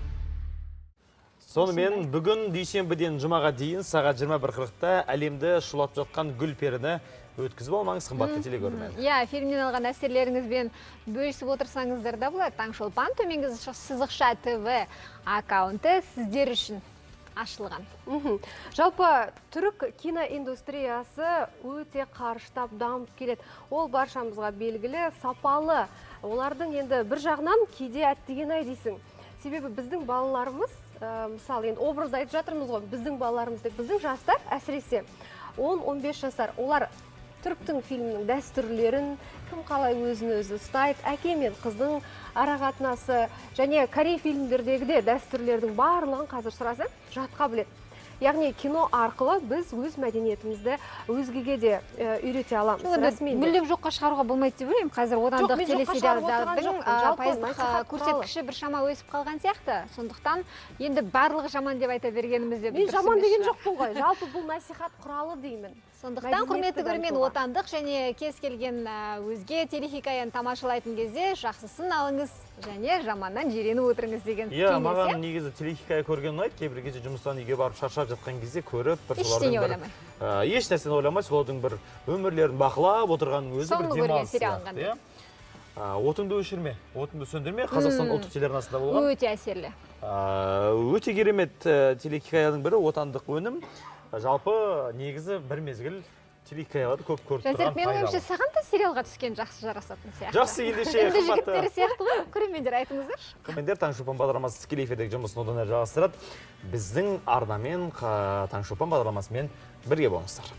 Сонымен бүгін дүйсенбіден жұмаға дейін сағат жиырма бір қырықта әлемді шулап жатқан гүл періні өткізіп алмаңыз, қымбатты телегөрермен. Иә, фильмнен алған әсерлеріңізбен бөлісіп отырсаңыздар да болады. Таңшолпан төменгі сызықша ТВ аккаунты сіздер үшін ашылған. Жалпы түрік киноиндустриясы өте қарыштап дамып келеді. Ол баршамызға белгілі, сапалы. Олардың енді бір жағынан кейде әттеген-ай дейсің. Себебі біздің балаларымыз, мысалы, енді образды айтып жатырмыз ғой, біздің балаларымыз деп, біздің жастар әсіресе он он бес жасар, олар түріктің фильмінің дәстүрлерін, кім қалай өзін-өзі ұстайды, әке мен қыздың арақатынасы және корей фильмдердегі дәстүрлердің барлығын қазір сұраса жатқа біледі. Яғни кино арқылы біз өз мәдениетімізді өзгеге де үйрете аламыз. Мүлдем жоққа шығаруға болмайды деп ойлаймын. Қазір отандық телесериалдардың пайыздық көрсеткіші біршама өсіп қалған сияқты. Сондықтан енді барлығы жаман деп айта бергеніміз де мен жаман деген жоқпын ғой. Жалпы бұл насихат құралы деймін. Сондықтан құрметті көрермен, отандық және кез келген өзге телехикаяны тамашалайтын кезде жақсысын алыңыз және жаманнан жиреніп отырыңыз деген кеңес. Иә, маған негізі телехикая көрген ұнайды. Кейбір кезде жұмыстан үйге барып шаршап жатқан кезде көріп, бір ештеңе ойламай. Еш нәрсені ойламай, солардың бір өмірлерін бақылап отырғанның өзі бір демалыс сияқты. Отынды өшірме, отынды сөндірме, Қазақстан ұлттық телеарнасында болған. Өте әсерлі. Өте керемет телехикаяның бірі отандық өнім. Жалпы негізі бір мезгіл телехикаяларды көп көріп тұрған пайдалы. Менің ойымша, саған да сериалға түскен жақсы жарасатын сияқты. Жақсы, ендеше қымбатты. Енді жігіттері сияқты ғой, көрермендер айтыңыздар. Көрермендер, Таңшолпан бағдарламасы тікелей эфирдегі жұмысын одан әрі жалғастырады. Біздің арнамен Таңшолпан бағдарламасымен бірге болыңыздар.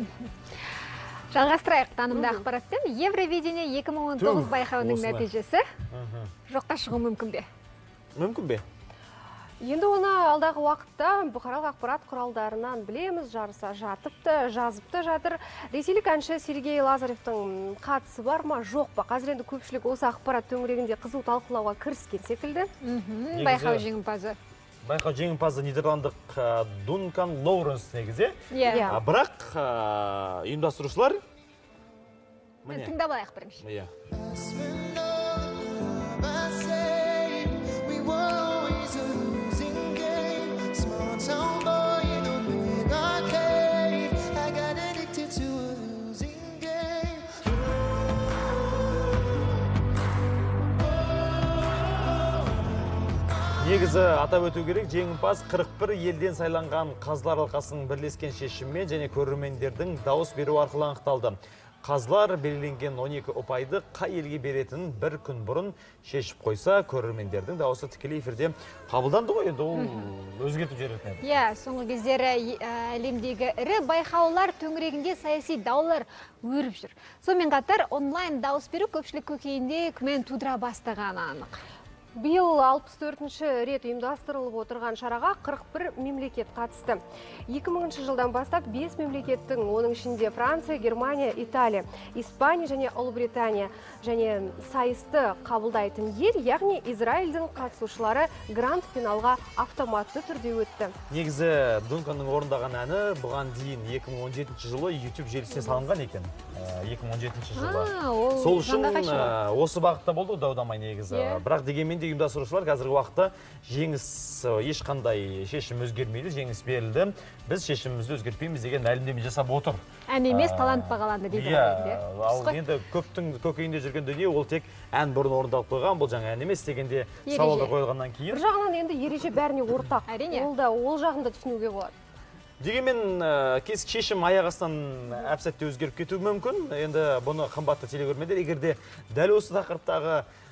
Жалғастырайық танымды ақпаратпен. Евровидение екі мың он тоғыз байқауының нәтижесі жоққа шығу мүмкін бе? Мүмкін бе? Енді оны алдағы уақытта бұқаралық ақпарат құралдарынан білеміз, жарыса жатыпты, жазыпты жатыр. Ресейлік әнші Сергей Лазаревтың қатысы бар ма, жоқ па? Қазір енді көпшілік осы ақпарат төңірегінде қызу талқылауға кіріскен секілді. Байқау жеңімпазы. Байқау жеңімпазы нидерландық Дункан Лоуренс негізі. Бірақ ұйымдастырушылар тыңдап алайық бірінші. Негізі атап өту керек, жеңімпаз қырық бір елден сайланған қазылар алқасының бірлескен шешімімен және көрермендердің дауыс беру арқылы анықталды. Қазылар белгіленген он екі ұпайды қай елге беретінін бір күн бұрын шешіп қойса, көрермендердің дауысы тікелей эфирде қабылданды ғой, енді ол өзгертіп жіберетін еді. Иә, соңғы кездері әлемдегі ірі байқаулар төңірегінде саяси даулар өріп жүр. Сонымен қатар онлайн дауыс беру көпшілік көкейінде күмән тудыра бастағаны анық. Биыл алпыс төртінші рет ұйымдастырылып отырған шараға қырық бір мемлекет қатысты. екі мыңыншы жылдан бастап бес мемлекеттің, оның ішінде Франция, Германия, Италия, Испания және Ұлыбритания және сайысты қабылдайтын ел, яғни Израильдің қатысушылары гранд финалға автоматты түрде өтті. Негізі Дунканның орындаған әні бұған дейін екі мың он жетінші жылы YouTube желісіне салынған екен. екі мың он жетінші жылы. Сол үшін осы бағытта болды дау-дамай негізі. Бірақ дегенмен ұйымдастырушылар қазіргі уақытта жеңіс ешқандай шешім өзгермейді, жеңіс берілді. Біз шешімімізді өзгертпейміз деген мәлімдеме жасап отыр. Ән емес, талант бағаланды дейді. Ал енді көптің көкейінде жүрген дүние ол тек ән бұрын орындалып қойған, бұл жаңа ән емес дегенде сауалдар қойылғаннан кейін. Бір жағынан енді ереже бәріне ортақ. Әрине. Ол да ол жағында түсінуге болады. Дегенмен кез шешім аяқ астынан әп-сәтте өзгеріп кетуі мүмкін. Енді бұны қымбатты телегөрермендер, егерде дәл осы тақырыптағы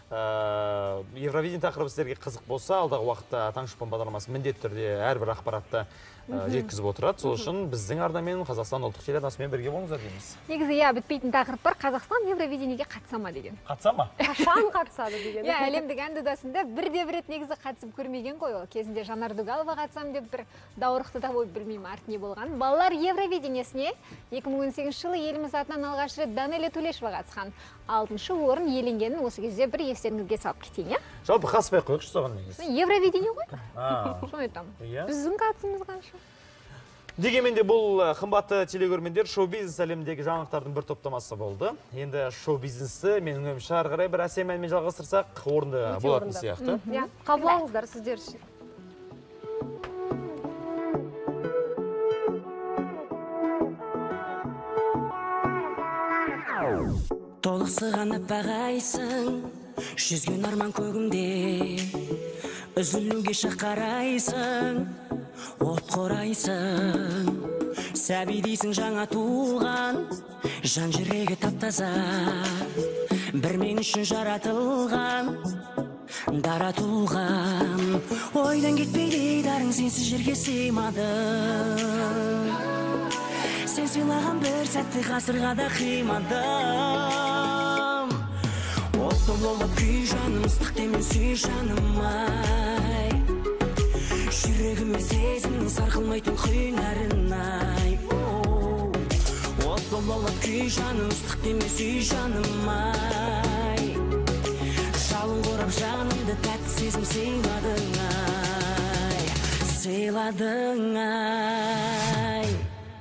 Евровидение тақырыбы сіздерге қызық болса, алдағы уақытта Таңшықпан бағдарламасы міндетті түрде әрбір ақпаратты жеткізіп отырады. Сол үшін біздің арнамен Қазақстан ұлттық телеарнасымен бірге болыңыздар дейміз. Негізі иә, бітпейтін тақырып бар. Қазақстан Евровидениеге қатыса ма деген. Қатыса ма? Қашан қатысады деген. Иә, әлемдік ән додасында бірде бір рет негізі қатысып көрмеген ғой ол. Кезінде Жанар Дугалова қатысам деп бір даурықты да ой білмеймін арты не болған. Балалар Евровидениесіне екі мың он сегізінші жылы еліміз атынан алғаш рет Данэлия Тулешова қатысқан. Алтыншы орын иеленгенін осы кезде бір естеріңізге салып кетейін, иә? Жалпы қатыспай қойықшы соған негізі. Евровидение ғой? Соны айтамын. Иә. Біздің қатысымыз қанша? Дегенмен де бұл қымбатты телегөрмендер шоу-бизнес әлеміндегі жаңалықтардың бір топтамасы болды. Енді шоу-бизнесі менің ойымша ары қарай бір әсем әнмен жалғастырсақ, орынды болатын сияқты. Иә, қабыл алыңыздар сіздер үшін. Толықсыған аппағайсың, жүзген арман көгімде, үзілуге шақарайсың, от қорайсың. Сәби дейсің жаңа туған, жан жүрегі таптаза, бір мен үшін жаратылған, дара туған. Ойдан кетпейді дарың, сенсіз жерге сыймады. Сен сыйлаған бір сәтті ғасырға да қимадым. Отты болып күй жаным, ыстық демен сүй жаным ай. Жүрегіме сезімнің сарқылмайтын құйнарын ай. Отты болып күй жаным, ыстық демен сүй жаным ай. Жалын қорап жанымды тәтті сезім сыйладың ай. Сыйладың ай.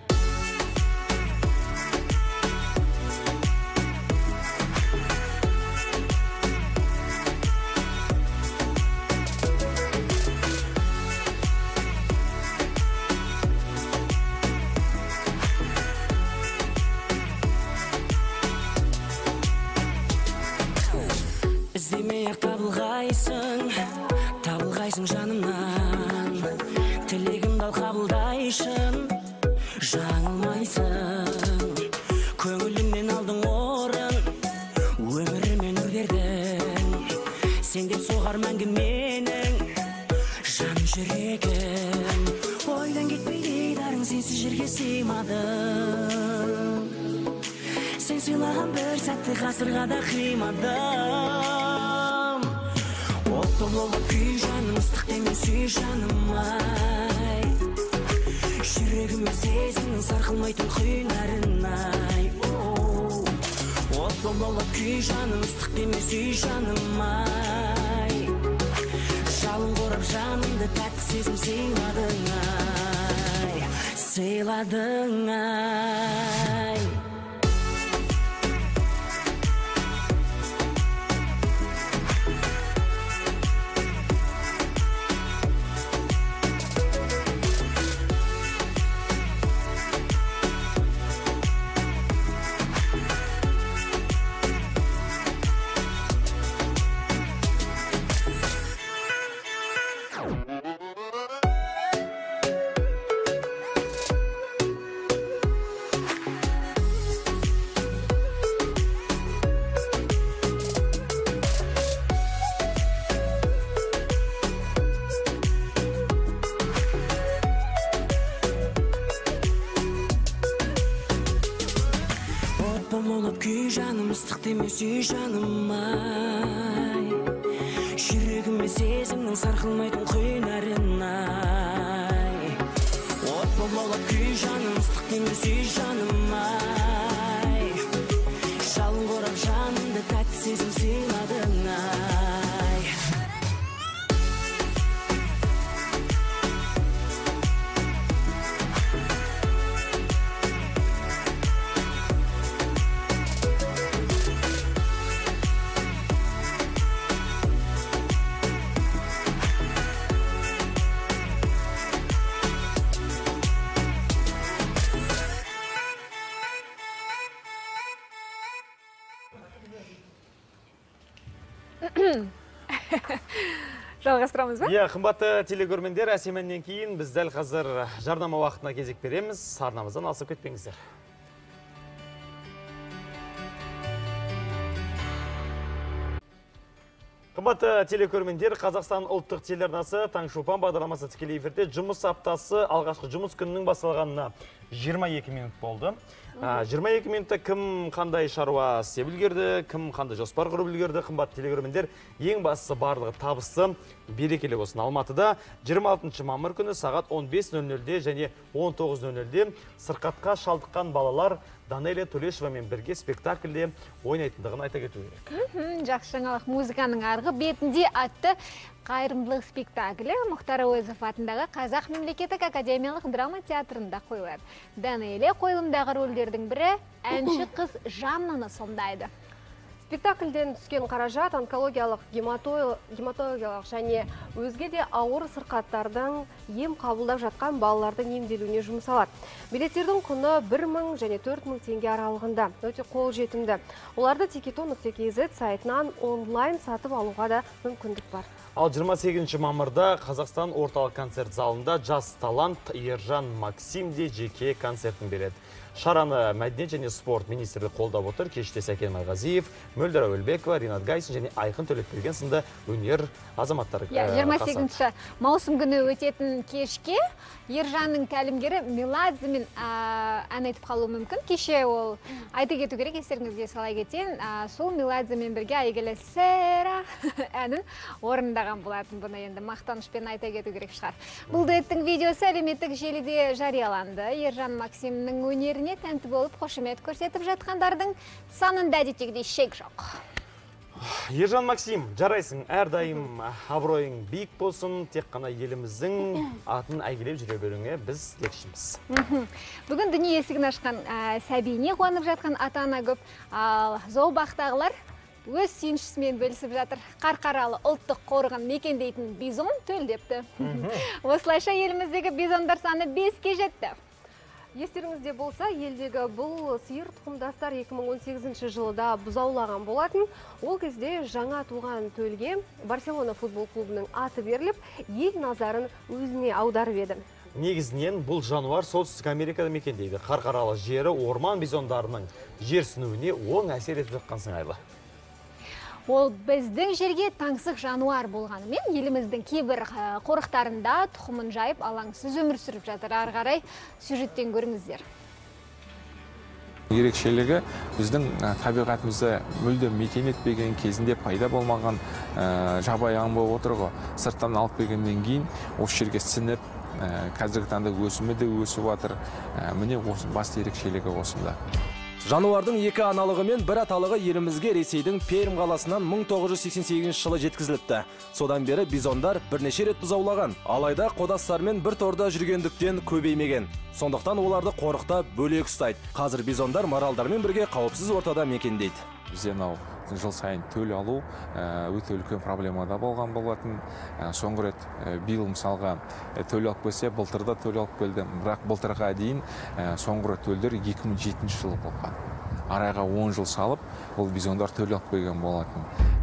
Іздемей-ақ табылғайсың, табылғайсың жанымнан. Тілегімді ал қабылдайшын, жаңылмайсың. Көңілімнен алдың орын, өмірімен өрдердің. Сен деп соғар мәңгі менің жан жүрегім. Ойдан кетпейді дарың, сенсіз жерге сыймадым. Сен сыйлаған бір сәтті ғасырға да қимадым. Отты болып күй жаным, ыстық демен сүй жаным ай. Жүрегіме сезімнің сарқылмайтын құйнарын ай. Отты болып күй жаным, ыстық демен сүй жаным ай. Жалын қорап жанымды тәтті сезім сыйладың ай. Сыйладың ай. Болып күй жаным, ыстық деме сүй жаным ай. Жүрегіме сезімнің сарқылмайтын құйнарын ай. От болып күй жаным, ыстық деме сүй жаным ай. Жалын қорап жанымды тәтті сезім сыйладың ай. Жалғастырамыз ба? Иә, қымбатты телегөрмендер, әсеменнен кейін біз дәл қазір жарнама уақытына кезек береміз. Арнамыздан алысып кетпеңіздер. Қымбатты телекөрермендер, Қазақстан ұлттық телеарнасы Таңшолпан бағдарламасы тікелей эфирде жұмыс аптасы алғашқы жұмыс күнінің басталғанына жиырма екі минут болды. жиырма екі минутта кім қандай шаруа істеп үлгерді, кім қандай жоспар құрып үлгерді. Қымбатты телекөрермендер, ең бастысы барлығы табысты, берекелі болсын. Алматыда жиырма алтыншы мамыр күні сағат он бес нөл нөлде және он тоғыз нөл нөлде сырқатқа шалдыққан балалар Данелия Төлешевамен бірге спектакльде ойнайтындығын айта кету керек. Жақсы жаңалық, музыканың арғы бетінде атты қайырымдылық спектаклі Мұхтар Әуезов атындағы Қазақ мемлекеттік академиялық драма театрында қойылады. Данелия қойылымдағы рөлдердің бірі әнші қыз Жаннаны сомдайды. Спектакльден түскен қаражат онкологиялық, гематологиялық және өзге де ауыр сырқаттардың ем қабылдап жатқан балалардың емделуіне жұмсалады. Билеттердің құны бір мың және төрт мың теңге аралығында. Өте қолжетімді. Оларды тикетон нүкте кз сайтынан онлайн сатып алуға да мүмкіндік бар. Ал жиырма сегізінші мамырда Қазақстан орталық концерт залында жас талант Ержан Максим де жеке концертін береді. Шараны мәдениет және спорт министрлігі қолдап отыр. Кеште Сәкен Майғазиев, Мөлдір Әуелбекова, Ринат Гайсин және Айқын Төлепберген сынды өнер азаматтары қатысады. жиырма сегізінші маусым күні өтетін кешке Ержанның тәлімгері Меладземен ән айтып қалуы мүмкін. Кеше ол айта кету керек, естеріңізге сала кетейін. Сол Меладземен бірге әйгілі Сера әнін орындаған болатын. Бұны енді мақтанышпен айта кету керек шығар. Бұл дуэттің видеосы әлеуметтік желіде жарияланды. Ержан Максимнің өнеріне тәнті болып қошемет көрсетіп жатқандардың санында әдеттегідей шек жоқ. Ержан Максим, жарайсың, әрдайым абыройың биік болсын, тек қана еліміздің атын әйгілеп жүре беруіңе біз тілекшіміз. Бүгін дүние есігін ашқан сәбиіне қуанып жатқан ата-ана көп, ал зообақтағылар өз сүйінішісімен бөлісіп жатыр. Қарқаралы ұлттық қорығын мекендейтін бизон төлдепті. Осылайша еліміздегі бизондар саны беске жетті. Естеріңізде болса, елдегі бұл сиыр тұқымдастар екі мың он сегізінші жылыда бұзаулаған болатын. Ол кезде жаңа туған төлге Барселона футбол клубының аты беріліп, ел назарын өзіне аударып еді. Негізінен бұл жануар Солтүстік Америкада мекендейді. Қарқаралы жері орман бизондарының жерсінуіне оң әсер етіп жатқан сыңайлы. Ол біздің жерге таңсық жануар болғанымен, еліміздің кейбір қорықтарында тұқымын жайып алаңсыз өмір сүріп жатыр. Ары қарай сюжеттен көріңіздер. Ерекшелігі біздің табиғатымызды мүлдем мекен етпеген кезінде пайда болмаған жабайы аң болып отыр ғой. Сырттан алып келгеннен кейін осы жерге сіңіп, қазіргі таңда өсімі де өсіп жатыр. Міне басты ерекшелігі осында. Жануардың екі аналығы мен бір аталығы елімізге Ресейдің Пермь қаласынан мың тоғыз жүз сексен сегізінші жылы жеткізіліпті. Содан бері бизондар бірнеше рет бұзаулаған. Алайда қодастармен бір торда жүргендіктен көбеймеген. Сондықтан оларды қорықта бөлек ұстайды. Қазір бизондар маралдармен бірге қауіпсіз ортада мекендейді. Бізде мынау жыл сайын төл алу өте үлкен проблемада болған болатын. Соңғы рет биыл мысалға төл алып келсе, былтырда төл алып келді. Бірақ былтырға дейін соңғы рет төлдер екі мың жетінші жылы болған. Арайға он жыл салып, ол бизондар төл алып келген болатын.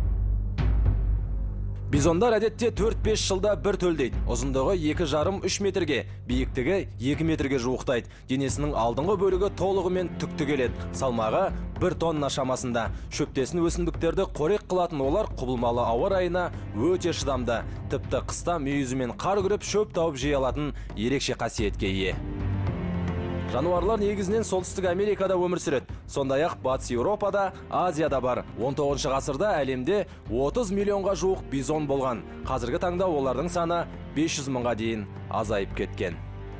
Бизондар әдетте төрт-бес жылда бір төлдейді. Ұзындығы екі жарым үш метрге, биіктігі екі метрге жуықтайды. Денесінің алдыңғы бөлігі толығымен түкті келеді. Салмағы бір тонна шамасында. Шөптесін өсімдіктерді қорек қылатын олар құбылмалы ауа райына өте шыдамды. Тіпті қыста мүйізімен қар күреп шөп тауып жей алатын ерекше қасиетке ие. Жануарлар негізінен Солтүстік Америкада өмір сүреді. Сондай-ақ Батыс Еуропада, Азияда бар. он тоғызыншы ғасырда әлемде отыз миллионға жуық бизон болған. Қазіргі таңда олардың саны бес жүз мыңға дейін азайып кеткен.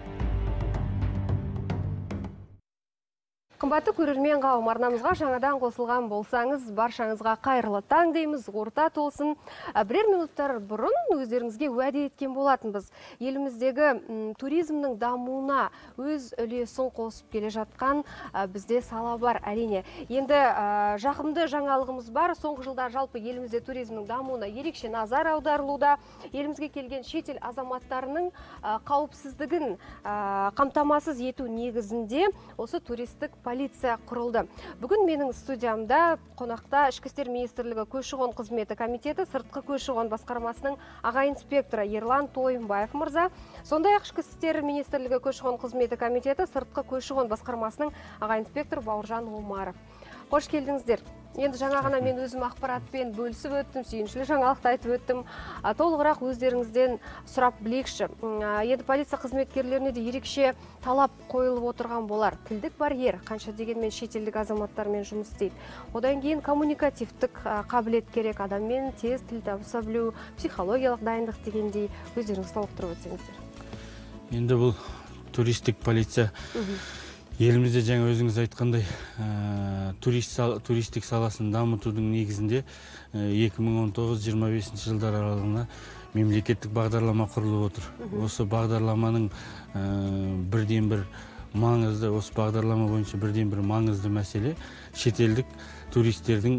Қымбатты көрермен қауым, арнамызға жаңадан қосылған болсаңыз, баршаңызға қайырлы таң дейміз, орта толсын. Бірер минуттар бұрын өздеріңізге уәде еткен болатынбыз. Еліміздегі туризмнің дамуына өз үлесін қосып келе жатқан бізде сала бар, әрине. Енді жақымды жаңалығымыз бар. Соңғы жылда жалпы елімізде туризмнің дамуына ерекше назар аударылуда. Елімізге келген шетел азаматтарының қауіпсіздігін қамтамасыз ету негізінде осы туристік полиция құрылды. Бүгін менің студиямда қонақта Ішкі істер министрлігі көші-қон қызметі комитеті сыртқы көші-қон басқармасының аға инспекторы Ерлан Тойымбаев мырза, сондай-ақ Ішкі істер министрлігі көші-қон қызметі комитеті сыртқы көші-қон басқармасының аға инспекторы Бауыржан Омаров. Қош келдіңіздер. Енді жаңа ғана мен өзім ақпаратпен бөлісіп өттім, сүйіншілі жаңалықты айтып өттім. Толығырақ өздеріңізден сұрап білейікші. Енді полиция қызметкерлеріне де ерекше талап қойылып отырған болар. Тілдік барьер, қанша дегенмен шетелдік азаматтармен жұмыс істейді. Одан кейін коммуникативтік қабілет керек, адаммен тез тіл табыса білу, психологиялық дайындық дегендей өздеріңіз толықтырып өтсеңіздер. Енді бұл туристік полиция елімізде жаңа өзіңіз айтқандай туристік саласын дамытудың негізінде екі мың он тоғыз жиырма бесінші жылдар аралығына мемлекеттік бағдарлама құрылып отыр. Осы бағдарламаның бірден бір маңызды, осы бағдарлама бойынша бірден бір маңызды мәселе шетелдік туристердің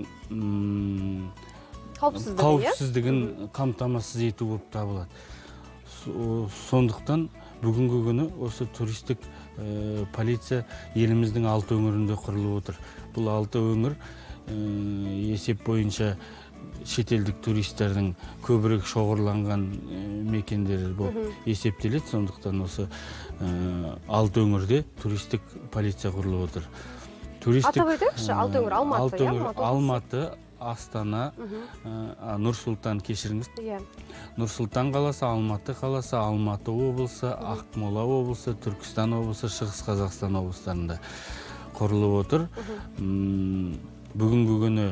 қауіпсіздігін қамтамасыз ету болып табылады. Сондықтан бүгінгі күні осы туристік полиция еліміздің алты өңірінде құрылып отыр. Бұл алты өңір есеп бойынша шетелдік туристердің көбірек шоғырланған мекендері болып есептеледі. Сондықтан осы алты өңірде туристік полиция құрылып отыр. Атап өтіңізші, алты өңір, Алматы, Алматы, Астана, Нұр-Сұлтан, кешіріңіз. Нұр-Сұлтан қаласы, Алматы қаласы, Алматы облысы, Ақмола облысы, Түркістан облысы, Шығыс Қазақстан облыстарында құрылып отыр. Бүгінгі күні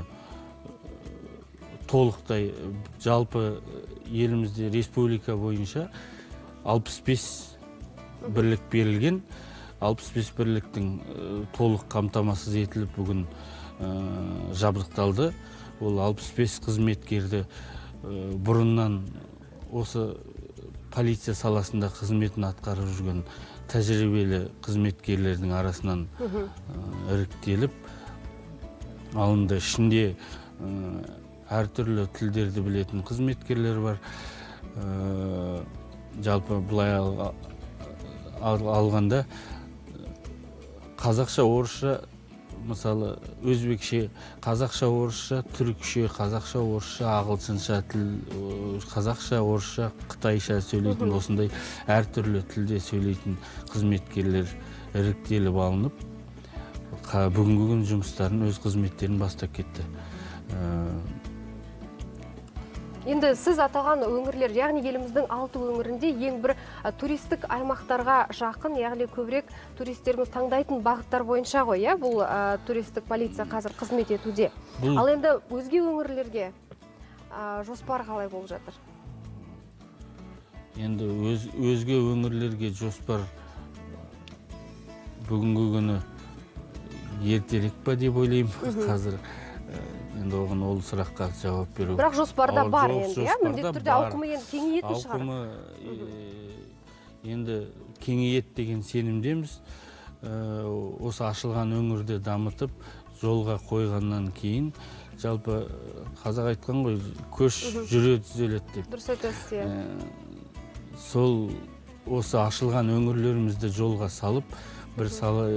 толықтай жалпы елімізде республика бойынша алпыс бес бірлік берілген. алпыс бес бірліктің толық қамтамасыз етіліп бүгін жабдықталды. Ол алпыс бес қызметкерді бұрыннан осы полиция саласында қызметін атқарып жүрген тәжірибелі қызметкерлердің арасынан іріктеліп алынды. Ішінде әртүрлі тілдерді білетін қызметкерлер бар. Жалпы былай алғанда қазақша, орысша, мысалы өзбекше, қазақша, орысша, түрікше, қазақша, орысша, ағылшынша тіл, қазақша, орысша, қытайша сөйлейтін, осындай әртүрлі тілде сөйлейтін қызметкерлер іріктеліп алынып, бүгінгі күн жұмыстарын, өз қызметтерін бастап кетті. Енді сіз аталған өңірлер, яғни еліміздің алты өңірінде ең бір туристік аймақтарға жақын, яғни көбірек туристеріміз таңдайтын бағыттар бойынша ғой, бұл туристік полиция қазір қызмет етуде. Ал енді өзге өңірлерге жоспар қалай болып жатыр? Енді өзге өңірлерге жоспар бүгінгі күні ертерек па деп ойлаймын қазір. Енді оған ол сұраққа жауап беру. Бірақ жоспарда бар енді, міндетті түрде ауқымы енді кеңейетін шығар. Ауқымы енді кеңейет деген сенімдеміз. Осы ашылған өңірде дамытып, жолға қойғаннан кейін, жалпы қазақ айтқан ғой, көш жүре түзеледі деп. Дұрыс айтасыз. Сол осы ашылған өңірлерімізді жолға салып, бір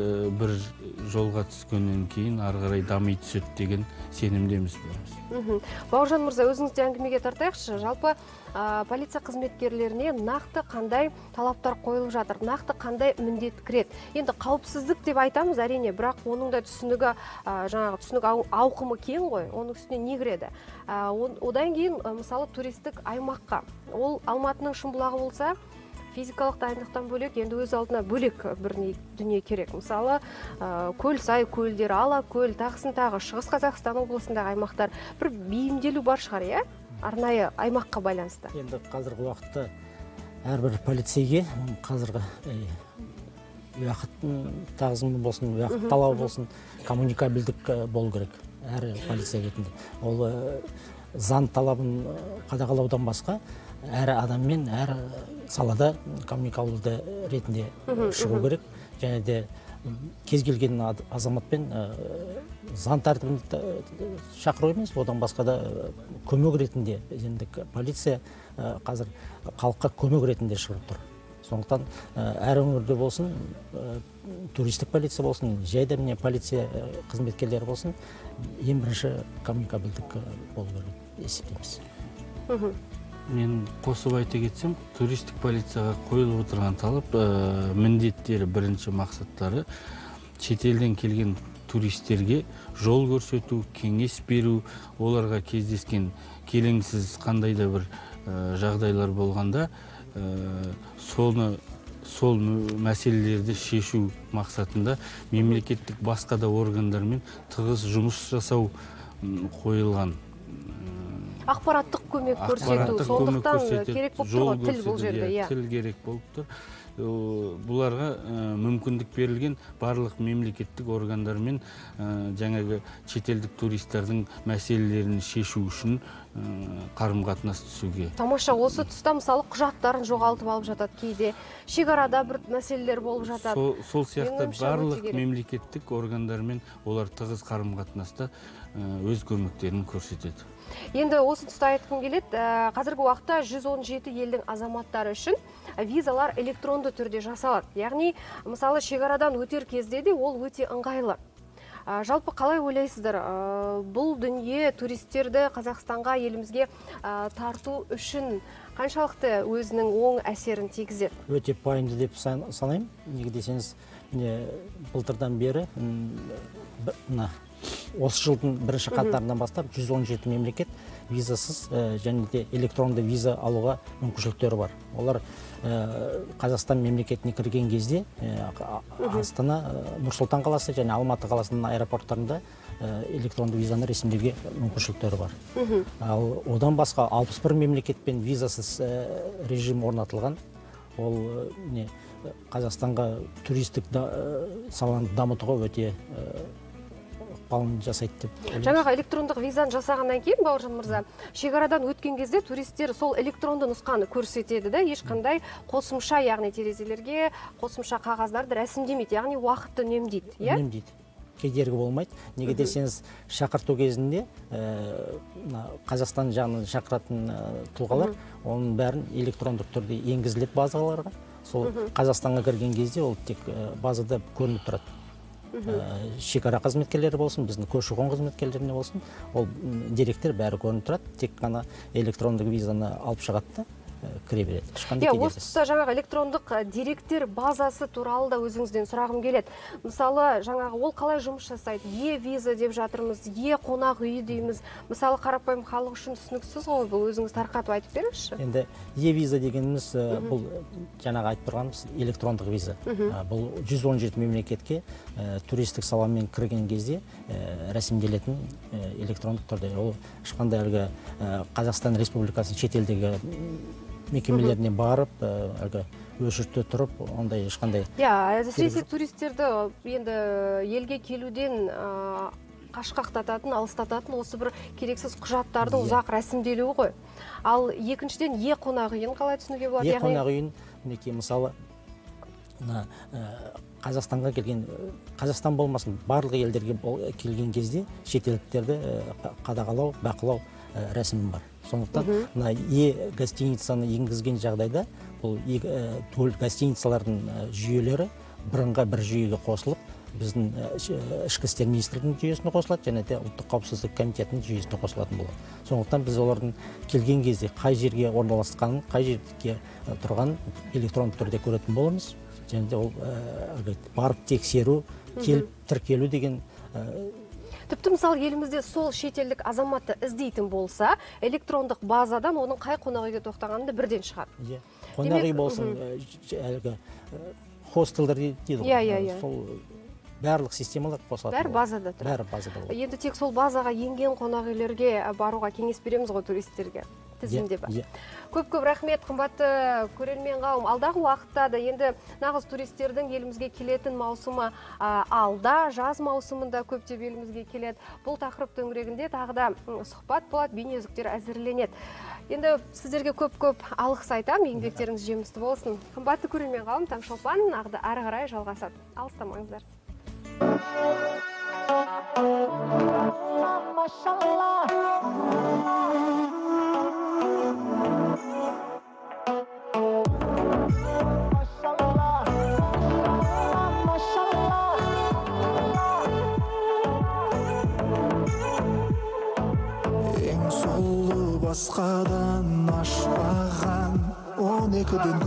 жолға түскеннен кейін ары қарай дами түседі деген сенімдеміз болмыз. Бауыржан мырза, өзіңізді әңгімеге тартайықшы. Жалпы полиция қызметкерлеріне нақты қандай талаптар қойылып жатыр, нақты қандай міндет кіреді. Енді қауіпсіздік деп айтамыз әрине, бірақ оның да түсінігі, жаңағы түсінігі ауқымы кең ғой, оның үстіне не кіреді. Одан кейін мысалы туристік аймаққа, ол Алматының Шымбұлағы болса, физикалық дайындықтан бөлек, енді өз алдына бөлек бір дүние керек. Мысалы, Көлсай, Көлдер, Ала, Көл, тағысын тағы, Шығыс Қазақстан облысындағы аймақтар бір бейімделу бар шығар, иә? Арнайы аймаққа байланысты. Енді қазіргі уақытта әрбір полицейге қазіргі уақыт тағызымы болсын, уақыт талабы болсын, коммуникабелдік болу керек әр полиция ретінде. Ол заң талабын қадағалаудан басқа әр адаммен, әр салада коммуникабелді ретінде шығу керек. Және де кез келген азаматпен заң тәртібінде шақыру емес, одан басқа да көмек ретінде, енді полиция қазір халыққа көмек ретінде шығып тұр. Сондықтан әр өңірде болсын, туристік полиция болсын, жайда міне полиция қызметкерлері болсын, ең бірінші коммуникабелдік болу керек есептейміз. Мен қосып айта кетсем, туристік полицияға қойылып отырған талап міндеттері, бірінші мақсаттары шетелден келген туристерге жол көрсету, кеңес беру, оларға кездескен келеңсіз қандай да бір жағдайлар болғанда соны сол мәселелерді шешу мақсатында мемлекеттік басқа да органдармен тығыз жұмыс жасау қойылған. Ақпараттық көмек көрсету, сондықтан керек болып тұр ғой тіл бұл жерде. Тіл керек болып тұр. Бұларға мүмкіндік берілген барлық мемлекеттік органдармен жаңағы шетелдік туристердің мәселелерін шешу үшін қарым-қатынас түсуге. Тамаша, осы тұста мысалы құжаттарын жоғалтып алып жатады кейде, шекарада бір мәселелер болып жатады. Сол сияқты барлық мемлекеттік органдармен олар тығыз қарым-қатынаста өз көмектерін көрсетеді. Енді осы тұста айтқым келеді, қазіргі уақытта жүз он жеті елдің азаматтары үшін визалар электронды түрде жасалады. Яғни, мысалы, шекарадан өтер кезде де ол өте ыңғайлы. Жалпы қалай ойлайсыздар, бұл дүние туристерді Қазақстанға, елімізге тарту үшін қаншалықты өзінің оң әсерін тигізеді? Өте пайымды деп санаймын. Неге десеңіз, былтырдан бері осы жылдың бірінші қаңтарынан бастап жүз он жеті мемлекет визасыз және де электронды виза алуға мүмкіншіліктері бар. Олар Қазақстан мемлекетіне кірген кезде Астана, Нұр-Сұлтан қаласы және Алматы қаласының аэропорттарында электронды визаны ресімдеуге мүмкіншіліктері бар. Ал одан басқа алпыс бір мемлекетпен визасыз режим орнатылған. Ол Қазақстанға туристік саланы дамытуға өте ықпалын жасайды деп. Жаңағы электрондық визаны жасағаннан кейін, Бауыржан мырза, шекарадан өткен кезде туристер сол электронды нұсқаны көрсетеді да, ешқандай қосымша, яғни терезелерге қосымша қағаздарды рәсімдемейді, яғни уақытты үнемдейді, иә? Үнемдейді. Кедергі болмайды. Неге десеңіз, шақырту кезінде Қазақстан жағынан шақыратын тұлғалар, оның бәрін электрондық түрде енгізіліп базаларға. Сол Қазақстанға кірген кезде ол тек базада көрініп тұрады. Шекара қызметкерлері болсын, біздің көші-қон қызметкерлеріне болсын, ол деректер бәрі көрініп тұрады, тек қана электрондық визаны алып шығады да кіре береді. Иә, осы тұста жаңағы электрондық деректер базасы туралы да өзіңізден сұрағым келеді. Мысалы, жаңағы ол қалай жұмыс жасайды? Е-виза деп жатырмыз, Е-қонақ үйі дейміз. Мысалы, қарапайым халық үшін түсініксіз ғой, бұл өзіңіз тарқатып айтып беріңізші. Енді Е-виза дегеніміз бұл жаңағы айтып тұрғанымыз электрондық виза. Бұл жүз он жеті мемлекетке туристік саламен кірген кезде рәсімделетін электрондық түрде. Ол ешқандай әлгі Қазақстан Республикасының шетелдегі мекемелеріне барып, өшіртте тұрып, ондай ешқандай... Иә, әсіресе туристерді енді елге келуден қашқақтататын, алыстататын осы бір керексіз құжаттардың ұзақ рәсімделуі ғой. Ал екіншіден Е-қонақ үйін қалай түсінуге болады? Е-қонақ үйін, мысалы, Қазақстанға келген, Қазақстан болмасын, барлық елдерге келген кезде шетелдіктерді қадағалау, бақылау рәсімі бар. Сондықтан, Е-гостиницаны енгізген жағдайда, бұл гостиницалардың жүйелері бірыңғай бір жүйеге қосылып, біздің ішкі істер министрлігінің жүйесіне қосылады, және де ұлттық қауіпсіздік комитетінің жүйесіне қосылатын болады. Сондықтан біз олардың келген кезде қай жерге орналасқанын, қай жерге тұрғанын электронды түрде көретін боламыз. Және де ол барып тексеру, келіп тіркелу деген. Тіпті мысалы елімізде сол шетелдік азаматты іздейтін болса, электрондық базадан оның қай қонақ үйге тоқтағанында бірден шығады. Қонақ үй болсын, хостелдер дейді ғой. Сол барлық системалар қосылады. Бәрі базада тұр. Бәрі базада болады. Енді тек сол базаға енген қонақ үйлерге баруға кеңес береміз ғой туристерге. Тізімде бар. Көп-көп рахмет, қымбатты көрермен қауым. Алдағы уақытта да енді нағыз туристердің елімізге келетін маусымы алда, жаз маусымында көптеп елімізге келеді. Бұл тақырып төңірегінде тағы да сұхбат болады, бейнеүзіктер әзірленеді. Енді сіздерге көп-көп алғыс айтамын, еңбектеріңіз жемісті болсын. Қымбатты көрермен қауым, Таңшолпан ары қарай жалғасады. Алыстамаңыздар. Басқадан ашпаған он екіден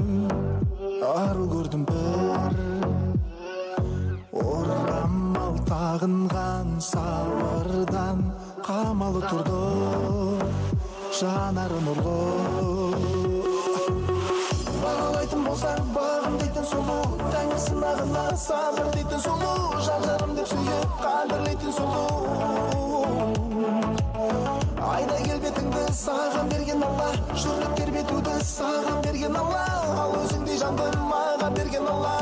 гөр ару көрдім бір орамал бағынған сабырдан қамалы тұрды жанары нұрлы. Бағалайтын болсаң бағым дейтін сұлу, тәңір сынағына сабыр дейтін сұлу, жан жарым деп сүйіп қадірлейтін сұлу. Айда келбетіңді саған берген Алла, жүрек тербетуді саған берген Алла, ал өзіңдей жанды маған берген Алла.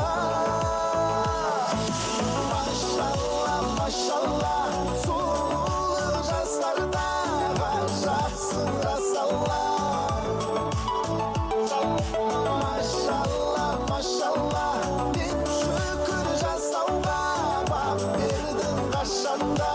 Машалла, машалла, сұлулық жастарда ғажапсың рас Алла. Машалла, машалла, мен шүкір жасауға бақ бердің қашанда.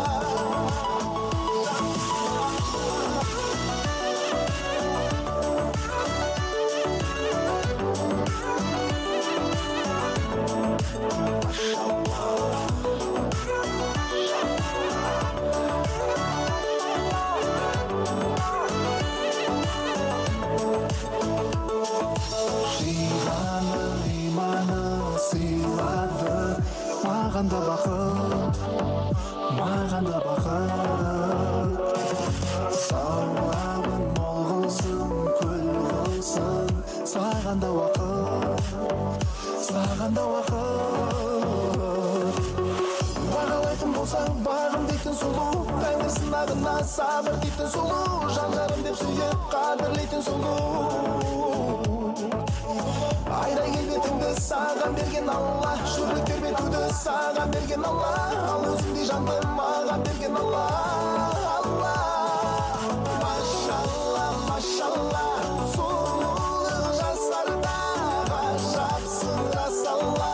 Маған да бақыт, маған да бақыт, сауабын мол қылсын, көл қылсын, саған да уақыт, саған да уақыт. Бағалайтын болсаң бағым дейтін сұлу, тәңір сынағына сабыр дейтін сұлу, жан жарым деп сүйіп қадірлейтін сұлу. Айда келбетіңді саған берген Алла, жүрек тербетуді саған берген Алла, ал өзіңдей жанды маған берген Алла. Алла, машалла, машалла, сұлулық жастарда ғажапсың рас Алла.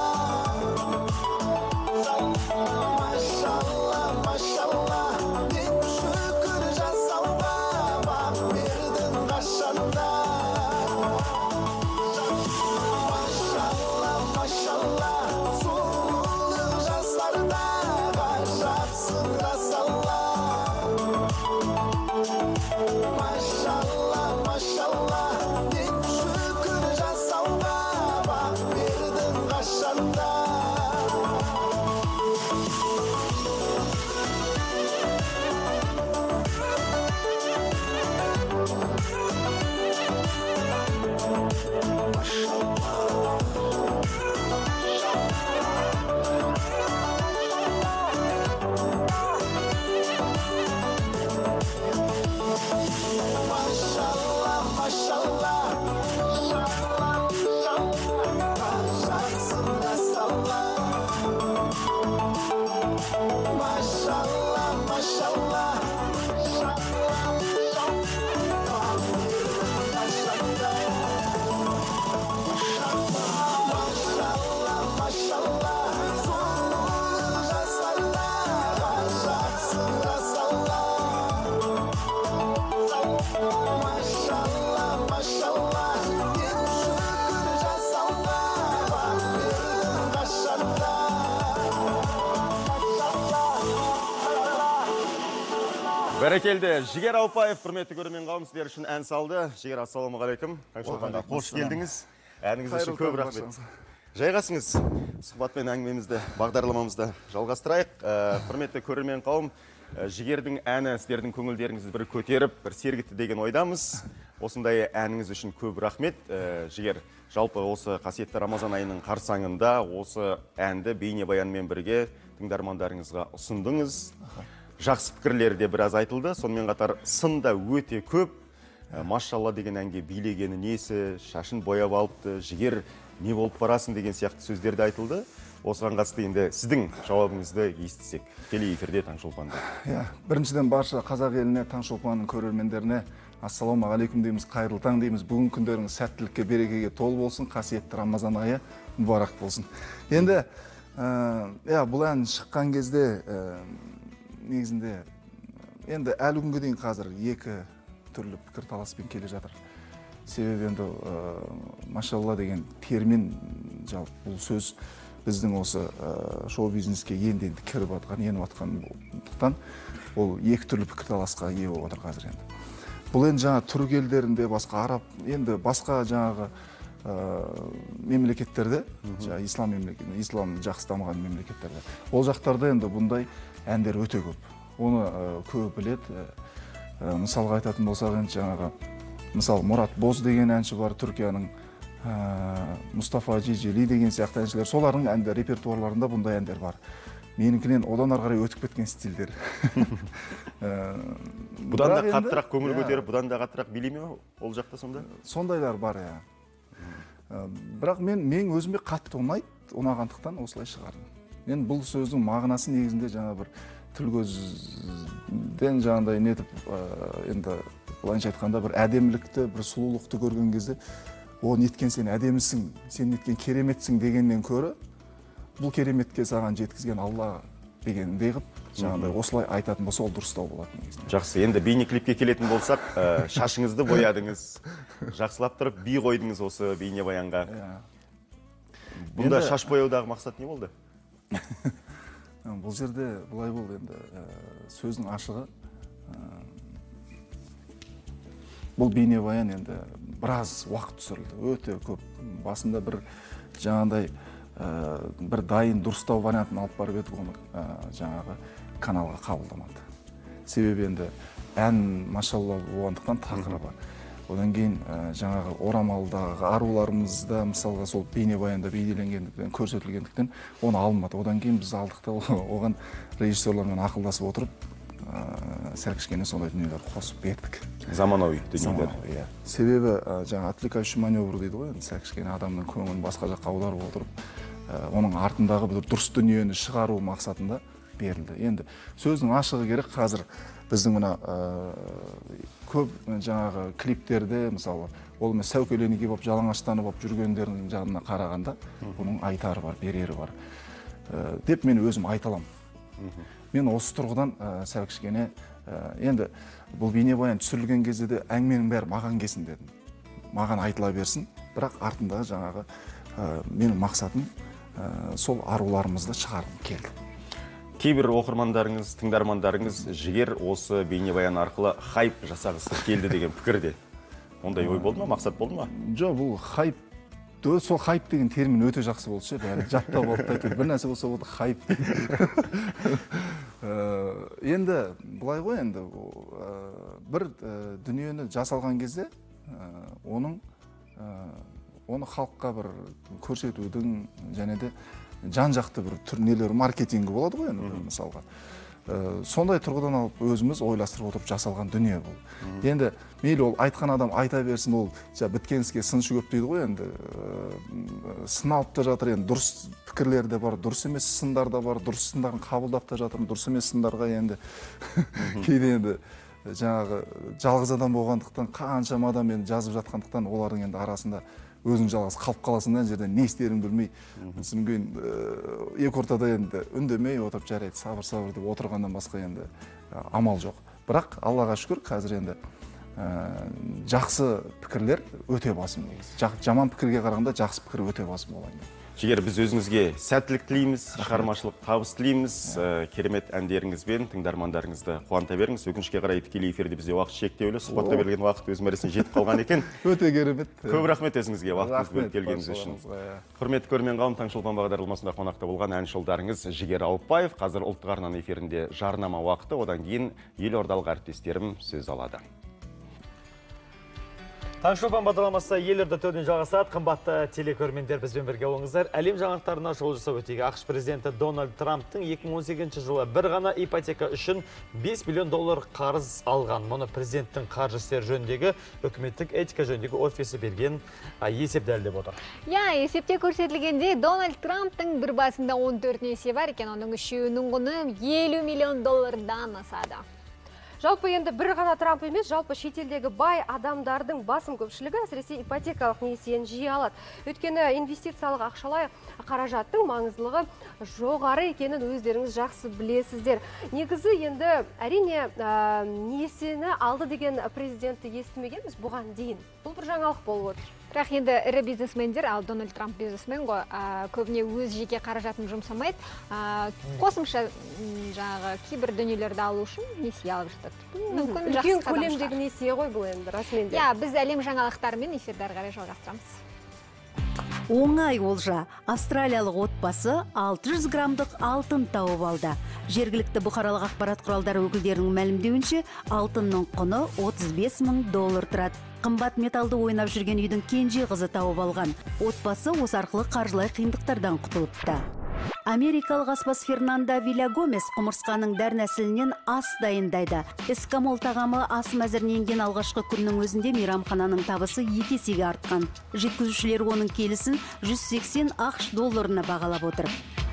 Машалла, машалла, мен шүкір жасауға бақ бердің қашанда. Машалла, сұлулық жастарда ғажапсың рас Алла. Машалла, машалла, мен шүкір жасауға бақ бердің қашанда. Бәрекелді, Жігер Аупаев, құрметті көрермен қауым, сіздер үшін ән салды. Жігер, ассалаумағалейкум. Таңшолпанға қош келдіңіз. Әніңіз үшін көп рахмет. Жайғасыңыз. Сұхбатпен әңгімемізді, бағдарламамызды жалғастырайық. Құрметті көрермен қауым, Жігердің әні сіздердің көңілдеріңізді бір көтеріп, бір сергітті деген ойдамыз. Осындай әніңіз үшін көп рахмет. Жігер, жалпы осы қасиетті Рамазан айының қарсаңында осы әнді бейнебаянмен бірге тыңдармандарыңызға ұсындыңыз. Жақсы пікірлері де біраз айтылды. Сонымен қатар сында өте көп. Машалла деген әнге билегені несі, шашын бояп алыпты, Жігер не болып барасың деген сияқты сөздерді айтылды. Осыған қатысты енді сіздің жауабыңызды естісек. Тікелей эфирде Таңшолпанда. Иә, біріншіден барша қазақ еліне, Таңшолпанның көрермендеріне ассалаумағалейкум дейміз, қайырлы таң дейміз. Бүгін күндеріңіз сәттілікке, берекеге толы болсын, қасиетті Рамазан айы мұбарак болсын. Енді, иә, бұл ән шыққан кезде негізінде енді әлі күнге дейін қазір екі түрлі пікір таласпен келе жатыр. Себебі енді машалла деген термин, жалпы бұл сөз біздің осы шоу-бизнеске енді-енді кіріп атқан, еніп атқандықтан ол екі түрлі пікір таласқа ие болып отыр қазір енді. Бұл енді жаңа түрік елдерінде басқа араб, енді басқа жаңағы мемлекеттерде, ислам мемлекетінде, ислам жақсы дамыған мемлекеттерде. Ол жақтарда енді бұндай әндер өте көп. Оны көп біледі. Мысалға айтатын болсақ, енді жаңағы, мысалы, Мұрат Боз деген әнші бар, Түркияның, Мұстафа Жижели деген сияқты әншілер, солардың әнді репертуарларында бұндай әндер бар. Менікінен одан ары қарай өтіп кеткен стильдер. Бұдан да қаттырақ көңіл көтеріп, бұдан да қаттырақ билей ме ол жақта сонда? Сондайлар бар, иә. Бірақ мен мен өзіме қатты ұнайды, ұнағандықтан осылай шығардым. Мен бұл сөздің мағынасы негізінде жаңа бір тіл көзден жаңағыдай нетіп, енді былайынша айтқанда бір әдемілікті, бір сұлулықты көрген кезде, о, неткен сен әдемісің, сен неткен кереметсің дегеннен көрі, бұл кереметке саған жеткізген Алла дегендей қып, жаңағыдай осылай айтатын болса, ол дұрыстау болады негізінде. Жақсы, енді бейнеклипке келетін болсақ, шашыңызды боядыңыз, жақсылап тұрып би қойдыңыз осы бейнебаянға. Бұнда шаш бояудағы мақсат не болды? Бұл жерде бұлай болды, енді сөздің ашығы. Бұл бейнебаян енді біраз уақыт түсірілді, өте көп. Басында бір жаңағыдай бір дайын дұрыстау вариантын алып барып едік, оны жаңағы каналға қабылдамады. Себебі енді ән машалла болғандықтан тақырыбы. Одан кейін жаңағы орамалдағы аруларымызда мысалға сол бейнебаянда бейнеленгендіктен, көрсетілгендіктен оны алынбады. Одан кейін біз алдық та оған режиссерлармен ақылдасып отырып, сәл кішкене сондай дүниелер қосып бердік. Заманауи дүниелер. Себебі жаңа отвлекающий маневр дейді ғой, сәл кішкене адамның көңілін басқа жаққа аударып отырып, оның артындағы бір дұрыс дүниені шығару мақсатында берілді. Енді сөздің ашығы керек, қазір біздің мына көп жаңағы клиптерде, мысалы, ол мен сәукеленеге болып, жалаңаштанып болып жүргендердің жанына қарағанда, бұның айтары бар, берері бар. Деп мен өзім айталам. Мен осы тұрғыдан сәл кішкене, енді бұл бейнебаян түсірілген кезде де әңгіменің бәрі маған келсін дедім. Маған айтыла берсін, бірақ артындағы жаңағы менің мақсатым сол аруларымызды шығарғым келді. Кейбір оқырмандарыңыз, тыңдармандарыңыз жігер осы бейнебаян арқылы хайп жасағысы келді деген пікірде. Ондай ой болды ма, мақсат болды ма? Жоқ, бұл хайп, сол хайп деген термин өте жақсы болды ше, бәрі жаттап алып айтып, бір нәрсе болса болды хайп. Енді былай ғой, енді бір дүниені жасалған кезде оның оны халыққа бір көрсетудің және де жан-жақты бір түрлері маркетингі болады ғой, енді мысалға. Сондай тұрғыдан алып өзіміз ойластырып отырып жасалған дүние бұл. Енді мейлі ол айтқан адам айта берсін, ол біткен іске сыншы көп дейді ғой, енді сыналып та жатыр, енді дұрыс пікірлер де бар, дұрыс емес сындар да бар, дұрыс сындарын қабылдап та жатырмын, дұрыс емес сындарға енді кейде енді жаңағы жалғыз адам болғандықтан, қаншама адам енді жазып жатқандықтан, олардың енді арасында өзің жалғыз қалып қаласың, ана жерде не істерін білмей, түсінген екі ортада енді үндемей отырып жарайды, сабыр-сабыр деп отырғаннан басқа енді амал жоқ. Бірақ Аллаға шүкір, қазір енді жақсы пікірлер өте басым негізі. Жаман пікірге қарағанда жақсы пікір өте басым болайын. Жігер, біз өзіңізге сәттілік тілейміз, шығармашылық табыс тілейміз, керемет әндеріңізбен тыңдармандарыңызды қуанта беріңіз. Өкінішке қарай тікелей эфирде бізде уақыт шектеулі, сұхбатқа берілген уақыт өз мәресіне жетіп қалған екен. Өте керемет. Көп рахмет өзіңізге уақытыңыз бөліп келгеніңіз үшін. Құрметті көрермен қауым, Таңшолпан бағдарламасында қонақта болған әнші ұлдарыңыз Жігер Ауыпбаев қазір ұлттық арна эфирінде жарнама уақыты, одан кейін елордалық әріптестерім сөз алады. Таңшолпан бағдарламасы елорда төрден жалғасады. Қымбатты телекөрермендер, бізбен бірге болыңыздар. Әлем жаңалықтарына шолу жасап өтейік. ақш президенті Дональд Трамптың екі мың он сегізінші жылы бір ғана ипотека үшін бес миллион доллар қарыз алған. Мұны президенттің қаржы істері жөніндегі үкіметтік этика жөніндегі офисі берген есеп дәлелдеп отыр. Я, есепте көрсетілгенде Дональд Трамптың бір басында он төрт несие бар екен, оның үшеуінің құны елу миллион доллардан асады. Жалпы енді бір ғана Трамп емес, жалпы шетелдегі бай адамдардың басым көпшілігі әсіресе ипотекалық несиені жиі алады. Өйткені инвестициялық ақшалай қаражаттың маңыздылығы жоғары екенін өздеріңіз жақсы білесіздер. Негізі енді әрине несиені алды деген президентті естімегенбіз бұған дейін. Бұл бір жаңалық болып отыр. Бірақ енді ірі бизнесмендер, ал Дональд Трамп бизнесмен ғой, көбіне өз жеке қаражатын жұмсамайды, қосымша жаңағы кейбір дүниелерді алу үшін несие алып жатады. Үлкен көлемдегі несие ғой бұл енді расымен де. Я, біз әлем жаңалықтарымен эфирді ары қарай жалғастырамыз. Оңай олжа. Австралиялық отбасы алты жүз граммдық алтын тауып алды. Жергілікті бұқаралық ақпарат құралдары өкілдерінің мәлімдеуінше, алтынның құны отыз бес мың доллар тұрады. Қымбат металды ойнап жүрген үйдің кенже қызы тауып алған. Отбасы осы арқылы қаржылай қиындықтардан құтылыпты. Америкалық аспаз Фернанда Виллagomez құмырсқаның дәрнәсілінен ас дайындайды. Эскамол тағамы ас әзірленген алғашқы күннің өзінде мейрамхананың табысы екі есеге артқан. Жеткізушілер оның келісін жүз сексен ақш долларына бағалап отыр.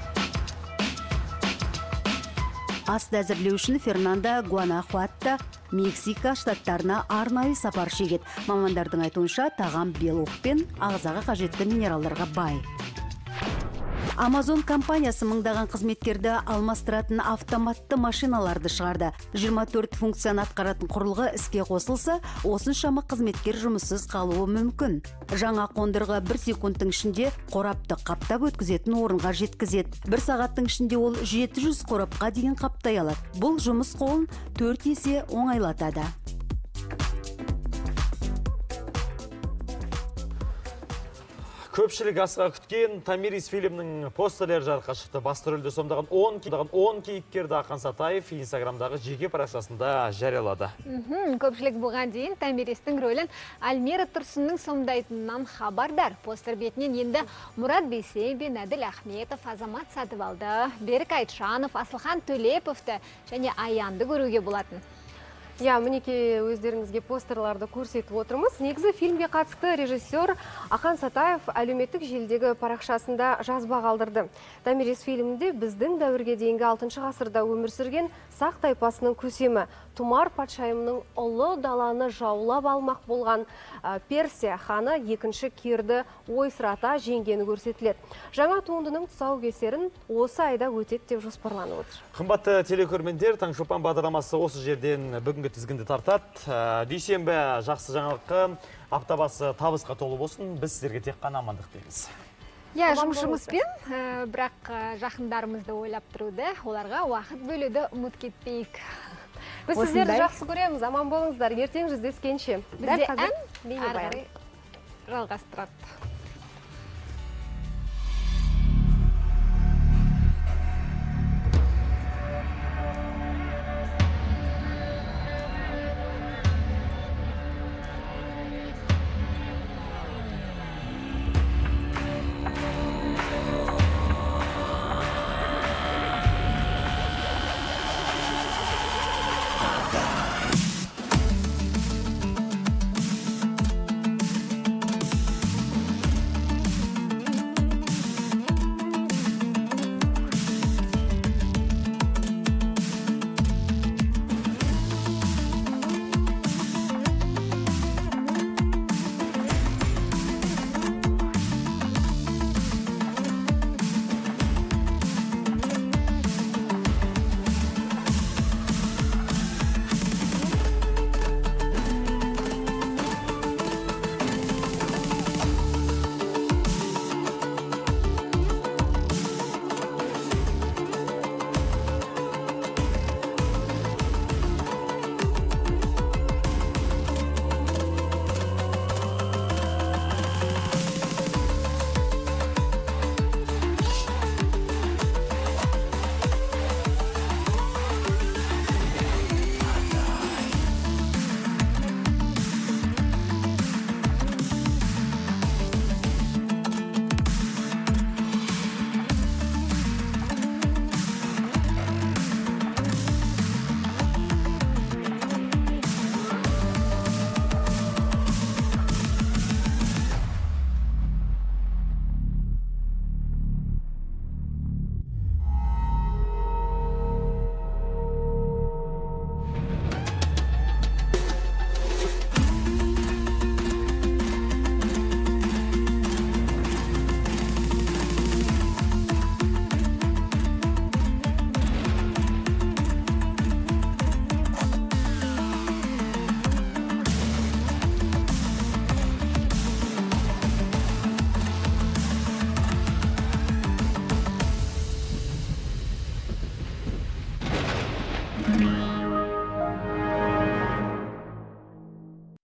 Ас әзірлеу үшін Фернанда Гуанахуатта, Мексика штаттарына арнайы сапар шегеді. Мамандардың айтуынша тағам белок пен ағзаға қажетті минералдарға бай. Amazon компаниясы мыңдаған қызметкерді алмастыратын автоматты машиналарды шығарды. жиырма төрт функцияны атқаратын құрылғы іске қосылса, осыншама қызметкер жұмыссыз қалуы мүмкін. Жаңа қондырғы бір секундтың ішінде қорапты қаптап өткізетін орынға жеткізеді. Бір сағаттың ішінде ол жеті жүз қорапқа дейін қаптай алады. Бұл жұмыс қолын төрт есе оңайлатады. Көпшілік асыға күткен Томирис фильмнің постерлері жарыққа шықты. Басты рөлде сомдаған он кейіпкерді Ақан Сатаев инстаграмдағы жеке парақшасында жариялады. Көпшілік бұған дейін Томиристің рөлін Альмира Тұрсынның сомдайтынынан хабардар. Постер бетінен енді Мұрат Бейсенбе, Әділ Ахметов, Азамат Сатыбалды, Берік Айтшанов, Асылхан Төлеповті және Аянды көруге болатын. Я, мінеке өздеріңізге постерларды көрсетіп отырмыз. Негізі фильмге қатысты режиссер Ақан Сатаев әлеуметтік желідегі парақшасында жазба қалдырды. Томирис фильмінде біздің дәуірге дейінгі алтыншы ғасырда өмір сүрген сақ тайпасының көсемі Тұмар патшайымның ұлы даланы жаулап алмақ болған Персия ханы екінші Кирді ойсырата жеңгені көрсетіледі. Жаңа туындының тұсаукесерін осы айда өтеді деп жоспарланып отыр. Қымбатты телекөрермендер, Таңшолпан бағдарламасы осы жерден бүгінгі тізгінді тартады. Дүйсенбі жақсы жаңалыққа, аптабасы табысқа толы болсын. Біз сіздерге тек қана амандық дейміз. Я, жұмысымызбен, бірақ жақындарымызды ойлап тұруды, оларға уақыт бөлуді ұмыт кетпейік. Біз сіздерді жақсы көреміз, аман болыңыздар, ертең жүздескенше. Бізде ән әрі жалғастырады. Thank you.